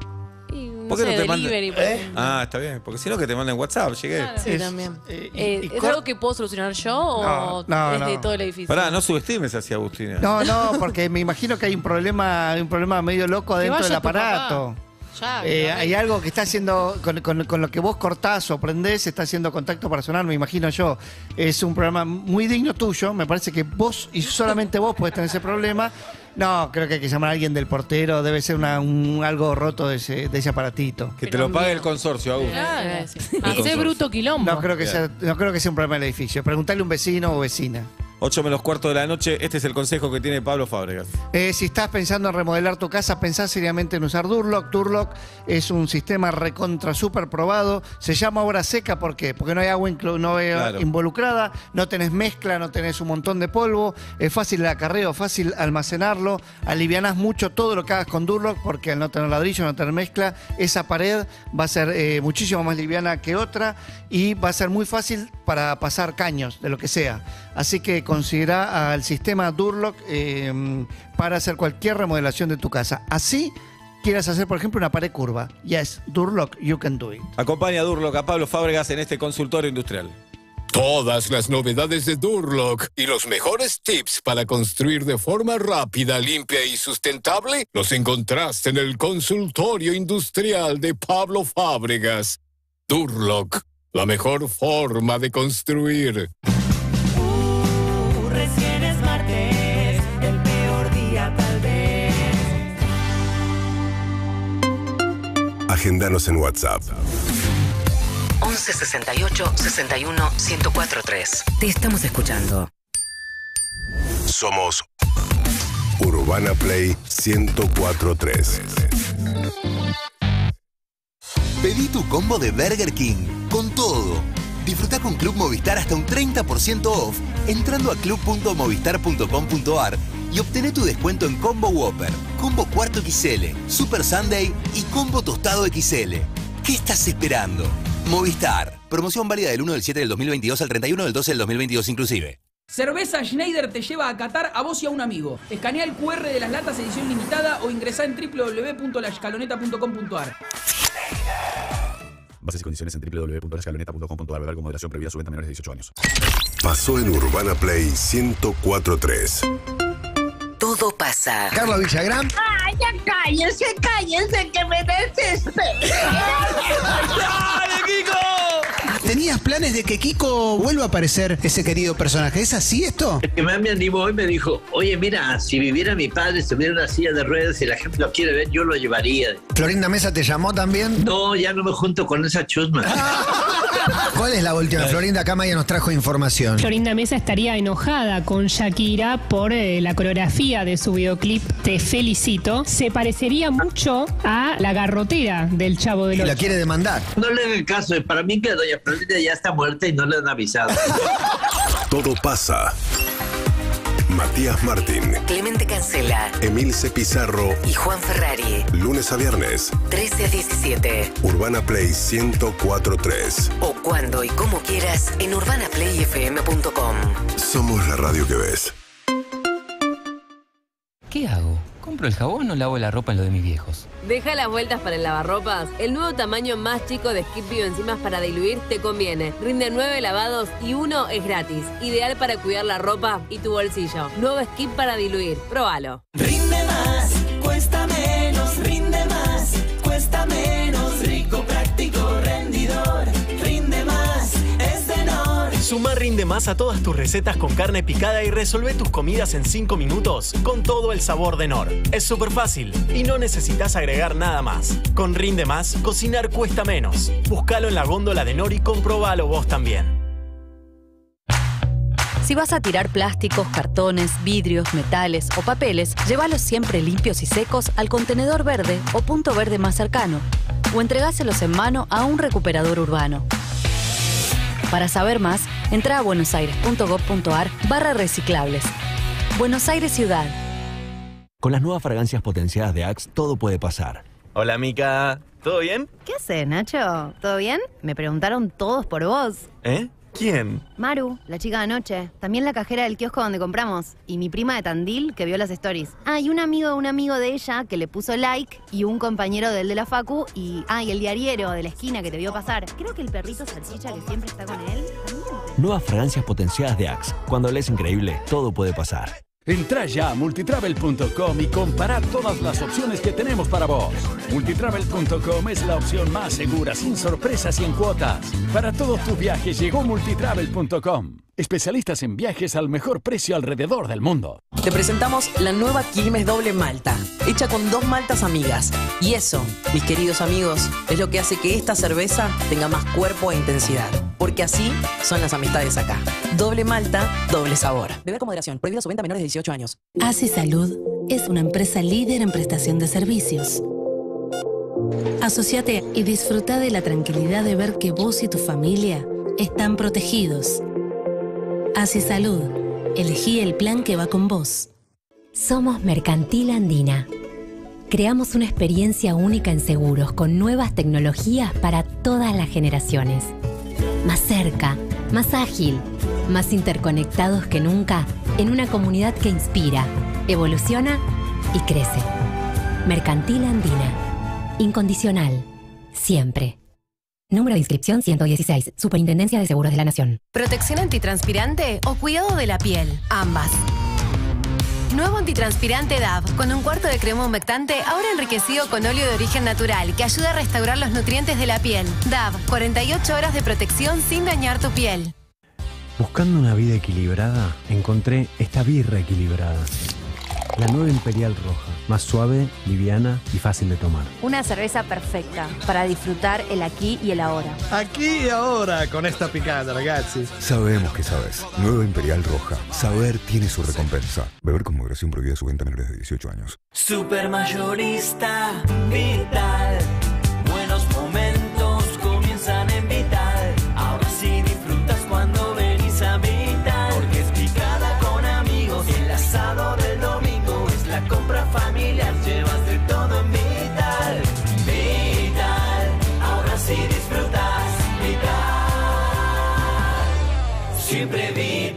Y, no ¿Por qué sé, no te mandan- delivery, por ejemplo. Ah, está bien. Porque si no, que te manden WhatsApp. Llegué. Sí, Es, también. eh, y- Eh, y ¿Es cor- algo que puedo solucionar yo o No, no, es de no. todo el edificio? Pará, no subestimes hacia Agustina. No, no, porque me imagino que hay un problema, hay un problema medio loco Que dentro vaya del tu aparato. Ya, Eh, claro. hay algo que está haciendo, con, con- con lo que vos cortás o prendés, está haciendo contacto para sonar, me imagino yo. Es un programa muy digno tuyo, me parece que vos y solamente vos podés tener ese problema. No, creo que hay que llamar a alguien del portero, debe ser una, un, algo roto de ese, de ese aparatito. Que te lo pague el consorcio, Agus. Claro. El Hacé consorcio. bruto quilombo. No creo, que sea, no creo que sea un problema del edificio. Preguntale a un vecino o vecina. ocho menos cuarto de la noche. Este es el consejo que tiene Pablo Fábregas. Eh, si estás pensando en remodelar tu casa, pensá seriamente en usar Durlock. Durlock es un sistema recontra super probado. Se llama obra seca, ¿por qué? Porque no hay agua inclu- no hay Claro. involucrada, no tenés mezcla, no tenés un montón de polvo, es fácil el acarreo, fácil almacenarlo, alivianás mucho todo lo que hagas con Durlock, porque al no tener ladrillo, no tener mezcla, esa pared va a ser eh, muchísimo más liviana que otra y va a ser muy fácil para pasar caños, de lo que sea. Así que considera al sistema Durlock eh, para hacer cualquier remodelación de tu casa. Así quieras hacer, por ejemplo, una pared curva. Yes, Durlock, you can do it. Acompaña a Durlock a Pablo Fábregas en este consultorio industrial. Todas las novedades de Durlock y los mejores tips para construir de forma rápida, limpia y sustentable los encontraste en el consultorio industrial de Pablo Fábregas. Durlock, la mejor forma de construir. Recién es martes, el peor día tal vez. Agéndanos en WhatsApp. once once sesenta y ocho sesenta y uno ciento cuatro tres. Te estamos escuchando. Somos Urbana Play ciento cuatro punto tres. Pedí tu combo de Burger King con todo. Disfruta con Club Movistar hasta un treinta por ciento off entrando a club punto movistar punto com punto ar y obtené tu descuento en Combo Whopper, Combo Cuarto X L, Super Sunday y Combo Tostado X L. ¿Qué estás esperando? Movistar. Promoción válida del uno del siete del dos mil veintidós al treinta y uno del doce del dos mil veintidós inclusive. Cerveza Schneider te lleva a Qatar a vos y a un amigo. Escanea el cu erre de las latas edición limitada o ingresá en doble u doble u doble u punto la escaloneta punto com punto ar. Bases y condiciones en doble u doble u doble u punto la escaloneta punto com punto ar. Beber con moderación, prohibida su venta a menores de dieciocho años. Pasó en Urbana Play ciento cuatro punto tres. Todo pasa. Carla Villagrán. ¡Ay, ya cállense, cállense, que me desespero! ¡Dale, Kiko! ¿Tenías planes de que Kiko vuelva a aparecer ese querido personaje? ¿Es así esto? El que más me animó hoy me dijo, oye, mira, si viviera mi padre, si tuviera una silla de ruedas y la gente lo quiere ver, yo lo llevaría. ¿Florinda Mesa te llamó también? No, ya no me junto con esa chusma. ¿Cuál es la última? Florinda acá Maya nos trajo información. Florinda Mesa estaría enojada con Shakira por eh, la coreografía de su videoclip Te Felicito. Se parecería mucho a la garrotera del Chavo del Ocho. Y la quiere demandar. No le hagan caso, para mí que doña Florinda ya está muerta y no le han avisado. Todo pasa. Matías Martín, Clemente Cancela, Emilce Pizarro y Juan Ferrari. Lunes a viernes, trece a diecisiete. Urbana Play ciento cuatro punto tres. O cuando y como quieras en urbana play f m punto com. Somos la radio que ves. ¿Qué hago? ¿Compro el jabón o lavo la ropa en lo de mis viejos? Deja las vueltas para el lavarropas. El nuevo tamaño más chico de Skip Bioenzimas para diluir te conviene. Rinde nueve lavados y uno es gratis. Ideal para cuidar la ropa y tu bolsillo. Nuevo Skip para diluir. Próbalo. Rinde más, cuesta menos, rinde más, cuesta menos, rico, práctico, rendidor, rinde más, es de Nor. Suma Rinde Más a todas tus recetas con carne picada y resolvé tus comidas en cinco minutos con todo el sabor de Nor. Es súper fácil y no necesitas agregar nada más. Con Rinde Más, cocinar cuesta menos. Búscalo en la góndola de Nor y comprobalo vos también. Si vas a tirar plásticos, cartones, vidrios, metales o papeles, llévalos siempre limpios y secos al contenedor verde o punto verde más cercano, o entregáselos en mano a un recuperador urbano. Para saber más, entra a buenosaires punto gob punto ar barra reciclables. Buenos Aires Ciudad. Con las nuevas fragancias potenciadas de Axe, todo puede pasar. Hola, Mica. ¿Todo bien? ¿Qué haces, Nacho? ¿Todo bien? Me preguntaron todos por vos. ¿Eh? ¿Quién? Maru, la chica de anoche. También la cajera del kiosco donde compramos. Y mi prima de Tandil, que vio las stories. Ah, y un amigo de un amigo de ella que le puso like. Y un compañero del de la facu. Y, ah, y el diariero de la esquina que te vio pasar. Creo que el perrito salchicha que siempre está con él. Nuevas fragancias potenciadas de Axe. Cuando lees increíble, todo puede pasar. Entrá ya a multitravel punto com y compará todas las opciones que tenemos para vos. multitravel punto com es la opción más segura, sin sorpresas y en cuotas. Para todos tus viajes llegó multitravel punto com. Especialistas en viajes al mejor precio alrededor del mundo. Te presentamos la nueva Quilmes Doble Malta, hecha con dos maltas amigas. Y eso, mis queridos amigos, es lo que hace que esta cerveza tenga más cuerpo e intensidad. Porque así son las amistades acá. Doble Malta, doble sabor. Beber con moderación. Prohibida su venta a menores de dieciocho años. Así Salud es una empresa líder en prestación de servicios. Asociate y disfruta de la tranquilidad de ver que vos y tu familia están protegidos. Así Salud. Elegí el plan que va con vos. Somos Mercantil Andina. Creamos una experiencia única en seguros con nuevas tecnologías para todas las generaciones. Más cerca, más ágil, más interconectados que nunca en una comunidad que inspira, evoluciona y crece. Mercantil Andina. Incondicional. Siempre. Número de inscripción ciento dieciséis. Superintendencia de Seguros de la Nación. ¿Protección antitranspirante o cuidado de la piel? Ambas. Nuevo antitranspirante D A V, con un cuarto de crema humectante, ahora enriquecido con óleo de origen natural, que ayuda a restaurar los nutrientes de la piel. D A V, cuarenta y ocho horas de protección sin dañar tu piel. Buscando una vida equilibrada, encontré esta birra equilibrada. La nueva Imperial Roja. Más suave, liviana y fácil de tomar. Una cerveza perfecta para disfrutar el aquí y el ahora. Aquí y ahora con esta picada, ragazzi. Sabemos que sabes. Nueva Imperial Roja. Saber tiene su recompensa. Beber con moderación, prohibida su venta a menores de dieciocho años. Supermayorista Vital. Buenos momentos comienzan en Vital. Ahora sí disfrutas cuando venís a Vital. Porque es picada con amigos. El asado del domingo es la compra familiar. Llevas de todo en Vital. Vital. Ahora sí disfrutas. Vital. Siempre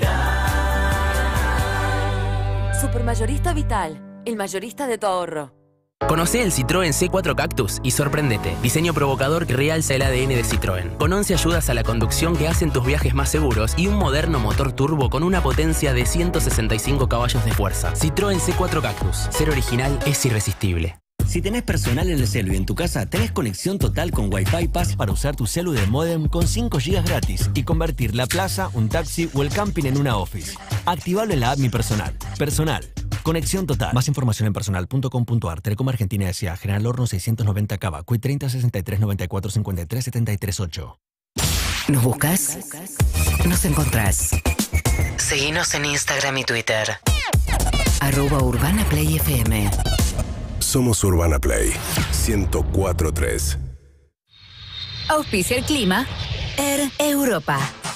Vital. Supermayorista Vital. El mayorista de tu ahorro. Conocé el Citroën C cuatro Cactus y sorprendete. Diseño provocador que realza el A D N de Citroën. Con once ayudas a la conducción que hacen tus viajes más seguros y un moderno motor turbo con una potencia de ciento sesenta y cinco caballos de fuerza. Citroën C cuatro Cactus. Ser original es irresistible. Si tenés personal en el celu y en tu casa, tenés conexión total con Wi-Fi Pass para usar tu celu de módem con cinco gigas gratis y convertir la plaza, un taxi o el camping en una office. Activalo en la app Mi Personal. Personal. Conexión total. Más información en personal punto com punto a r. Telecom Argentina S A. General Horno seiscientos noventa Cava. Cuit treinta sesenta y tres noventa y cuatro cincuenta y tres setenta y tres ocho. ¿Nos buscas? Nos encontrás. Seguinos en Instagram y Twitter. Arroba Urbana Play F M. Somos Urbana Play ciento cuatro punto tres. Auspicia el clima. Air Europa.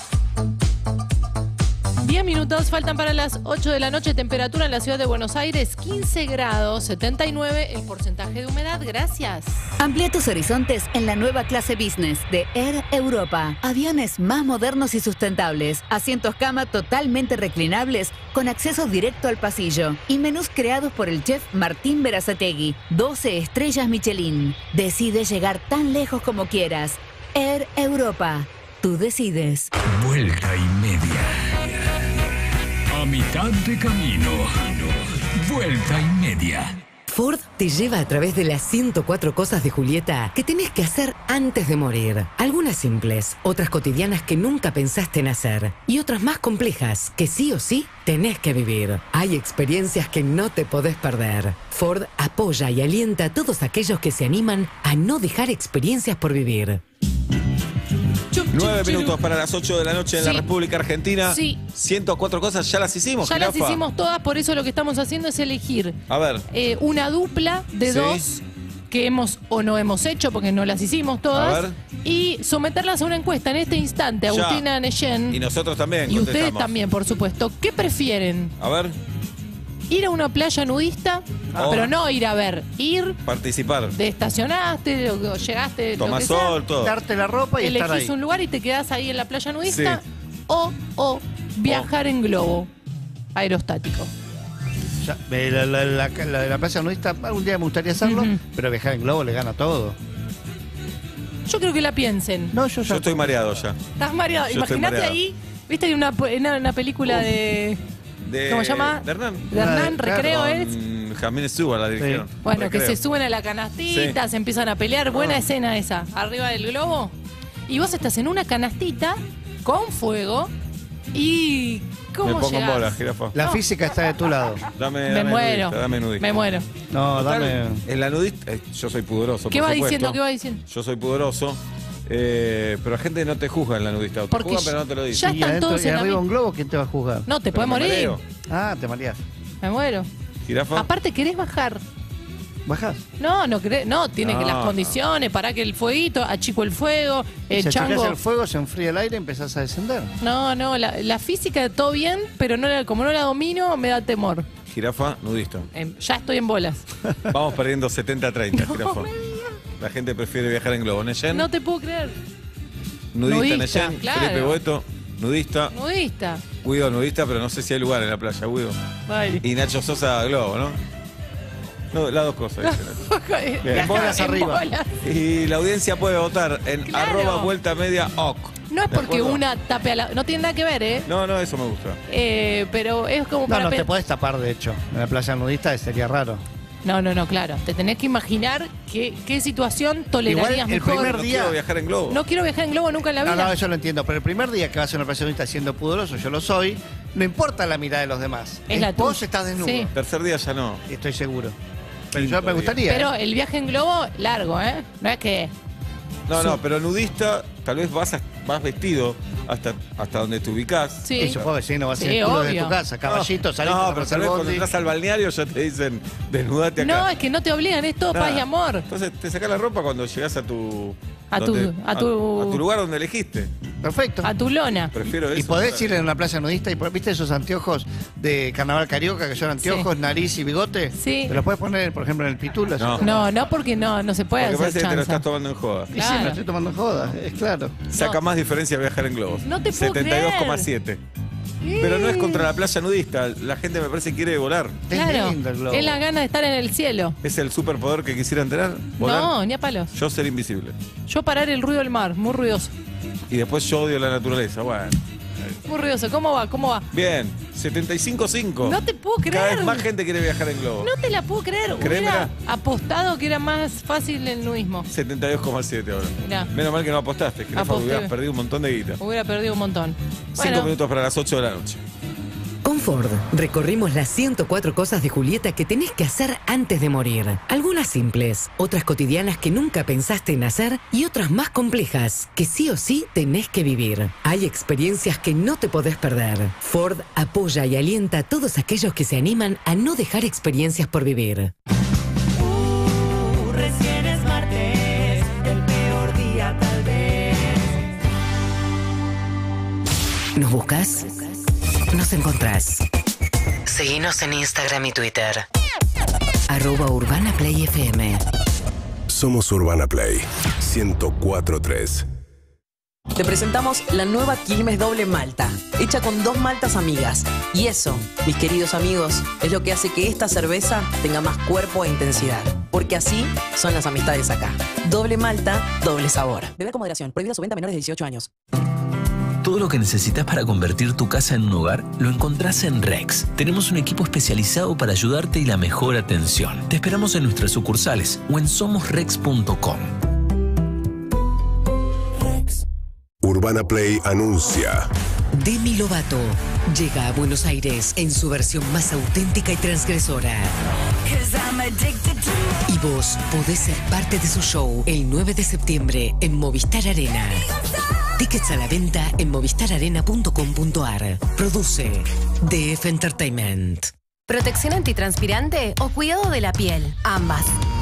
diez minutos faltan para las ocho de la noche. Temperatura en la ciudad de Buenos Aires, quince grados, setenta y nueve el porcentaje de humedad. Gracias. Amplía tus horizontes en la nueva clase business de Air Europa. Aviones más modernos y sustentables. Asientos cama totalmente reclinables con acceso directo al pasillo. Y menús creados por el chef Martín Berazategui. doce estrellas Michelin. Decide llegar tan lejos como quieras. Air Europa. Tú decides. Vuelta y media. A mitad de camino. Vuelta y media. Ford te lleva a través de las ciento cuatro cosas de Julieta que tenés que hacer antes de morir. Algunas simples, otras cotidianas que nunca pensaste en hacer y otras más complejas que sí o sí tenés que vivir. Hay experiencias que no te podés perder. Ford apoya y alienta a todos aquellos que se animan a no dejar experiencias por vivir. Nueve minutos para las ocho de la noche en Sí. la República Argentina. Sí. ciento cuatro cosas, ya las hicimos, Ya las jirafa. hicimos todas, por eso lo que estamos haciendo es elegir A ver. eh, una dupla de Sí. dos que hemos o no hemos hecho porque no las hicimos todas A ver. y someterlas a una encuesta en este instante. Ya. Agustina Neyen Y nosotros también y ustedes contestamos. también, por supuesto. ¿Qué prefieren? A ver, ¿Ir a una playa nudista? Oh. Pero no ir a ver, ir, participar. de estacionaste, o, o llegaste, lo Tomás que sea, sol, todo. Darte la ropa y estar elegís ahí. un lugar y te quedás ahí en la playa nudista Sí. o, o viajar en globo aerostático. Ya, eh, la, la, la, la de la playa nudista, algún día me gustaría hacerlo, Ujú. pero viajar en globo le gana todo. Yo creo que la piensen. No, yo Yo ya. estoy mareado ya. Estás mareado. Yo estoy Imagínate mareado. ahí, viste, hay una, una, una película de. De, ¿Cómo se llama? De Hernán. De Hernán, Claro, Recreo Con es. Jasmine Stewart la dirigieron. Bueno, que Recreo. se suben a la canastita, Sí. se empiezan a pelear. Buena Ah. escena esa. Arriba del globo. Y vos estás en una canastita con fuego y. ¿Cómo Me pongo en llegás? bola, jirafa. La No. física está de tu lado. Dame, Me dame muero. nudista, dame nudista. Me muero. No, Total, dame. En la nudista, eh, yo soy pudoroso. ¿Qué por va supuesto. diciendo? ¿Qué va diciendo? Yo soy pudoroso. eh, pero la gente no te juzga en la nudista. Te Porque juzgan, pero no te lo ya dicen. Y están adentro todos y en la arriba mi- un globo, ¿quién te va a juzgar? No, te Pero puedes me morir. mareo. Ah, te mareás. Me muero. ¿Jirafa? Aparte, querés bajar. ¿Bajás? No, no querés. No, tiene No, que las no. condiciones para que el fueguito, achico el fuego, el si achicás chango. el fuego, se enfría el aire y empezás a descender. No, no, la, la física todo bien, pero no la- como no la domino, me da temor. Jirafa, nudista. Em, ya estoy en bolas. Vamos perdiendo setenta a treinta, jirafa. me La gente prefiere viajar en globo. Neyen, No te puedo creer. nudista, Nudista, Neyen. claro. Felipe Boeto, nudista. Nudista. Guido, nudista, pero no sé si hay lugar en la playa, Guido. Vale. Y Nacho Sosa, globo, ¿no? No, las dos cosas. dicen. Bien, bolas En arriba. bolas. Y la audiencia puede votar en Claro. arroba vuelta media oc. No es ¿De porque acuerdo? una tape a la. No tiene nada que ver, ¿eh? No, no, eso me gusta. Eh, pero es como No, para. no pe- te podés tapar, de hecho. En la playa nudista sería raro. No, no, no, claro. Te tenés que imaginar qué, qué situación Igual tolerarías el mejor. primer No día. quiero viajar en globo. No quiero viajar en globo nunca en la No, vida. no, yo lo entiendo. Pero el primer día que vas a una playa nudista siendo pudoroso, yo lo soy, no importa la mirada de los demás. Es la Vos tuya. estás desnudo. Sí. Tercer día ya no. Estoy seguro. Pero Quinto yo me día. gustaría. Pero ¿eh? el viaje en globo, largo, ¿eh? No es que... No, no, pero nudista, tal vez vas, a- vas vestido hasta, hasta donde te ubicás. Sí. Y supongo que sí, no vas a Sí, ser el culo de obvio. tu casa. Caballito, salís No, para pero pasar tal vez cuando bondi. entras al balneario ya te dicen desnudate acá. No, es que no te obligan, es todo Nada. paz y amor. Entonces te sacás la ropa cuando llegás a tu... A tu- donde- a tu- a tu lugar donde elegiste. Perfecto. A tu lona. Prefiero eso. Y podés ir en una playa nudista y viste esos anteojos de carnaval carioca que son anteojos, Sí. nariz y bigote. Sí. Te los puedes poner, por ejemplo, en el pitulo. No. No, no, porque no, no se puede Porque hacer parece que te lo chanza. estás tomando en joda. Y sí, Claro. me estoy tomando joda, es claro. Saca más diferencia viajar en globos. No te puedo setenta y dos coma siete. Pero no es contra la playa nudista. La gente me parece que quiere volar. Claro, Es lindo el globo. es la gana de estar en el cielo. ¿Es el superpoder que quisieran tener? ¿Volar? No, ni a palos. Yo ser invisible. Yo parar el ruido del mar, muy ruidoso. Y después yo odio la naturaleza. Bueno. Muy ruidoso. ¿Cómo va? ¿Cómo va? Bien, setenta y cinco coma cinco. No te puedo creer. Cada vez más gente quiere viajar en globo. No te la puedo creer. Créemela. Hubiera apostado que era más fácil el nudismo. setenta y dos coma siete ahora. Mirá. Menos mal que no apostaste, que no Aposté. hubieras perdido un montón de guita. Hubiera perdido un montón. Cinco Bueno, minutos para las ocho de la noche. Con Ford, recorrimos las ciento cuatro cosas de Julieta que tenés que hacer antes de morir. Algunas simples, otras cotidianas que nunca pensaste en hacer y otras más complejas que sí o sí tenés que vivir. Hay experiencias que no te podés perder. Ford apoya y alienta a todos aquellos que se animan a no dejar experiencias por vivir. Uh, recién es martes, el peor día tal vez. ¿Nos buscas? Nos encontrás. Seguinos en Instagram y Twitter. Arroba Urbana Play F M. Somos Urbana Play ciento cuatro punto tres. Te presentamos la nueva Quilmes Doble Malta, hecha con dos maltas amigas. Y eso, mis queridos amigos, es lo que hace que esta cerveza tenga más cuerpo e intensidad. Porque así son las amistades acá. Doble Malta, doble sabor. Beber con moderación. Prohibida su venta a menores de dieciocho años. Todo lo que necesitas para convertir tu casa en un hogar lo encontrás en Rex. Tenemos un equipo especializado para ayudarte y la mejor atención. Te esperamos en nuestras sucursales o en somos rex punto com. Urbana Play anuncia. Demi Lovato llega a Buenos Aires en su versión más auténtica y transgresora. Y vos podés ser parte de su show el nueve de septiembre en Movistar Arena. Tickets a la venta en movistar arena punto com punto ar. Produce D F Entertainment. ¿Protección antitranspirante o cuidado de la piel? Ambas.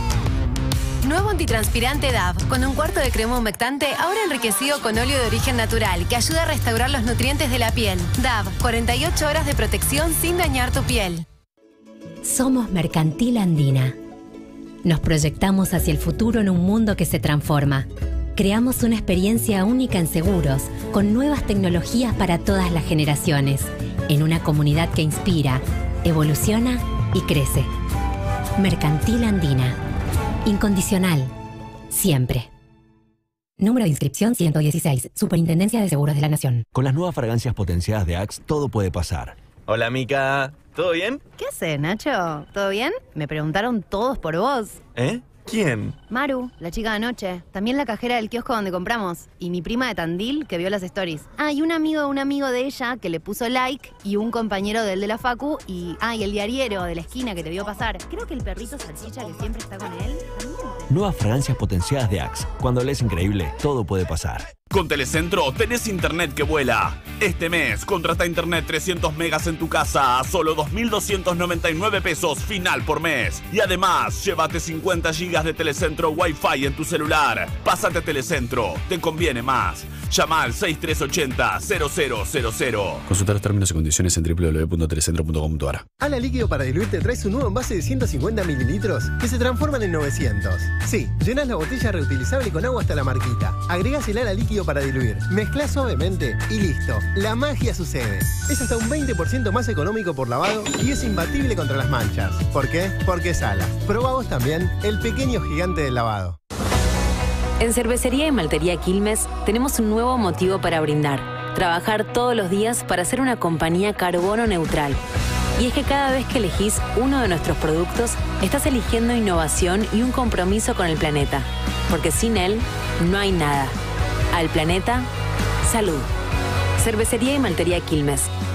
Nuevo antitranspirante D A V, con un cuarto de crema humectante, ahora enriquecido con óleo de origen natural, que ayuda a restaurar los nutrientes de la piel. D A V, cuarenta y ocho horas de protección sin dañar tu piel. Somos Mercantil Andina. Nos proyectamos hacia el futuro en un mundo que se transforma. Creamos una experiencia única en seguros, con nuevas tecnologías para todas las generaciones, en una comunidad que inspira, evoluciona y crece. Mercantil Andina. Incondicional. Siempre. Número de inscripción ciento dieciséis. Superintendencia de Seguros de la Nación. Con las nuevas fragancias potenciadas de Axe, todo puede pasar. Hola, Mica. ¿Todo bien? ¿Qué haces, Nacho? ¿Todo bien? Me preguntaron todos por vos. ¿Eh? ¿Quién? Maru, la chica de anoche. También la cajera del kiosco donde compramos. Y mi prima de Tandil, que vio las stories. Ah, y un amigo de un amigo de ella que le puso like. Y un compañero del de la facu. Y, ah, y el diariero de la esquina que te vio pasar. Creo que el perrito salchicha que siempre está con él. también. Nuevas fragancias potenciadas de Axe. Cuando lees increíble, todo puede pasar. Con Telecentro tenés internet que vuela. Este mes contrata internet trescientos megas en tu casa a solo dos mil doscientos noventa y nueve pesos final por mes. Y además, llévate cincuenta gigas de Telecentro Wi-Fi en tu celular. Pásate a Telecentro, te conviene más. Llama al seis tres ocho cero cero cero cero cero. Consultar términos y condiciones en w w w punto telecentro punto com punto ar. Ala Líquido para diluir te trae su nuevo envase de ciento cincuenta mililitros que se transforman en novecientos. Sí, llenás la botella reutilizable con agua hasta la marquita. Agregás el Ala Líquido para diluir, mezclás suavemente y listo. La magia sucede. Es hasta un veinte por ciento más económico por lavado y es imbatible contra las manchas. ¿Por qué? Porque es Ala. Probá vos también el pequeño gigante del lavado. En Cervecería y Maltería Quilmes tenemos un nuevo motivo para brindar. Trabajar todos los días para ser una compañía carbono neutral. Y es que cada vez que elegís uno de nuestros productos, estás eligiendo innovación y un compromiso con el planeta. Porque sin él, no hay nada. Al planeta, salud. Cervecería y Maltería Quilmes.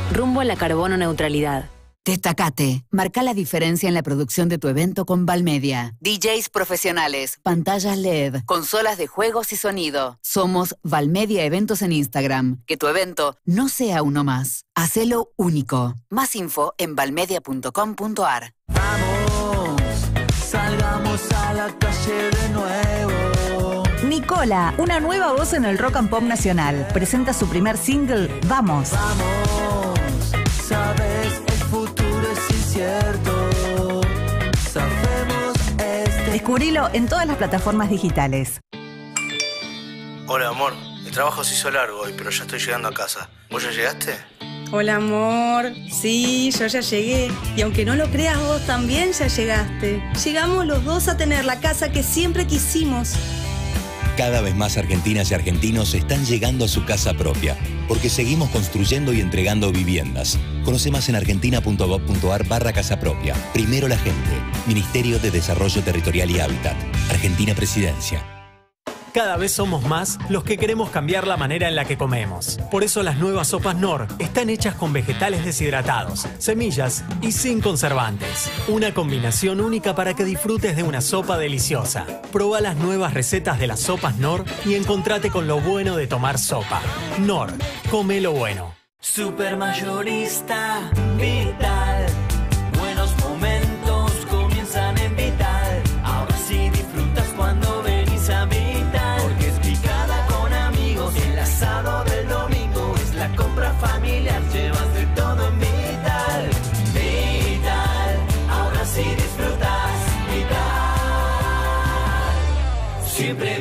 rumbo a la carbono neutralidad. Destacate. Marca la diferencia en la producción de tu evento con Valmedia. D Js profesionales, pantallas L E D, consolas de juegos y sonido. Somos Valmedia Eventos en Instagram. Que tu evento no sea uno más. Hacelo único. Más info en valmedia punto com punto ar. Vamos, salgamos a la calle de nuevo. Nicola, una nueva voz en el rock and pop nacional. Presenta su primer single, Vamos. Vamos, sabes, el futuro es incierto. Sabemos este. Descubrilo en todas las plataformas digitales. Hola, amor. El trabajo se hizo largo hoy, pero ya estoy llegando a casa. ¿Vos ya llegaste? Hola, amor. Sí, yo ya llegué. Y aunque no lo creas, vos también ya llegaste. Llegamos los dos a tener la casa que siempre quisimos. Cada vez más argentinas y argentinos están llegando a su casa propia, porque seguimos construyendo y entregando viviendas. Conoce más en argentina punto gov punto ar barra casa propia. Primero la gente. Ministerio de Desarrollo Territorial y Hábitat. Argentina Presidencia. Cada vez somos más los que queremos cambiar la manera en la que comemos. Por eso las nuevas sopas Knorr están hechas con vegetales deshidratados, semillas y sin conservantes. Una combinación única para que disfrutes de una sopa deliciosa. Proba las nuevas recetas de las sopas Knorr y encontrate con lo bueno de tomar sopa. Knorr, come lo bueno. Supermayorista Vital. Buenos momentos comienzan en Vital. Ahora sí disfrutas cuando venís a Vital. Porque es picada con amigos. El asado del domingo es la compra familiar. Llevas de todo en Vital. Vital. Ahora sí disfrutas. Vital. Siempre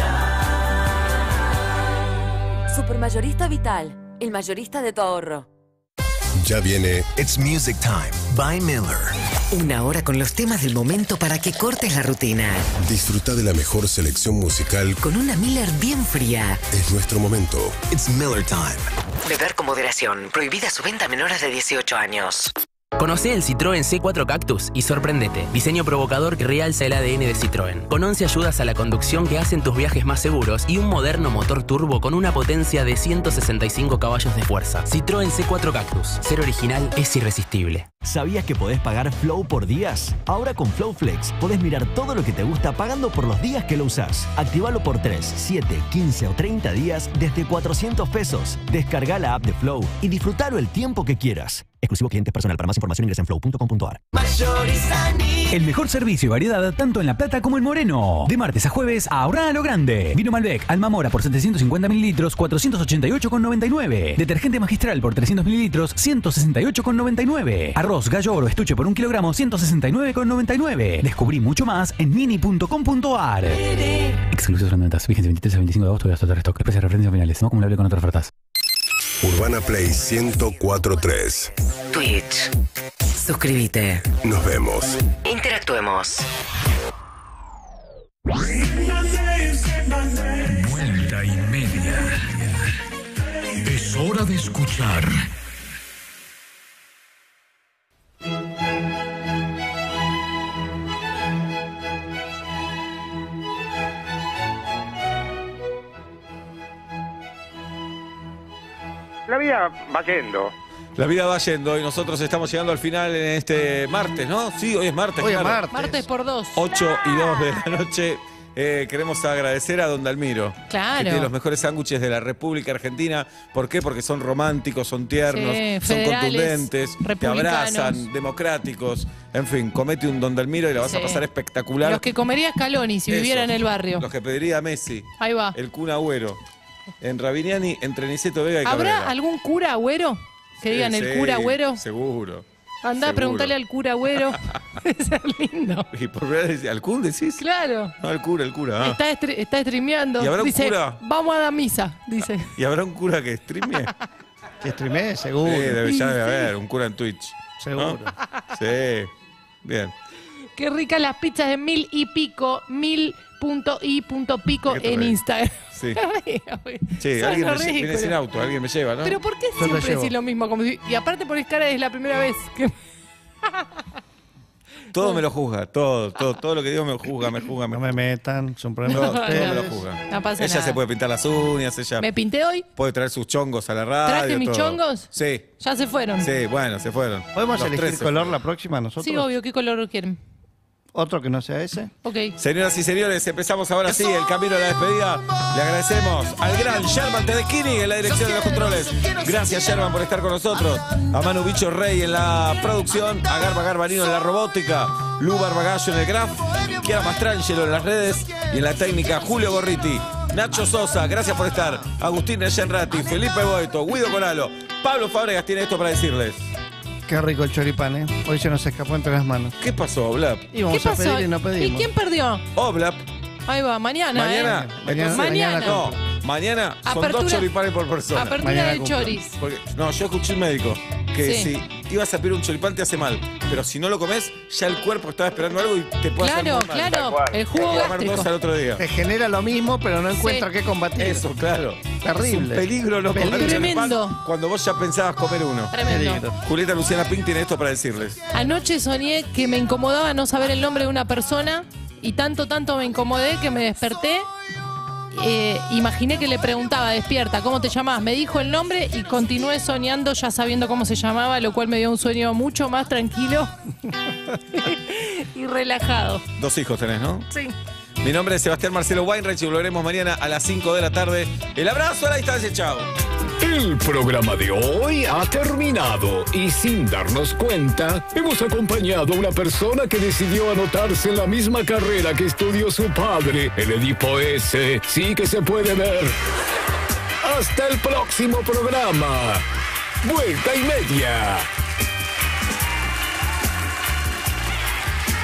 Vital. Supermayorista Vital. El mayorista de tu ahorro. Ya viene It's Music Time by Miller. Una hora con los temas del momento para que cortes la rutina. Disfruta de la mejor selección musical con una Miller bien fría. Es nuestro momento. It's Miller Time. Beber con moderación. Prohibida su venta a menores de dieciocho años. Conoce el Citroën C cuatro Cactus y sorprendete. Diseño provocador que realza el A D N de Citroën. Con once ayudas a la conducción que hacen tus viajes más seguros y un moderno motor turbo con una potencia de ciento sesenta y cinco caballos de fuerza. Citroën C cuatro Cactus. Ser original es irresistible. ¿Sabías que podés pagar Flow por días? Ahora con Flow Flex podés mirar todo lo que te gusta pagando por los días que lo usás. Activalo por tres, siete, quince o treinta días desde cuatrocientos pesos. Descarga la app de Flow y disfrutalo el tiempo que quieras. Exclusivo cliente personal. Para más información ingresa en flow punto com punto ar. El mejor servicio y variedad tanto en La Plata como en Moreno. De martes a jueves, ahorra a lo grande. Vino Malbec, Alma Mora por setecientos cincuenta mililitros, cuatrocientos ochenta y ocho con noventa y nueve. Detergente Magistral por trescientos mililitros, ciento sesenta y ocho con noventa y nueve. Arroz Gallo Oro Estuche por un kilogramo, ciento sesenta y nueve con noventa y nueve. Descubrí mucho más en mini punto com punto ar. Exclusivos ventas. Vigencia veintitrés al veinticinco de agosto y hasta restock. Especias referencias finales. No acumulable con otras ofertas. Urbana Play ciento cuatro punto tres. Twitch. Suscríbete. Nos vemos. Interactuemos. Vuelta y media. Es hora de escuchar. La vida va yendo. La vida va yendo y nosotros estamos llegando al final en este martes, ¿no? Sí, hoy es martes. Hoy claro. es martes. Martes por dos. ocho y dos de la noche. Eh, queremos agradecer a Don Dalmiro. Claro. Que tiene los mejores sándwiches de la República Argentina. ¿Por qué? Porque son románticos, son tiernos, Sí, son federales, contundentes, te republicanos. abrazan, democráticos. En fin, comete un Don Dalmiro y la vas Sí. a pasar espectacular. Los que comería Scaloni si Eso. viviera en el barrio. Los que pediría Messi. Ahí va. El Kun Agüero. En Rabiniani, entre Niceto Vega y ¿Habrá Cabrera. algún cura agüero? Que digan Sí, el sí, cura agüero. Seguro. Andá a seguro. preguntarle al cura agüero. Debe ser lindo. Y por primera vez, ¿al Kun decís? Claro. No, al cura, el cura. ah. Está, estre- está streameando. ¿Y habrá un dice, cura? vamos a la misa, dice. ¿Y habrá un cura que streame? ¿Que streamee? Seguro. Sí, debe, ya Sí, debe sí. haber, un cura en Twitch. Seguro. ¿no? Sí. Bien. Qué ricas las pizzas de mil y pico, mil punto y punto pico ¿Qué te en reís? Instagram. Sí. Son Sí, alguien me, ridículos. viene sin auto, alguien me lleva, ¿no? Pero ¿por qué Yo lo siempre llevo. decís lo mismo? Como si- y aparte pones cara es la primera vez que... Todo me lo juzga, todo, todo, todo lo que digo me juzga, me juzga. Me... No me metan, son problemas. Todo, todo me lo juzga. No pasa ella nada. se puede pintar las uñas, ella ¿Me pinté hoy? puede traer sus chongos a la radio. ¿Traje mis todo. chongos? Sí. Ya se fueron. Sí, bueno, se fueron. ¿Podemos Los elegir tres se color fueron. la próxima nosotros? Sí, obvio. ¿Qué color quieren? ¿Otro que no sea ese? Ok. Señoras y señores, empezamos ahora sí el camino a la despedida. Le agradecemos al gran Sherman Tedeschini en la dirección de los controles. Gracias, Sherman, por estar con nosotros. A Manu Bicho Rey en la producción. A Garba Garbarino en la robótica. Lu Barbagallo en el graf. Chiara Mastrangelo en las redes. Y en la técnica, Julio Gorriti. Nacho Sosa, gracias por estar. Agustín Neyenrati, Felipe Boeto, Guido Coralo. Pablo Fábregas tiene esto para decirles. Qué rico el choripán, ¿eh? Hoy se nos escapó entre las manos. ¿Qué pasó, Oblap? Íbamos ¿Qué a pasó? pedir y no ¿Y pedimos. quién perdió? Oblap. Ahí va, mañana, Mañana. ¿eh? Entonces, Mañana. No, mañana son Apertura- dos choripanes por persona. Apertura Mañana del cumplo. choris. Porque, no, yo escuché un médico que Sí. si ibas a pedir un choripán te hace mal, pero si no lo comes, ya el cuerpo estaba esperando algo y te puede hacer Claro, muy mal. claro. El jugo Hay que comer gástrico. dos al otro día. Te genera lo mismo, pero no encuentra qué combatir. Eso, claro. Terrible. Es un peligro no comer Peligro. choripán Tremendo. cuando vos ya pensabas comer uno. Tremendo. Peligro. Julieta Luciana Pink tiene esto para decirles. Anoche soñé que me incomodaba no saber el nombre de una persona y tanto, tanto me incomodé que me desperté. Eh, imaginé que le preguntaba, despierta, ¿cómo te llamás? Me dijo el nombre y continué soñando ya sabiendo cómo se llamaba, lo cual me dio un sueño mucho más tranquilo y relajado. Dos hijos tenés, ¿no? Sí. Mi nombre es Sebastián Marcelo Weinreich y volveremos mañana a las cinco de la tarde. El abrazo a la distancia, chao. El programa de hoy ha terminado y sin darnos cuenta, hemos acompañado a una persona que decidió anotarse en la misma carrera que estudió su padre, el Edipo S. Sí que se puede ver. Hasta el próximo programa. Vuelta y media.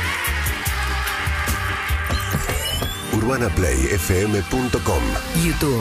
urbana play f m punto com YouTube.